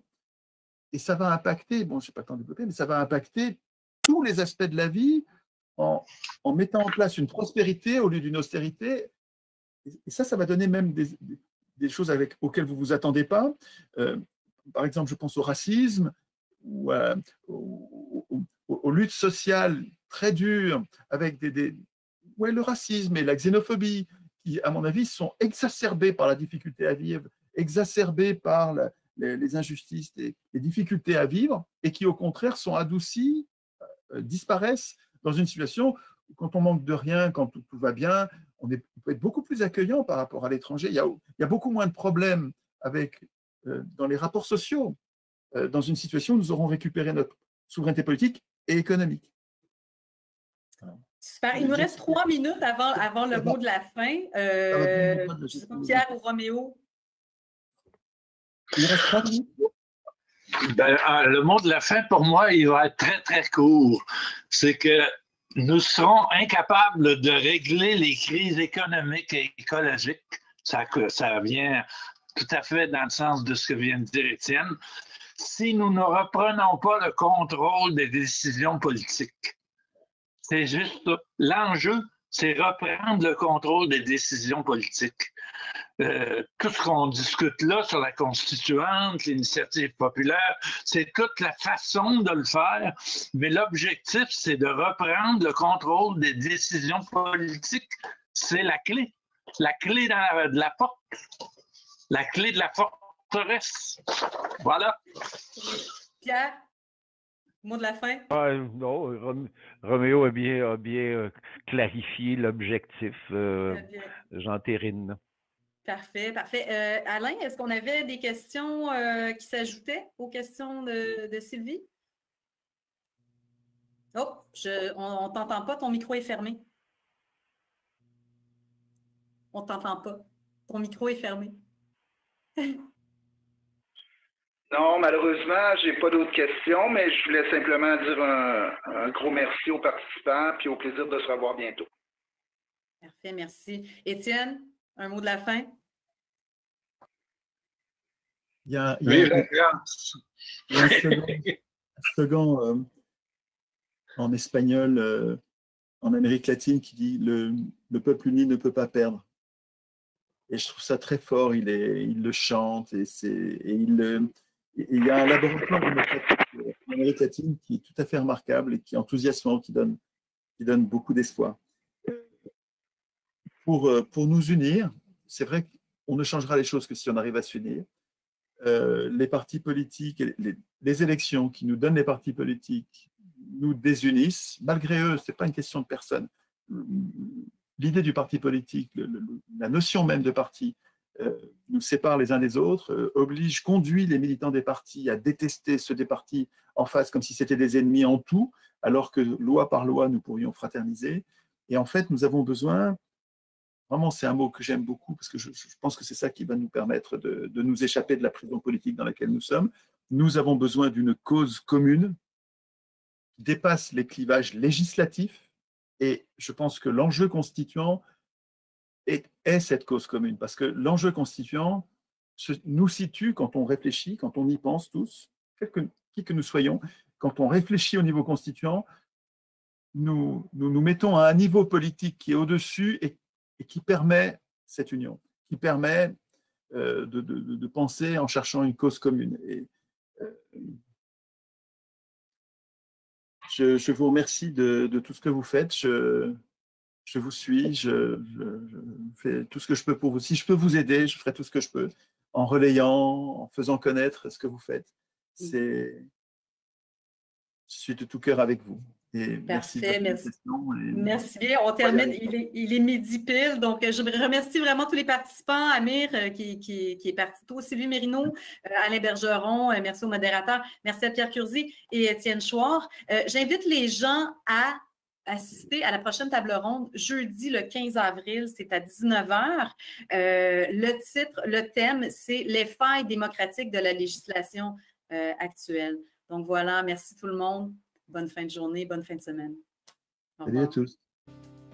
Et ça va impacter, bon, je n'ai pas le temps de développer, mais ça va impacter tous les aspects de la vie en, en mettant en place une prospérité au lieu d'une austérité. Et ça, ça va donner même des, des choses avec, auxquelles vous ne vous attendez pas. Euh, par exemple, je pense au racisme, ou à, aux, aux, aux luttes sociales très dures, avec des, des, ouais, le racisme et la xénophobie, qui, à mon avis, sont exacerbés par la difficulté à vivre, exacerbés par la, les, les injustices, les, les difficultés à vivre, et qui, au contraire, sont adoucis, euh, disparaissent dans une situation où, quand on manque de rien, quand tout, tout va bien, on, est, on peut être beaucoup plus accueillant par rapport à l'étranger. Il y a, il y a beaucoup moins de problèmes avec, euh, dans les rapports sociaux, euh, dans une situation où nous aurons récupéré notre souveraineté politique et économique. Super. Il nous reste trois minutes avant, avant le mot de la fin. Euh, je ne sais pas, Pierre ou Roméo. Il reste trois minutes. Ben, le mot de la fin, pour moi, il va être très, très court. C'est que nous serons incapables de régler les crises économiques et écologiques. Ça, ça vient tout à fait dans le sens de ce que vient de dire Étienne. Si nous ne reprenons pas le contrôle des décisions politiques. C'est juste ça. L'enjeu, c'est reprendre le contrôle des décisions politiques. Euh, tout ce qu'on discute là sur la constituante, l'initiative populaire, c'est toute la façon de le faire, mais l'objectif, c'est de reprendre le contrôle des décisions politiques. C'est la clé. La clé dans la, de la porte. La clé de la forteresse. Voilà. Pierre, mot de la fin? Ah, non, Rom Roméo a bien, a bien euh, clarifié l'objectif. Euh, J'entérine. Parfait, parfait. Euh, Alain, est-ce qu'on avait des questions euh, qui s'ajoutaient aux questions de, de Sylvie? Oh, je, on ne t'entend pas, ton micro est fermé. On ne t'entend pas. Ton micro est fermé. Non, malheureusement, je n'ai pas d'autres questions, mais je voulais simplement dire un, un gros merci aux participants et au plaisir de se revoir bientôt. Parfait, merci. Étienne, un mot de la fin? Il y a, il y a, oui, il y a un slogan, un slogan euh, en espagnol, euh, en Amérique latine, qui dit le, le peuple uni ne peut pas perdre. Et je trouve ça très fort. Il, est, il le chante et, et il, et il y a un laboratoire démocratique en Amérique latine qui est tout à fait remarquable et qui est enthousiasmant, qui donne, qui donne beaucoup d'espoir. Pour, pour nous unir, c'est vrai qu'on ne changera les choses que si on arrive à s'unir. Euh, les partis politiques, les, les élections qui nous donnent les partis politiques nous désunissent. Malgré eux, ce n'est pas une question de personne. L'idée du parti politique, le, le, la notion même de parti, euh, nous sépare les uns des autres, euh, oblige, conduit les militants des partis à détester ceux des partis en face comme si c'était des ennemis en tout, alors que loi par loi, nous pourrions fraterniser. Et en fait, nous avons besoin... Vraiment, c'est un mot que j'aime beaucoup parce que je, je pense que c'est ça qui va nous permettre de, de nous échapper de la prison politique dans laquelle nous sommes. Nous avons besoin d'une cause commune qui dépasse les clivages législatifs et je pense que l'enjeu constituant est, est cette cause commune parce que l'enjeu constituant se, nous situe quand on réfléchit, quand on y pense tous, quel que, qui que nous soyons, quand on réfléchit au niveau constituant, nous nous, nous mettons à un niveau politique qui est au-dessus et et qui permet cette union, qui permet euh, de, de, de penser en cherchant une cause commune. Et, euh, je, je vous remercie de, de tout ce que vous faites. Je, je vous suis, je, je, je fais tout ce que je peux pour vous. Si je peux vous aider, je ferai tout ce que je peux, en relayant, en faisant connaître ce que vous faites. C'est, je suis de tout cœur avec vous. Et merci. Parfait, merci. Et... Merci bien. On termine, il est, il est midi pile. Donc, je remercie vraiment tous les participants. Amir, euh, qui, qui, qui est parti tôt, Sylvie Mérineau, euh, Alain Bergeron, euh, merci aux modérateurs, merci à Pierre Curzi et Étienne Chouard. Euh, J'invite les gens à assister à la prochaine table ronde jeudi le quinze avril, c'est à dix-neuf heures. Euh, le titre, le thème, c'est « Les failles démocratiques de la législation euh, actuelle ». Donc voilà, merci tout le monde. Bonne fin de journée, bonne fin de semaine. Salut à tous.